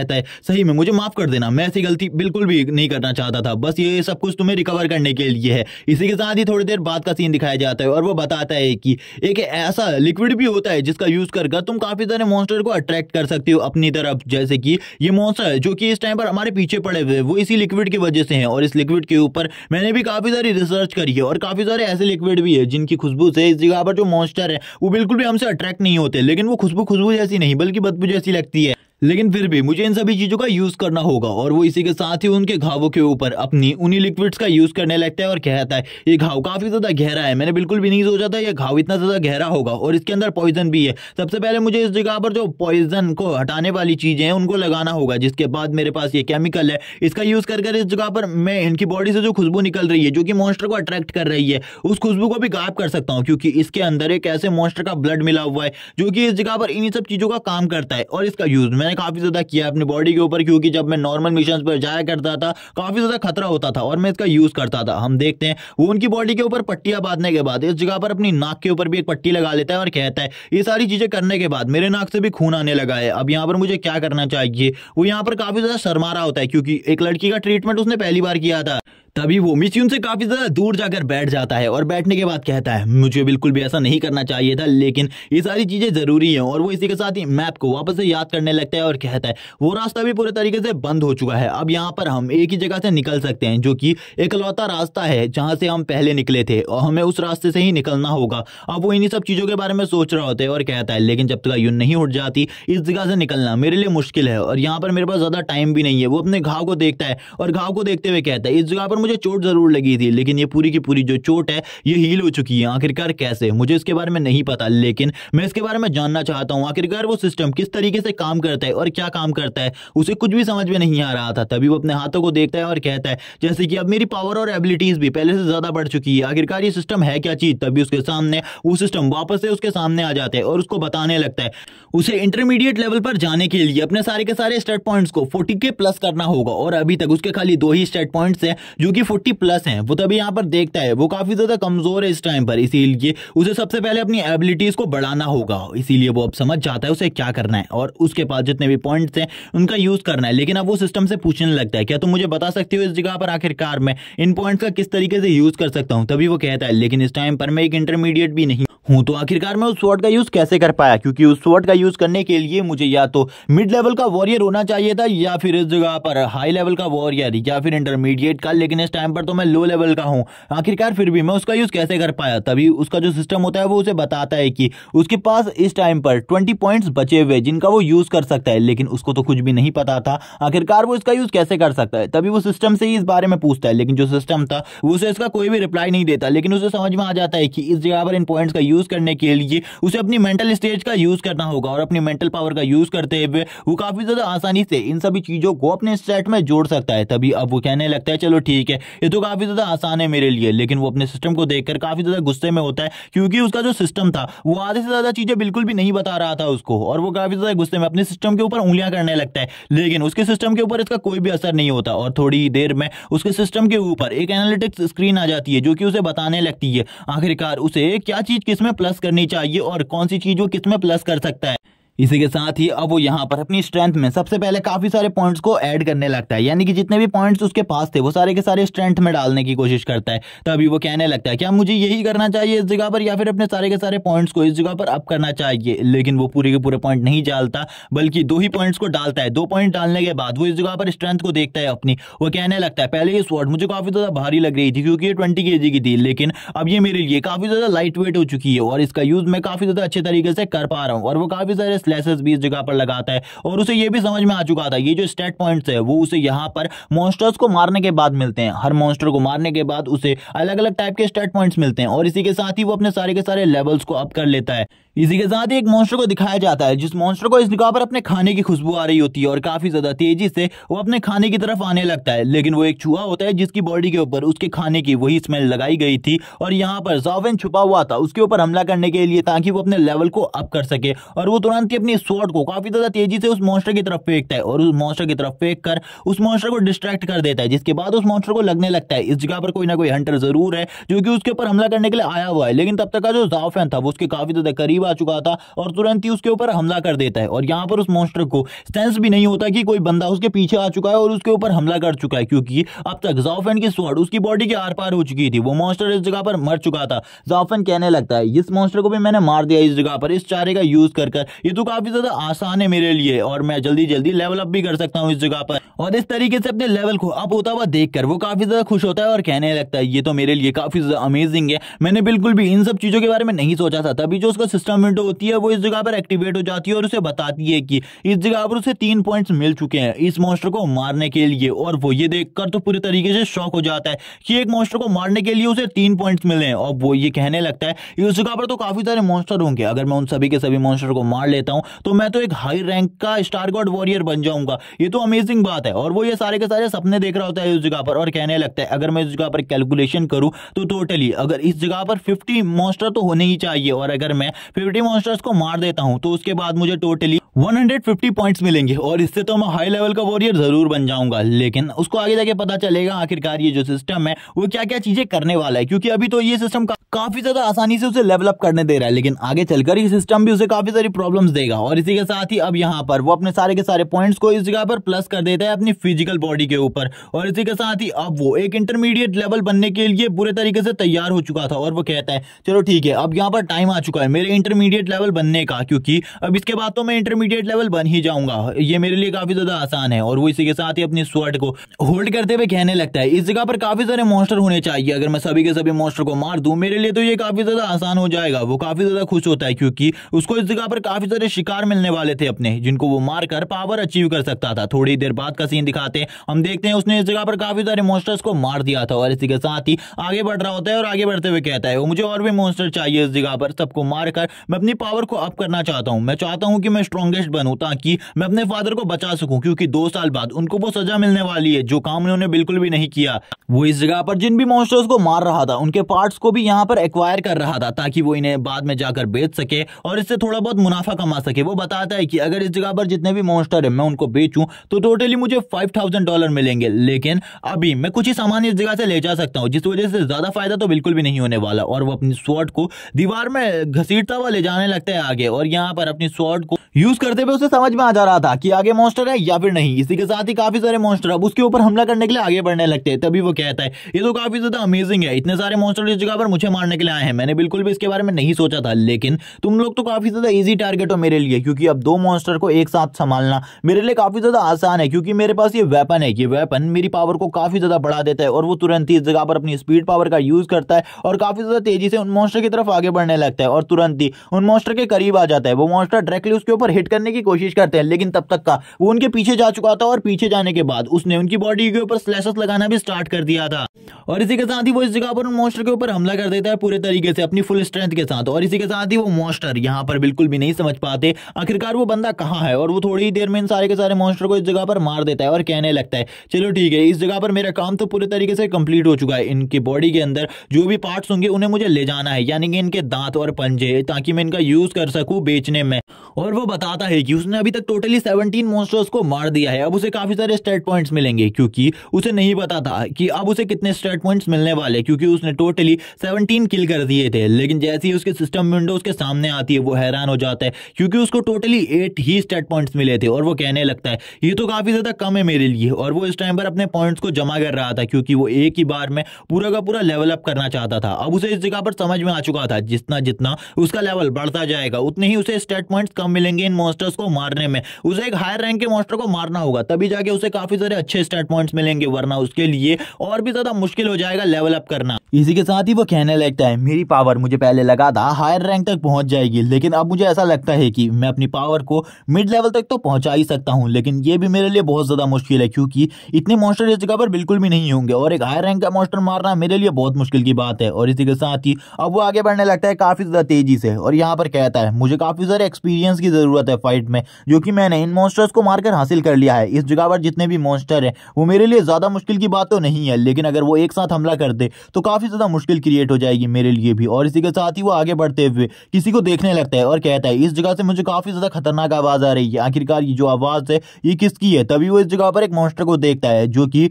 कहता है सही में मुझे माफ कर देना, मैं ऐसी गलती बिल्कुल भी नहीं करना चाहता था, बस ये सब कुछ तुम्हें रिकवर करने के लिए है। इसी के साथ ही थोड़ी देर बाद का सीन दिखाया जाता है और वो बताता है कि एक ऐसा लिक्विड भी होता है जिसका यूज कर तुम काफी सारे मॉन्स्टर को अट्रैक्ट कर सकते हो अपनी तरफ। जैसे कि ये मॉन्स्टर जो कि इस टाइम पर हमारे पीछे पड़े हुए वो इसी लिक्विड की वजह से हैं और इस लिक्विड के ऊपर मैंने भी काफी सारी रिसर्च करी है और काफी सारे ऐसे लिक्विड भी है जिनकी खुशबू से इस जगह पर जो मॉन्स्टर है वो बिल्कुल भी हमसे अट्रैक्ट नहीं होते, लेकिन वो खुशबू खुशबू जैसी नहीं बल्कि बदबू जैसी लगती है। लेकिन फिर भी मुझे इन सभी चीजों का यूज करना होगा और वो इसी के साथ ही उनके घावों के ऊपर अपनी उन्हीं लिक्विड्स का यूज करने लगता है और कहता है ये घाव काफी ज्यादा गहरा है, मैंने बिल्कुल भी नहीं सोचा था ये घाव इतना ज्यादा गहरा होगा और इसके अंदर पॉइजन भी है। सबसे पहले मुझे इस जगह पर जो पॉइजन को हटाने वाली चीजें हैं उनको लगाना होगा, जिसके बाद मेरे पास ये केमिकल है इसका यूज कर इस जगह पर मैं इनकी बॉडी से जो खुशबू निकल रही है जो कि मॉन्स्टर को अट्रैक्ट कर रही है उस खुशबू को भी गायब कर सकता हूँ, क्योंकि इसके अंदर एक ऐसे मॉन्स्टर का ब्लड मिला हुआ है जो कि इस जगह पर इन्हीं सब चीजों का काम करता है। और इसका यूज मैंने काफी ज्यादा किया अपनी बॉडी के ऊपर, क्योंकि जब मैं नॉर्मल मिशन पर जाया करता था काफी ज्यादा खतरा होता था और मैं इसका यूज करता था। हम देखते हैं वो उनकी बॉडी के ऊपर पट्टियां बांधने के बाद इस जगह पर अपनी नाक के ऊपर भी एक पट्टी लगा लेता है और कहता है ये सारी चीजें करने के बाद मेरे नाक से भी खून आने लगा है, अब यहाँ पर मुझे क्या करना चाहिए। वो यहाँ पर काफी ज्यादा शर्मा रहा होता है क्योंकि एक लड़की का ट्रीटमेंट उसने पहली बार किया था। तभी वो मिशन से काफी ज्यादा दूर जाकर बैठ जाता है और बैठने के बाद कहता है मुझे बिल्कुल भी ऐसा नहीं करना चाहिए था, लेकिन ये सारी चीजें जरूरी हैं। और वो इसी के साथ ही मैप को वापस से याद करने लगता है और कहता है वो रास्ता भी पूरे तरीके से बंद हो चुका है, अब यहाँ पर हम एक ही जगह से निकल सकते हैं जो कि एकलौता रास्ता है जहां से हम पहले निकले थे और हमें उस रास्ते से ही निकलना होगा। अब वो इन्हीं सब चीजों के बारे में सोच रहा होता है और कहता है लेकिन जब तक यूं नहीं उठ जाती इस जगह से निकलना मेरे लिए मुश्किल है और यहाँ पर मेरे पास ज्यादा टाइम भी नहीं है। वो अपने घाव को देखता है और घाव को देखते हुए कहता है इस जगह पर मुझे चोट जरूर लगी थी, लेकिन ये पूरी की पूरी जो चोट है ये हील हो चुकी है, आखिरकार कैसे मुझे इसके बारे में नहीं पता, लेकिन मैं इसके बारे में जानना चाहता हूं आखिरकार वो सिस्टम किस तरीके से काम करता है और क्या काम करता है। उसे कुछ भी समझ में नहीं आ रहा था। तभी वो अपने हाथों को देखता है और कहता है जैसे कि अब मेरी पावर और एबिलिटीज भी पहले से ज्यादा बढ़ चुकी है, आखिरकार ये सिस्टम है क्या चीज। तभी उसके सामने वो सिस्टम वापस से उसके सामने आ जाता है और उसको बताने लगता है उसे इंटरमीडिएट लेवल पर जाने के लिए अपने सारे के सारे स्टेट पॉइंट्स को फोर्टी के प्लस करना होगा और अभी तक उसके खाली दो ही स्टेट पॉइंट्स हैं जो कि फोर्टी प्लस हैं। वो तभी यहाँ पर देखता है वो काफी ज्यादा कमजोर है इस टाइम पर, इसीलिए उसे सबसे पहले अपनी एबिलिटीज को बढ़ाना होगा। इसीलिए वो अब समझ जाता है उसे क्या करना है और उसके पास जितने भी पॉइंट्स हैं उनका यूज करना है। लेकिन अब वो सिस्टम से पूछने लगता है क्या तुम मुझे बता सकते हो इस जगह पर आखिरकार मैं इन पॉइंट्स का किस तरीके से यूज कर सकता हूं। तभी वो कहता है लेकिन इस टाइम पर मैं एक इंटरमीडिएट भी नहीं हूं, तो आखिरकार मैं उस स्वॉर्ड का यूज कैसे कर पाया, क्योंकि उस स्वॉर्ड का यूज करने के लिए मुझे या तो मिड लेवल का वॉरियर होना चाहिए था या फिर इस जगह पर हाई लेवल का वॉरियर या फिर इंटरमीडिएट का, लेकिन इस टाइम पर तो मैं लो लेवल का हूं। आखिरकार फिर भी मैं उसका यूज कैसे कर पाया। तभी उसका जो सिस्टम होता है वो उसे बताता है कि उसके पास इस टाइम पर ट्वेंटी पॉइंट्स बचे हुए जिनका वो यूज कर सकता है, लेकिन उसको तो कुछ भी नहीं पता था आखिरकार वो इसका यूज कैसे कर सकता है। तभी वो सिस्टम से ही इस बारे में पूछता है, लेकिन जो सिस्टम था वो उसे इसका कोई भी रिप्लाई नहीं देता। लेकिन उसे समझ में आ जाता है कि इस जगह पर इन पॉइंट्स का यूज करने के लिए उसे अपनी मेंटल स्टेज का यूज करना होगा और अपनी मेंटल पावर का यूज करते हुए वो काफी ज्यादा आसानी से इन सभी चीजों को अपने सेट में जोड़ सकता है। तभी अब वो कहने लगता है चलो ठीक है ये तो काफी ज्यादा आसान है मेरे लिए, लेकिन वो अपने सिस्टम को देखकर काफी ज्यादा गुस्से में होता है क्योंकि उसका जो सिस्टम था वो आधे से ज्यादा चीजें बिल्कुल भी नहीं बता रहा था उसको और वो काफी ज्यादा गुस्से में अपने सिस्टम के ऊपर उंगलियां करने लगता है। लेकिन उसके सिस्टम के ऊपर इसका कोई भी असर नहीं होता और थोड़ी ही देर में उसके सिस्टम के ऊपर एक एनालिटिक्स स्क्रीन आ जाती है जो कि उसे बताने लगती है आखिरकार उसे क्या चीज किसमें प्लस करनी चाहिए और कौन सी चीज वो किसमें प्लस कर सकता है। इसी के साथ ही अब वो यहाँ पर अपनी स्ट्रेंथ में सबसे पहले काफी सारे पॉइंट्स को ऐड करने लगता है, यानी कि जितने भी पॉइंट्स उसके पास थे वो सारे के सारे स्ट्रेंथ में डालने की कोशिश करता है। तभी वो कहने लगता है क्या मुझे यही करना चाहिए इस जगह पर या फिर अपने सारे के सारे पॉइंट्स को इस जगह पर अप करना चाहिए। लेकिन वो पूरे के पूरे पॉइंट नहीं डालता बल्कि दो ही पॉइंट्स को डालता है। दो पॉइंट डालने के बाद वो इस जगह पर स्ट्रेंथ को देखता है अपनी। वो कहने लगता है पहले ये स्वॉर्ड मुझे काफी ज्यादा भारी लग रही थी क्योंकि ये ट्वेंटी के जी की थी, लेकिन अब ये मेरे लिए काफी ज्यादा लाइट वेट हो चुकी है और इसका यूज मैं काफी ज्यादा अच्छे तरीके से कर पा रहा हूँ। और वो काफी सारे स्लैशेस भी इस जगह पर लगाता है और उसे ये भी समझ में आ चुका था ये जो स्टेट पॉइंट्स है वो उसे यहाँ पर मॉन्स्टर्स को मारने के बाद मिलते हैं। हर मॉन्स्टर को मारने के बाद उसे अलग अलग टाइप के स्टेट पॉइंट्स मिलते हैं और इसी के साथ ही वो अपने सारे के सारे लेवल्स को अप कर लेता है। इसी के साथ ही एक मॉन्स्टर को दिखाया जाता है जिस मॉन्स्टर को इस जगह पर अपने खाने की खुशबू आ रही होती है और काफी ज्यादा तेजी से वो अपने खाने की तरफ आने लगता है। लेकिन वो एक चूहा होता है जिसकी बॉडी के ऊपर उसके खाने की वही स्मेल लगाई गई थी और यहाँ पर ज़ावेन छुपा हुआ था उसके ऊपर हमला करने के लिए ताकि वो अपने लेवल को अप कर सके। और वो तुरंत ही अपनी स्वॉर्ड को काफी ज्यादा तेजी से उस मॉन्स्टर की तरफ फेंकता है और उस मॉन्स्टर की तरफ फेंक कर उस मॉन्स्टर को डिस्ट्रैक्ट कर देता है, जिसके बाद उस मॉन्स्टर को लगने लगता है इस जगह पर कोई ना कोई हंटर जरूर है जो कि उसके ऊपर हमला करने के लिए आया हुआ है। लेकिन तब तक का जो ज़ावेन था वो उसके काफी ज्यादा करीब आ चुका था और तुरंत ही उसके ऊपर हमला कर देता है। और यहाँ पर उस मॉन्स्टर को सेंस भी नहीं होता कि कोई बंदा उसके पीछे आ चुका है और उसके ऊपर हमला कर चुका है, क्योंकि अब तक ज़ाओफेन की स्वॉर्ड उसकी बॉडी के आर पार हो चुकी थी। वो मॉन्स्टर इस जगह पर मर चुका था। ज़ाओफेन कहने लगता है इस मॉन्स्टर को भी मैंने मार दिया इस जगह पर इस चारे का यूज कर कर। ये तो काफी ज्यादा आसान है मेरे लिए और मैं जल्दी जल्दी लेवल अप भी कर सकता हूँ इस जगह पर। और इस तरीके से अपने लेवल को अप होता हुआ देखकर वो काफी ज्यादा खुश होता है और कहने लगता है ये तो मेरे लिए काफी ज्यादा अमेजिंग है। मैंने बिल्कुल भी इन सब चीजों के बारे में नहीं सोचा था। तभी जो उसका सिस्टम विंडो होती है वो इस जगह पर एक्टिवेट हो जाती है और उसे बताती है कि इस जगह पर उसे तीन पॉइंट्स मिल चुके हैं इस मॉन्स्टर को मारने के लिए। और वो ये देखकर तो पूरी तरीके से शॉक हो जाता है कि एक मॉन्स्टर को मारने के लिए उसे तीन पॉइंट्स मिले हैं। और वो ये कहने लगता है इस जगह पर तो काफी सारे मॉन्स्टर होंगे, अगर मैं उन सभी के सभी मॉन्स्टर को मार लेता हूं तो मैं तो एक हाई रैंक का स्टार गॉड वॉरियर बन जाऊंगा। ये तो अमेजिंग बात है। और वो ये सारे के सारे सपने देख रहा होता है इस जगह पर और कहने लगता है अगर मैं इस जगह पर कैलकुलेशन करूं तो टोटली अगर इस जगह पर पचास मॉन्स्टर तो होने ही चाहिए और अगर मैं पचास मॉन्स्टर्स को मार देता हूं तो उसके बाद मुझे टोटली एक सौ पचास पॉइंट्स मिलेंगे और इससे तो मैं हाई लेवल का वॉरियर जरूर बन जाऊंगा। लेकिन उसको आगे जाके पता चलेगा आखिरकार ये जो सिस्टम है वो क्या क्या चीजें करने वाला है, क्योंकि अभी तो ये सिस्टम का, काफी ज्यादा आसानी से उसे लेवल अप करने दे रहा है, लेकिन आगे चलकर ये सिस्टम भी उसे काफी सारी प्रॉब्लम्स देगा। और इसी के साथ ही अब यहाँ पर वो अपने सारे के सारे पॉइंट्स को इस जगह पर प्लस कर देता है अपनी फिजिकल बॉडी के ऊपर। और इसी के साथ ही अब वो एक इंटरमीडिएट लेवल बनने के लिए पूरे तरीके से तैयार हो चुका था और वो कहता है चलो ठीक है अब यहाँ पर टाइम आ चुका है मेरे इंटरमीडिएट लेवल बनने का, क्योंकि अब इसके बाद तो मैं इंटरमीडिएट लेवल बन ही जाऊंगा, ये मेरे लिए काफी ज्यादा आसान है। और वो इसी के साथ ही अपनी स्वॉर्ड को होल्ड करते हुए कहने लगता है इस जगह पर काफी सारे मॉन्स्टर होने चाहिए, अगर मैं सभी के सभी मॉन्स्टर को मार दूं मेरे लिए तो ये काफी ज्यादा आसान हो जाएगा। वो काफी ज्यादा खुश होता है क्योंकि उसको इस जगह पर काफी सारे शिकार मिलने वाले थे अपने, जिनको वो मारकर पावर अचीव कर सकता था। थोड़ी देर बाद का सीन दिखाते हैं, हम देखते हैं उसने इस जगह पर काफी सारे मॉन्स्टर्स को मार दिया था और इसी के साथ ही आगे बढ़ रहा होता है और आगे बढ़ते हुए कहता है वो मुझे और भी मॉन्स्टर चाहिए इस जगह पर, सबको मारकर मैं अपनी पावर को अप करना चाहता हूं। मैं चाहता हूं कि मैं स्ट्रॉन्गेस्ट बनूं ताकि मैं अपने फादर को बचा सकूं, क्योंकि दो साल बाद उनको वो सजा मिलने वाली है जो काम उन्होंने बिल्कुल भी नहीं किया। वो इस जगह पर जिन भी मॉन्स्टर्स को मार रहा था उनके पार्ट्स को भी यहाँ पर एक्वायर कर रहा था ताकि वो इन्हें बाद में जाकर बेच सके और इससे थोड़ा बहुत मुनाफा कमा सके। वो बताता है कि अगर इस जगह पर जितने भी मॉन्स्टर है मैं उनको बेचूं तो टोटली मुझे फाइव थाउजेंड डॉलर मिलेंगे, लेकिन अभी मैं कुछ ही सामान इस जगह से ले जा सकता हूं, जिस वजह से ज्यादा फायदा तो बिल्कुल भी नहीं होने वाला। और वो अपनी स्वॉर्ड को दीवार में घसीटता हुआ ले जाने लगता है आगे और यहाँ पर अपनी स्वॉर्ड को यूज करते हुए उसे समझ में आ जा रहा था कि आगे मॉन्स्टर है या फिर नहीं। इसी के साथ ही काफी सारे मॉन्स्टर अब उसके ऊपर हमला करने के लिए आगे बढ़ने लगते हैं। तभी वो कहता है ये तो काफी ज्यादा अमेजिंग है, इतने सारे मॉन्स्टर इस जगह पर मुझे मारने के लिए आए हैं, मैंने बिल्कुल भी इसके बारे में नहीं सोचा था, लेकिन तुम लोग तो काफी ज्यादा इजी टारगेट हो मेरे लिए, क्योंकि अब दो मॉन्स्टर को एक साथ संभालना मेरे लिए काफी ज्यादा आसान है, क्योंकि मेरे पास ये वेपन है। ये वेपन मेरी पावर को काफी ज्यादा बढ़ा देता है और वो तुरंत ही इस जगह पर अपनी स्पीड पावर का यूज करता है और काफी ज्यादा तेजी से उन मॉन्स्टर की तरफ आगे बढ़ने लगता है और तुरंत ही उन मॉन्स्टर के करीब आ जाता है। वो मॉन्स्टर डायरेक्टली उसके ऊपर हिट करने की कोशिश करते हैं, लेकिन तब तक का वो उनके पीछे जा चुका था और पीछे जाने के बाद उसने उनकी बॉडी के ऊपर स्लैशेस लगाना भी स्टार्ट कर दिया था। और इसी के साथ ही वो इस जगह पर उन मॉन्स्टर के ऊपर हमला कर देता है पूरे तरीके से अपनी फुल स्ट्रेंथ के साथ। और इसी के साथ ही वो मॉन्स्टर यहाँ पर बिल्कुल भी नहीं समझ पाते आखिरकार वो बंदा कहाँ है, और वो थोड़ी ही देर में इन सारे के सारे मॉन्स्टर को इस जगह पर मार देता है और कहने लगता है चलो ठीक है इस जगह पर मेरा काम तो पूरे तरीके से कंप्लीट हो चुका है। इनकी बॉडी के अंदर जो भी पार्ट्स होंगे उन्हें मुझे ले जाना है, यानी कि इनके दांत और पंजे, ताकि मैं इनका यूज कर सकूं बेचने में। और वो बताता है कि उसने अभी तक टोटली सत्रह मॉन्स्टर्स को मार दिया है। अब उसे काफी सारे स्टैट पॉइंट्स मिलेंगे, क्योंकि उसे नहीं पता था कि अब उसे कितने स्टैट पॉइंट्स मिलने वाले, क्योंकि उसने टोटली सत्रह किल कर दिए थे। लेकिन जैसे ही उसके सिस्टम विंडो उसके सामने आती है वो हैरान हो जाता है, क्योंकि उसको टोटली एट ही स्टैट पॉइंट्स मिले थे। और वो कहने लगता है ये तो काफी ज्यादा कम है मेरे लिए। और वो इस टाइम पर अपने पॉइंट्स को जमा कर रहा था, क्योंकि वो एक ही बार में पूरा का पूरा लेवल अप करना चाहता था। अब उसे इस जगह पर समझ में आ चुका था जितना जितना उसका लेवल बढ़ता जाएगा उतने ही उसे स्टैट पॉइंट्स कम मिलेंगे इन मॉन्स्टर्स को मारने में। उसे एक हायर रैंक के मॉन्स्टर को मारना होगा, तभी जाके उसे काफी सारे अच्छे स्टैट पॉइंट्स मिलेंगे, वरना उसके लिए और भी ज्यादा मुश्किल हो जाएगा लेवल अप करना। इसी के साथ ही वो कहने लगता है मेरी पावर मुझे पहले लगा था हायर रैंक तक पहुंच जाएगी, लेकिन अब मुझे ऐसा लगता है कि मैं अपनी पावर को मिड लेवल तक तो पहुंचा ही सकता हूं, लेकिन ये भी मेरे लिए बहुत ज्यादा मुश्किल है, क्योंकि इतने मॉन्स्टर इस जगह पर बिल्कुल भी नहीं होंगे और एक हायर रैंक का मॉन्स्टर मारना मेरे लिए बहुत मुश्किल की बात है। और इसी के साथ ही अब वो आगे बढ़ने लगता है काफी ज्यादा तेजी से और यहाँ पर कहता है मुझे काफी सारे एक्सपीरियंस की जरूरत है फाइट में, जो कि मैंने इन मॉन्स्टर्स को मारकर हासिल कर लिया है। इस जगह पर जितने भी मॉन्स्टर हैं वो मेरे लिए ज्यादा मुश्किल की बात तो नहीं है, लेकिन अगर वो एक साथ हमला कर दे तो काफी ज्यादा मुश्किल क्रिएट हो जाएगी मेरे लिए भी। और इसी के साथ ही वो आगे बढ़ते हुए किसी को देखने लगता है और कहता है इस जगह से मुझे काफी ज्यादा खतरनाक आवाज आ रही है, आखिरकार ये जो आवाज है ये किसकी है। तभी वो इस जगह पर एक मॉन्स्टर को देखता है जो कि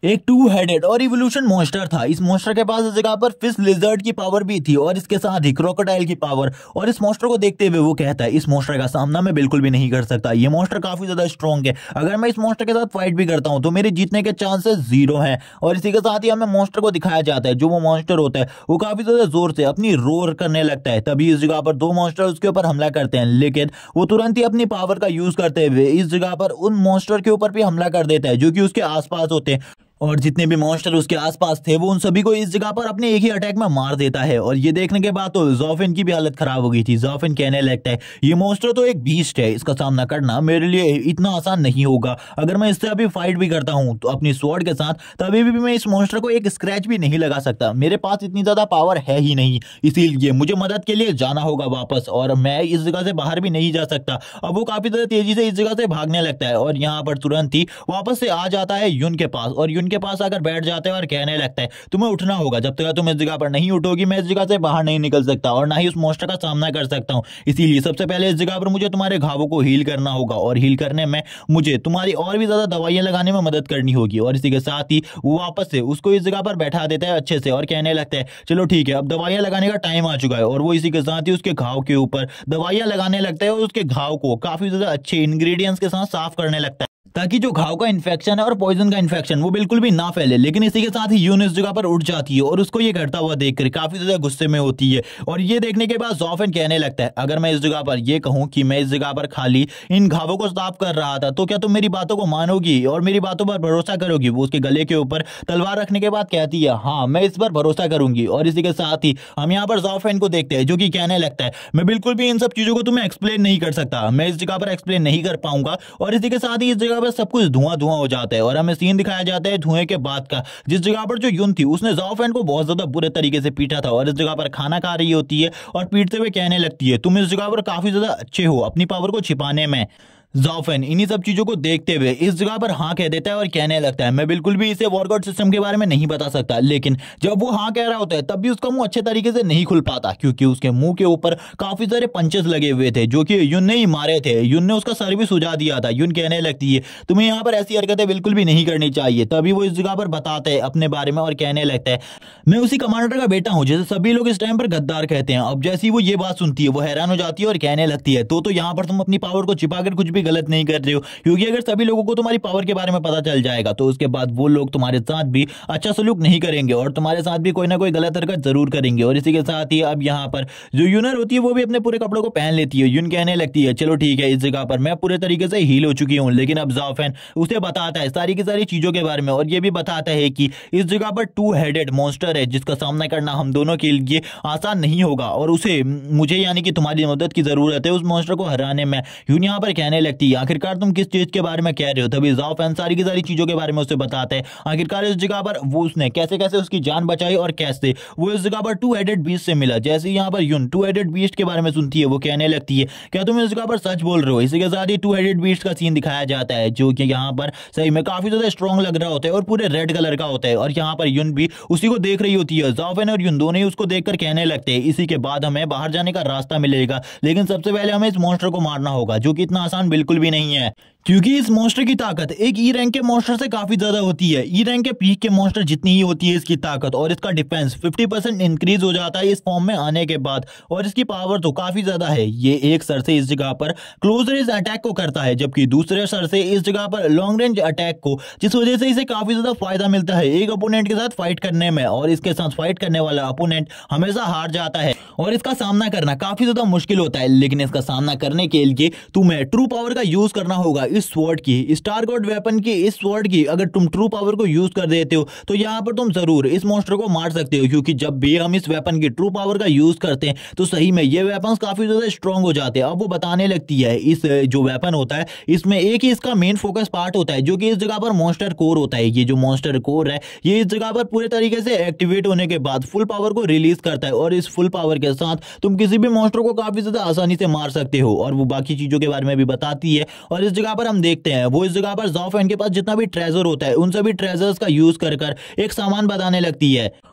एक टू हेडेड और इवोल्यूशन मॉन्स्टर था। इस मॉन्स्टर के पास इस जगह पर फिश लिजर्ड की पावर भी थी और इसके साथ ही क्रोकोडाइल की पावर। और इस मॉन्स्टर को देखते हुए वो कहता है इस मॉन्स्टर का सामना मैं बिल्कुल भी नहीं कर सकता, ये मॉन्स्टर काफी ज्यादा स्ट्रॉन्ग है, अगर मैं इस मॉन्स्टर के साथ फाइट भी करता हूं तो मेरे जीतने के चांसेस जीरो हैं। और इसी के साथ ही हमें मॉन्स्टर को दिखाया जाता है, जो वो मॉन्स्टर होता है वो काफी ज्यादा जोर से अपनी रोर करने लगता है। तभी इस जगह पर दो मॉन्स्टर उसके ऊपर हमला करते हैं, लेकिन वो तुरंत ही अपनी पावर का यूज करते हुए इस जगह पर उन मॉन्स्टर के ऊपर भी हमला कर देता है जो कि उसके आसपास होते हैं। और जितने भी मॉन्स्टर उसके आसपास थे वो उन सभी को इस जगह पर अपने एक ही अटैक में मार देता है। और ये देखने के बाद तो ज़ॉफिन की भी हालत खराब हो गई थी। ज़ॉफिन कहने लगता है ये मॉन्स्टर तो एक बीस्ट है, इसका सामना करना मेरे लिए इतना आसान नहीं होगा, अगर मैं इससे अभी फाइट भी करता हूं तो अपनी स्वॉर्ड के साथ तभी भी मैं इस मॉन्स्टर को एक स्क्रैच भी नहीं लगा सकता, मेरे पास इतनी ज्यादा पावर है ही नहीं, इसीलिए मुझे मदद के लिए जाना होगा वापस और मैं इस जगह से बाहर भी नहीं जा सकता। अब वो काफी ज्यादा तेजी से इस जगह से भागने लगता है और यहाँ पर तुरंत ही वापस से आ जाता है युन के पास। और युन के पास आकर बैठ जाते हैं और कहने लगता है तुम्हें उठना होगा, जब तक तुम इस जगह पर नहीं उठोगी मैं इस जगह से बाहर नहीं निकल सकता और ना ही उस मॉन्स्टर का सामना कर सकता हूं, इसीलिए सबसे पहले इस जगह पर मुझे तुम्हारे घावों को हील करना होगा और हील करने में मुझे तुम्हारी और भी ज्यादा दवाइयां लगाने में मदद करनी होगी। और इसी के साथ ही वो वापस से उसको इस जगह पर बैठा देता है अच्छे से और कहने लगता है चलो ठीक है अब दवाइयां लगाने का टाइम आ चुका है। और वो इसी के साथ ही उसके घाव के ऊपर दवाइयां लगाने लगता है और उसके घाव को काफी ज्यादा अच्छे इंग्रेडिएंट्स के साथ साफ करने लगता है ताकि जो घाव का इन्फेक्शन है और पॉइजन का इन्फेक्शन वो बिल्कुल भी ना फैले। लेकिन इसी के साथ ही यून इस जगह पर उठ जाती है और उसको ये करता हुआ देखकर काफी ज्यादा गुस्से में होती है। और ये देखने के बाद ज़ॉफिन कहने लगता है अगर मैं इस जगह पर ये कहूं कि मैं इस जगह पर खाली इन घावों को साफ कर रहा था तो क्या तुम मेरी बातों को मानोगी और मेरी बातों पर भरोसा करोगी। वो उसके गले के ऊपर तलवार रखने के बाद कहती है हाँ मैं इस पर भरोसा करूंगी। और इसी के साथ ही हम यहाँ पर ज़ॉफिन को देखते हैं जो कि कहने लगता है मैं बिल्कुल भी इन सब चीजों को तुम्हें एक्सप्लेन नहीं कर सकता, मैं इस जगह पर एक्सप्लेन नहीं कर पाऊंगा। और इसी के साथ ही इस जगह पर सब कुछ धुआं धुआं हो जाता है और हमें सीन दिखाया जाता है धुएं के बाद का, जिस जगह पर जो युन थी उसने ज़ॉफिन को बहुत ज्यादा बुरे तरीके से पीटा था और इस जगह पर खाना खा रही होती है और पीटते हुए कहने लगती है तुम इस जगह पर काफी ज्यादा अच्छे हो अपनी पावर को छिपाने में। ज़ॉफिन इन्हीं सब चीजों को देखते हुए इस जगह पर हाँ कह देता है और कहने लगता है मैं बिल्कुल भी इसे वर्कआउट सिस्टम के बारे में नहीं बता सकता। लेकिन जब वो हाँ कह रहा होता है तब भी उसका मुंह अच्छे तरीके से नहीं खुल पाता क्योंकि उसके मुंह के ऊपर काफी सारे पंचेस लगे हुए थे जो कि युन ने ही मारे थे। युन ने उसका सर भी सुझा दिया था। युन कहने लगती है तुम्हें यहाँ पर ऐसी हरकतें बिल्कुल भी नहीं करनी चाहिए। तभी वो इस जगह पर बताते हैं अपने बारे में और कहने लगता है मैं उसी कमांडर का बेटा हूँ जैसे सभी लोग इस टाइम पर गद्दार कहते हैं। अब जैसी वो ये बात सुनती है वो हैरान हो जाती है और कहने लगती है तो तो यहाँ पर तुम अपनी पावर को छिपाकर कुछ भी गलत नहीं कर रहे हो, क्योंकि अगर सभी लोगों को तुम्हारी पावर के बारे में पता चल जाएगा तो उसके बाद वो लोग तुम्हारे साथ भी अच्छा सलूक नहीं करेंगे और तुम्हारे साथ भी कोई ना कोई गलत हरकत जरूर करेंगे। और इसी के साथ ही अब यहाँ पर जो यूनर होती है वो भी अपने पूरे कपड़ों को पहन लेती है। यून कहने लगती है चलो ठीक है इस जगह पर मैं पूरे तरीके से हील हो चुकी हूँ। लेकिन अब ज़ॉफिन उसे बताता है सारी की सारी चीजों के बारे में और ये भी बताता है कि इस जगह पर टू हेडेड मॉन्स्टर है जिसका सामना करना हम दोनों के लिए आसान नहीं होगा और उसे मुझे यानी कि तुम्हारी मदद की जरूरत है उस मॉन्स्टर को हराने में। यून यहाँ पर कहने लगती है आखिरकार तुम किस चीज के बारे में कह रहे हो। तभी ज़ॉफिन सारी की सारी चीजों के बारे में उसे बताते हैं आखिरकार इस जगह पर वो उसने कैसे कैसे उसकी जान बचाई और कैसे वो इस जगह पर टू हेडेड बीस्ट से मिला। जैसे ही यहाँ पर यून टू हेडेड बीस्ट के बारे में सुनती है वो कहने लगती है क्या तुम इस जगह पर सच बोल रहे हो। इसी के साथ ही टू हेडेड बीस्ट का सीन दिखाया जाता है जो कि यहाँ पर सही में काफी ज्यादा स्ट्रॉन्ग लग रहा होता है और पूरे रेड कलर का होता है। और यहाँ पर यून भी उसी को देख रही होती है। ज़ॉफिन और यून दोनों ही उसको देखकर कहने लगते हैं इसी के बाद हमें बाहर जाने का रास्ता मिलेगा, लेकिन सबसे पहले हमें इस मॉन्स्टर को मारना होगा जो कि इतना आसान बिल्कुल भी नहीं है क्योंकि इस मॉन्स्टर की ताकत एक ई रैंक के मॉन्स्टर से काफी ज्यादा होती है। ई रैंक के पीक के मॉन्स्टर जितनी ही होती है इसकी ताकत और इसका डिफेंस फिफ्टी परसेंट इंक्रीज हो जाता है इस फॉर्म में आने के बाद। और इसकी पावर तो काफी ज्यादा है। ये एक सर से इस जगह पर क्लोज रेंज अटैक को करता है जबकि दूसरे सर से इस जगह पर लॉन्ग रेंज अटैक को, जिस वजह से इसे काफी ज्यादा फायदा मिलता है एक अपोनेंट के साथ फाइट करने में। और इसके साथ फाइट करने वाला अपोनेंट हमेशा हार जाता है और इसका सामना करना काफी ज्यादा मुश्किल होता है। लेकिन इसका सामना करने के लिए तुम्हें ट्रू पावर का यूज करना होगा इस स्वॉर्ड की, स्टार गॉड वेपन की, इस स्वॉर्ड की। अगर तुम ट्रू पावर को यूज कर देते हो तो यहाँ पर तुम जरूर इस मॉन्स्टर को मार सकते हो क्योंकि जब भी हम इस वेपन की ट्रू पावर का यूज करते हैं तो सही में ये वेपन्स काफी ज्यादा स्ट्रांग हो जाते हैं। अब वो बताने लगती है इस जो वेपन होता है इसमें एक ही इसका मेन फोकस पार्ट होता है जो कि इस जगह पर मॉन्स्टर कोर होता है। ये जो मॉन्स्टर कोर है ये इस जगह पर पूरे तरीके से एक्टिवेट होने के बाद फुल पावर को रिलीज करता है और इस फुल पावर के साथ तुम किसी भी मॉन्स्टर को काफी ज्यादा आसानी से मार सकते हो। और वो बाकी चीजों के बारे में भी बताती है और इस जगह पर हम देखते हैं वो इस जगह पर ज़ॉफिन के पास जितना भी ट्रेजर होता है उन सभी ट्रेजर्स का यूज कर कर एक सामान बनाने लगती है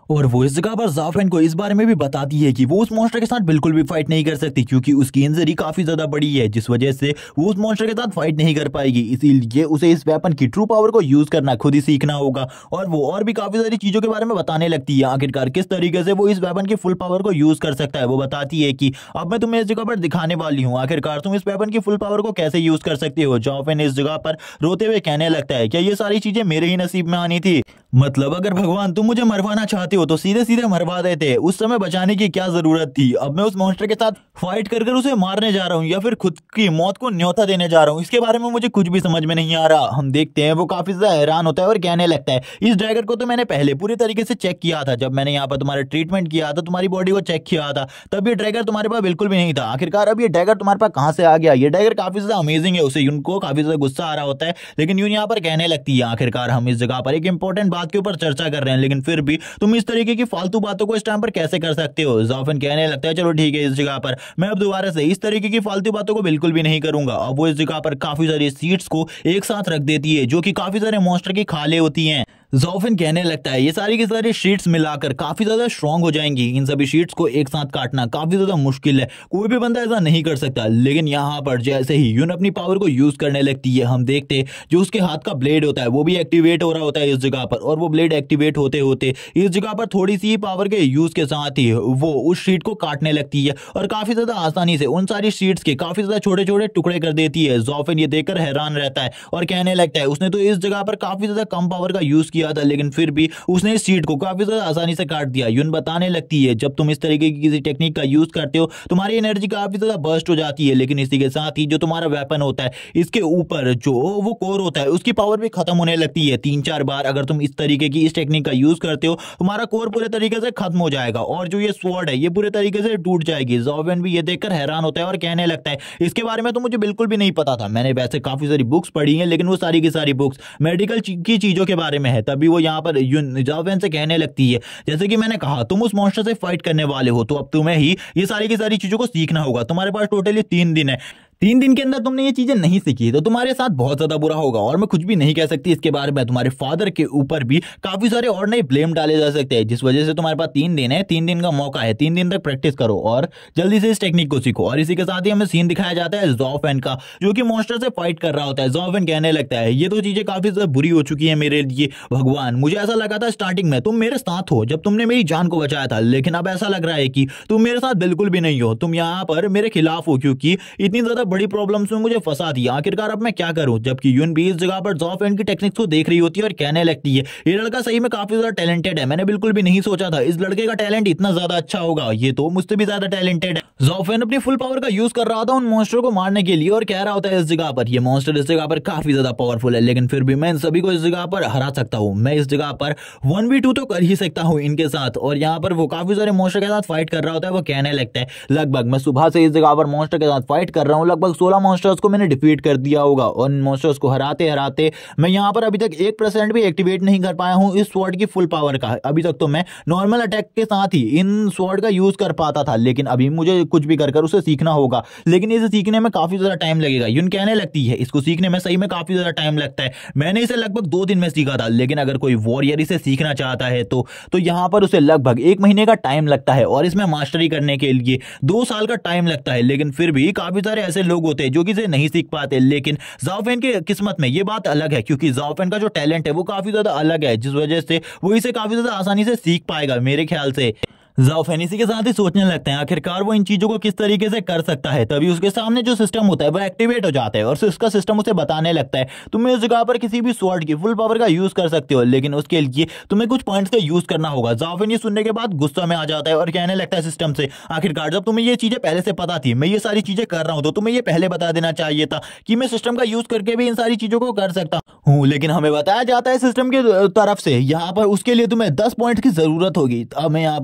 और वो इस जगह पर ज़ाफेन को इस बारे में भी बताती है कि वो उस मॉन्स्टर के साथ बिल्कुल भी फाइट नहीं कर सकती क्योंकि उसकी इंजरी काफी ज्यादा बड़ी है, जिस वजह से वो उस मॉन्स्टर के साथ फाइट नहीं कर पाएगी। इसीलिए उसे इस वेपन की ट्रू पावर को यूज करना खुद ही सीखना होगा। और वो और भी काफी सारी चीजों के बारे में बताने लगती है, आखिरकार किस तरीके से वो इस वेपन की फुल पावर को यूज कर सकता है। वो बताती है कि अब मैं तुम्हें इस जगह पर दिखाने वाली हूँ, आखिरकार तुम इस वेपन की फुल पावर को कैसे यूज कर सकते हो। ज़ाफेन इस जगह पर रोते हुए कहने लगता है, क्या ये सारी चीजें मेरे ही नसीब में आनी थी? मतलब अगर भगवान तुम मुझे मरवाना चाहते हो तो सीधे सीधे मरवा देते, उस समय बचाने की क्या जरूरत थी। अब मैं उस मॉन्स्टर के साथ फाइट कर कर उसे मारने जा रहा हूँ या फिर खुद की मौत को न्योता देने जा रहा हूँ, इसके बारे में मुझे कुछ भी समझ में नहीं आ रहा। हम देखते हैं वो काफी ज्यादा हैरान होता है और कहने लगता है, इस ड्रैगन को तो मैंने पहले पूरी तरीके से चेक किया था, जब मैंने यहाँ पर तुम्हारा ट्रीटमेंट किया था, तुम्हारी बॉडी को चेक किया था, तब ये ड्रैगन तुम्हारे पास बिल्कुल भी नहीं था। आखिरकार अब ये ड्रैगन तुम्हारे पास कहाँ से आ गया? ये ड्रैगन काफी ज्यादा अमेजिंग है। उसे उनको काफी ज्यादा गुस्सा आ रहा होता है, लेकिन यून यहाँ पर कहने लगती है, आखिरकार हम इस जगह पर एक इंपॉर्टेंट बात के ऊपर चर्चा कर रहे हैं, लेकिन फिर भी तुम इस तरीके की फालतू बातों को इस टाइम पर कैसे कर सकते हो। ज़ाफेन कहने लगता है, चलो ठीक है, इस जगह पर मैं अब दोबारा से इस तरीके की फालतू बातों को बिल्कुल भी नहीं करूंगा। अब वो इस जगह पर काफी सारी सीड्स को एक साथ रख देती है जो कि काफी सारे मॉन्स्टर की खाले होती हैं। ज़ाफेन कहने लगता है, ये सारी की सारी शीट्स मिलाकर काफी ज्यादा स्ट्रांग हो जाएंगी, इन सभी शीट्स को एक साथ काटना काफी ज्यादा मुश्किल है, कोई भी बंदा ऐसा नहीं कर सकता। लेकिन यहाँ पर जैसे ही यून अपनी पावर को यूज करने लगती है, हम देखते हैं जो उसके हाथ का ब्लेड होता है वो भी एक्टिवेट हो रहा होता है इस जगह पर, और वो ब्लेड एक्टिवेट होते होते इस जगह पर थोड़ी सी पावर के यूज के साथ ही वो उस शीट को काटने लगती है और काफी ज्यादा आसानी से उन सारी शीट्स के काफी ज्यादा छोटे छोटे टुकड़े कर देती है। ज़ाफेन ये देखकर हैरान रहता है और कहने लगता है, उसने तो इस जगह पर काफी ज्यादा कम पावर का यूज किया था, लेकिन फिर भी उसने इस शीट को काफी ज्यादा आसानी से काट दिया। यून बताने लगती है, जब तुम इस तरीके की किसी टेक्निक का यूज करते हो तुम्हारी एनर्जी काफी ज्यादा बर्स्ट हो जाती है, लेकिन इसी के साथ ही जो तुम्हारा वेपन होता है इसके ऊपर जो वो कोर होता है उसकी पावर भी खत्म होने लगती है। तीन चार बार अगर तुम इस तरीके की इस टेक्निक का यूज करते हो तुम्हारा कोर पूरे तरीके से खत्म हो जाएगा और जो ये स्वॉर्ड है ये पूरे तरीके से टूट जाएगी। ज़ाफेन भी ये देखकर हैरान होता है और कहने लगता है, इसके बारे में तो मुझे बिल्कुल भी नहीं पता था, मैंने वैसे काफी सारी बुक्स पढ़ी हैं लेकिन वो सारी की सारी बुक्स मेडिकल की चीजों के बारे में है। तभी वो यहाँ पर ज़ाफेन से कहने लगती है, जैसे कि मैंने कहा तुम उस मॉन्स्टर से फाइट करने वाले हो तो अब तुम्हें ही ये सारी की सारी चीजों को सीखना होगा। तुम्हारे पास टोटली तीन दिन है, तीन दिन के अंदर तुमने ये चीजें नहीं सीखी तो तुम्हारे साथ बहुत ज्यादा बुरा होगा। और मैं कुछ भी नहीं कह सकती इसके बारे में, तुम्हारे फादर के ऊपर भी काफी सारे और नए ब्लेम डाले जा सकते हैं, जिस वजह से तुम्हारे पास तीन दिन है, तीन दिन का मौका है, तीन दिन तक प्रैक्टिस करो और जल्दी से इस टेक्निक को सीखो। और इसी के साथ ही हमें सीन दिखाया जाता है ज़ाफेन का जो कि मॉन्स्टर से फाइट कर रहा होता है। ज़ाफेन कहने लगता है, ये तो चीजें काफी ज्यादा बुरी हो चुकी है मेरे लिए भगवान, मुझे ऐसा लगा था स्टार्टिंग में तुम मेरे साथ हो जब तुमने मेरी जान को बचाया था, लेकिन अब ऐसा लग रहा है कि तुम मेरे साथ बिल्कुल भी नहीं हो, तुम यहाँ पर मेरे खिलाफ हो क्योंकि इतनी ज्यादा बड़ी प्रॉब्लम्स में मुझे फंसा दिया। आखिरकार अब मैं क्या करूं? जबकि यून भी इस जगह पर ज़ाफेन की टेक्निक्स को देख रही होती है और कहने लगती है, ये लड़का सही में काफी ज्यादा टैलेंटेड है, मैंने बिल्कुल भी नहीं सोचा था इस लड़के का टैलेंट इतना ज्यादा अच्छा होगा, ये तो मुझसे भी ज्यादा टैलेंटेड है। ज़ाफेन अपनी फुल पावर का यूज कर रहा था उन मॉन्स्टर को मारने के लिए और कह रहा होता है इस जगह पर ये मॉन्स्टर इस जगह पर काफी ज्यादा पावरफुल है, लेकिन फिर भी मैं इन सभी को इस जगह पर हरा सकता हूँ, मैं इस जगह पर वन वी टू तो कर ही सकता हूँ इनके साथ। और यहाँ पर वो काफी सारे मॉन्स्टर के साथ फाइट कर रहा होता है। वो कहने लगता है, लगभग मैं सुबह से इस जगह पर मॉन्स्टर के साथ फाइट कर रहा हूँ, लगभग सोलह मॉन्स्टर्स को मैंने डिफीट कर दिया होगा और इन मॉन्स्टर्स को हराते हराते मैं यहाँ पर अभी तक एक परसेंट भी एक्टिवेट नहीं कर पाया हूँ इस स्वॉर्ड की फुल पावर का। अभी तक तो मैं नॉर्मल अटैक के साथ ही इन स्वॉर्ड का यूज कर पाता था, लेकिन अभी मुझे कुछ भी कर कर उसे सीखना होगा, लेकिन इसे सीखने में काफी ज्यादा टाइम लगेगा। यून कहने लगती है, इसको सीखने में सही में काफी ज्यादा टाइम लगता है, मैंने इसे लगभग दो दिन में सीखा था, लेकिन अगर कोई वॉरियर इसे सीखना चाहता है तो तो यहाँ पर उसे लगभग एक महीने का टाइम लगता है और इसमें मास्टरी करने के लिए दो साल का टाइम लगता है। लेकिन फिर भी काफी सारे ऐसे लोग होते हैं जो कि इसे नहीं सीख पाते, लेकिन ज़ाफेन की किस्मत में ये बात अलग है क्योंकि ज़ाफेन का जो टैलेंट है वो काफी ज्यादा अलग है, जिस वजह से वो इसे काफी ज्यादा आसानी से सीख पाएगा मेरे ख्याल से। ज़ाफेन इसी के साथ ही सोचने लगते हैं आखिरकार वो इन चीजों को किस तरीके से कर सकता है। तभी उसके सामने जो सिस्टम होता है वो एक्टिवेट हो जाता है और उसका सिस्टम उसे बताने लगता है, तुम इस जगह पर किसी भी स्वॉर्ड की फुल पावर का यूज कर सकते हो, लेकिन उसके लिए तुम्हें कुछ पॉइंट्स का यूज करना होगा। ज़ाफेन ये सुनने के बाद गुस्सा में आ जाता है और कहने लगता है सिस्टम से, आखिरकार जब तुम्हें ये चीजें पहले से पता थी, मैं ये सारी चीजें कर रहा हूँ, तो तुम्हें ये पहले बता देना चाहिए था कि मैं सिस्टम का यूज करके भी इन सारी चीजों को कर सकता हूँ। लेकिन हमें बताया जाता है सिस्टम की तरफ से यहाँ पर उसके लिए तुम्हें दस पॉइंट की जरूरत होगी। अब मैं यहाँ पर ज़ाफेन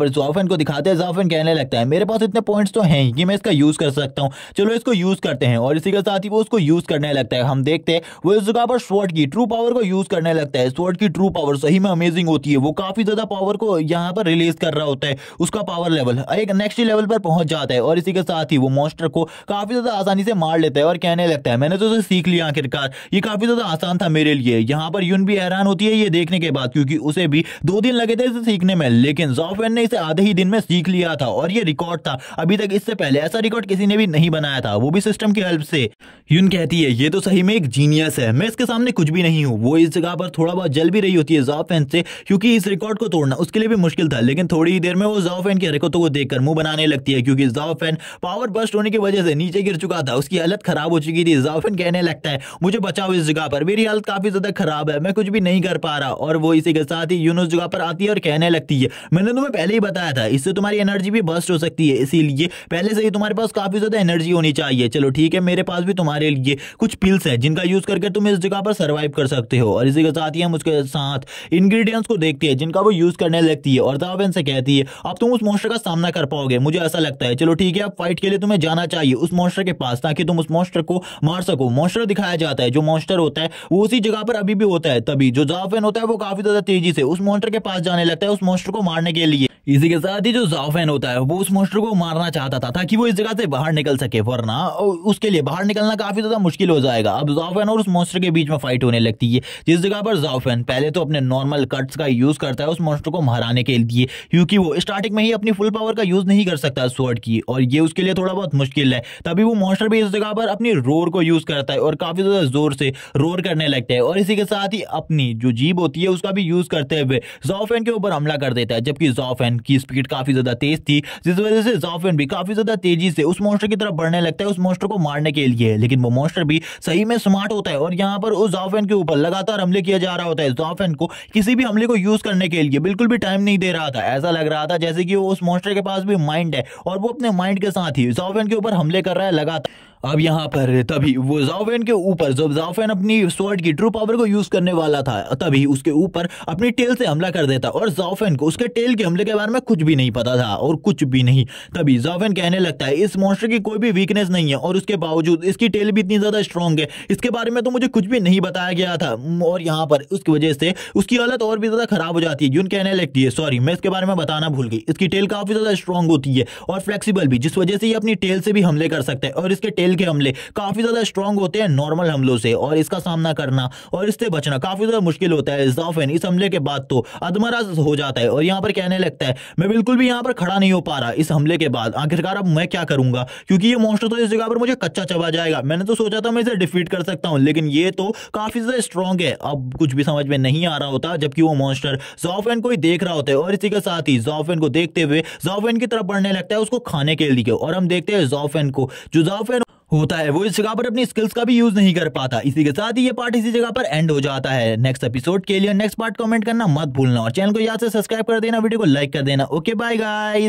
जाफेन को दिखाते हैं। जाफेन कहने लगता है मेरे पास इतने पॉइंट्स तो हैं कि मैं इसका यूज कर सकता हूँ, चलो इसको यूज करते हैं। और इसी के साथ ही वो उसको यूज करने लगता है। हम देखते हैं वो इस जगह पर स्वॉर्ड की ट्रू पावर को यूज करने लगता है। स्वॉर्ड की ट्रू पावर सही में अमेजिंग होती है। वो काफी ज्यादा पावर को यहाँ पर रिलीज कर रहा होता है। उसका पावर लेवल एक नेक्स्ट लेवल पर पहुंच जाता है और इसी के साथ ही वो मॉन्स्टर को काफी ज्यादा आसानी से मार लेता है और कहने लगता है मैंने तो उसे सीख लिया आखिरकार, ये काफी ज्यादा आसान था मेरे लिए। यहाँ पर यून भी हैरान होती है ये देखने के बाद, क्योंकि उसे भी दो दिन लगे थे इसे सीखने में, लेकिन ज़ाओफेन ने इसे आधे ही दिन में सीख लिया था। और ये रिकॉर्ड था, अभी तक इससे पहले ऐसा रिकॉर्ड किसी ने भी नहीं बनाया था, वो भी सिस्टम की हेल्प से। यून कहती है ये तो सही में एक जीनियस है, मैं इसके सामने कुछ भी नहीं हूँ। वो इस जगह पर थोड़ा बहुत जल भी रही होती है ज़ाओफेन से, क्योंकि इस रिकॉर्ड को तोड़ना उसके लिए भी मुश्किल था। लेकिन थोड़ी ही देर में वो ज़ाओफेन की हरकतों को देखकर मुंह बनाने लगती है, क्योंकि ज़ाओफेन पावर बर्स्ट होने की वजह से नीचे गिर चुका था, उसकी हालत खराब हो चुकी थी। ज़ाओफेन कहने लगता है मुझे बचाओ इस जगह पर, मेरी हालत काफी ज्यादा खराब है, मैं कुछ भी नहीं कर पा रहा। और वो इसी के साथ ही यून उस जगह पर आती है और कहने लगती है मैंने तुम्हें पहले ही बताया था इससे तुम्हारी एनर्जी भी बर्स्ट हो सकती है, इसीलिए पहले से ही तुम्हारे पास काफी ज्यादा एनर्जी होनी चाहिए। चलो ठीक है, मेरे पास भी तुम्हारे लिए कुछ पिल्स है जिनका यूज करके तुम इस जगह पर सर्वाइव कर सकते हो। और इसी के साथ ही हम उसके साथ इंग्रेडिएंट्स को देखते हैं जिनका वो यूज करने लगती है और ज़ाओफेन से कहती है अब तुम उस मॉन्स्टर का सामना कर पाओगे, मुझे ऐसा लगता है। चलो ठीक है, अब फाइट के लिए तुम्हें जाना चाहिए उस मॉन्स्टर के पास ताकि तुम उस मॉन्स्टर को मार सको। मॉन्स्टर दिखाया जाता है, जो मॉन्स्टर होता है वो उसी जगह पर अभी भी होता है। तभी जो ज़ाओफेन होता है वो काफी ज्यादा तेजी से उस मॉन्स्टर के पास जाने लगता है उस मॉन्स्टर को मारने के लिए। इसी के साथ ही जो ज़ाओफेन होता है वो उस मॉन्स्टर को मारना चाहता था ताकि वो इस जगह से बाहर निकल सके, वरना उसके लिए बाहर निकलना काफी ज्यादा मुश्किल हो जाएगा। अब ज़ाओफेन और उस मॉन्स्टर के बीच में फाइट होने लगती है, जिस जगह पर ज़ाओफेन पहले तो अपने नॉर्मल कट्स का यूज करता है उस मॉन्स्टर को हराने के लिए, क्योंकि वो स्टार्टिंग में ही अपनी फुल पावर का यूज नहीं कर सकता स्वॉर्ड की, और ये उसके लिए थोड़ा बहुत मुश्किल है। तभी वो मॉन्स्टर भी इस जगह पर अपनी रोर को यूज करता है और काफी ज्यादा जोर से रोर करने लगता है। और इसी के साथ ही अपनी जो जीभ होती है उसका भी यूज करते हुए ज़ाओफेन के ऊपर हमला कर देता है, जबकि ज़ाओफेन की स्पीड काफी ज्यादा तेज थी, जिस वजह से ज़ाओफेन भी काफी ज्यादा तेजी से उस मॉन्स्टर की तरफ बढ़ने लगता है उस मॉन्स्टर को मारने के लिए। लेकिन वो मॉन्स्टर भी सही में स्मार्ट होता है और यहाँ पर उस ज़ाओफेन के ऊपर लगातार हमले किया जा रहा होता है। ज़ाओफेन को किसी भी हमले को यूज करने के लिए बिल्कुल भी टाइम नहीं दे रहा था, ऐसा लग रहा था जैसे कि वो उस मॉन्स्टर के पास भी माइंड है और वो अपने माइंड के साथ ही ज़ाओफेन के ऊपर हमले कर रहा है लगातार। अब यहाँ पर तभी वो ज़ाओफेन के ऊपर, जब ज़ाओफेन अपनी स्वॉर्ड की ट्रू पावर को यूज करने वाला था, तभी उसके ऊपर अपनी टेल से हमला कर देता और ज़ाओफेन को उसके टेल के हमले के बारे में कुछ भी नहीं पता था और कुछ भी नहीं। तभी ज़ाओफेन कहने लगता है इस मॉन्स्टर की कोई भी वीकनेस नहीं है और उसके बावजूद इसकी टेल भी इतनी ज्यादा स्ट्रांग है, इसके बारे में तो मुझे कुछ भी नहीं बताया गया था। और यहाँ पर उसकी वजह से उसकी हालत और भी ज्यादा खराब हो जाती है। यून कहने लगती है सॉरी मैं इसके बारे में बताना भूल गई, इसकी टेल काफी ज्यादा स्ट्रांग होती है और फ्लेक्सिबल भी, जिस वजह से ये अपनी टेल से भी हमले कर सकता है और इसके टेल के हमले काफी ज्यादा स्ट्रांग होते हैं नॉर्मल हमलों से, और इसका सामना करना और इससे बचना काफी ज्यादा मुश्किल होता है। ज़ाओफेन इस हमले के बाद तो अधमरा हो जाता है और यहाँ पर कहने लगता है मैं बिल्कुल भी यहाँ पर खड़ा नहीं हो पा रहा इस हमले के बाद, आखिरकार अब मैं क्या करूंगा, क्योंकि ये मॉन्स्टर तो इस जगह पर मुझे कच्चा चबा जाएगा। मैंने तो सोचा था मैं इसे डिफीट कर सकता हूँ, लेकिन ये तो काफी ज्यादा स्ट्रांग है। अब कुछ भी समझ में नहीं आ रहा होता, जबकि वो मॉन्स्टर ज़ाओफेन को ही देख रहा होता है और इसी के साथ ही ज़ाओफेन को देखते हुए ज़ाओफेन की तरफ बढ़ने लगता है उसको खाने के लिए। और हम देखते हैं ज़ाओफेन को, जो ज़ाओफेन होता है वो इस जगह पर अपनी स्किल्स का भी यूज नहीं कर पाता। इसी के साथ ही ये पार्ट इसी जगह पर एंड हो जाता है। नेक्स्ट एपिसोड के लिए नेक्स्ट पार्ट कमेंट करना मत भूलना और चैनल को याद से सब्सक्राइब कर देना, वीडियो को लाइक कर देना। Okay bye guys.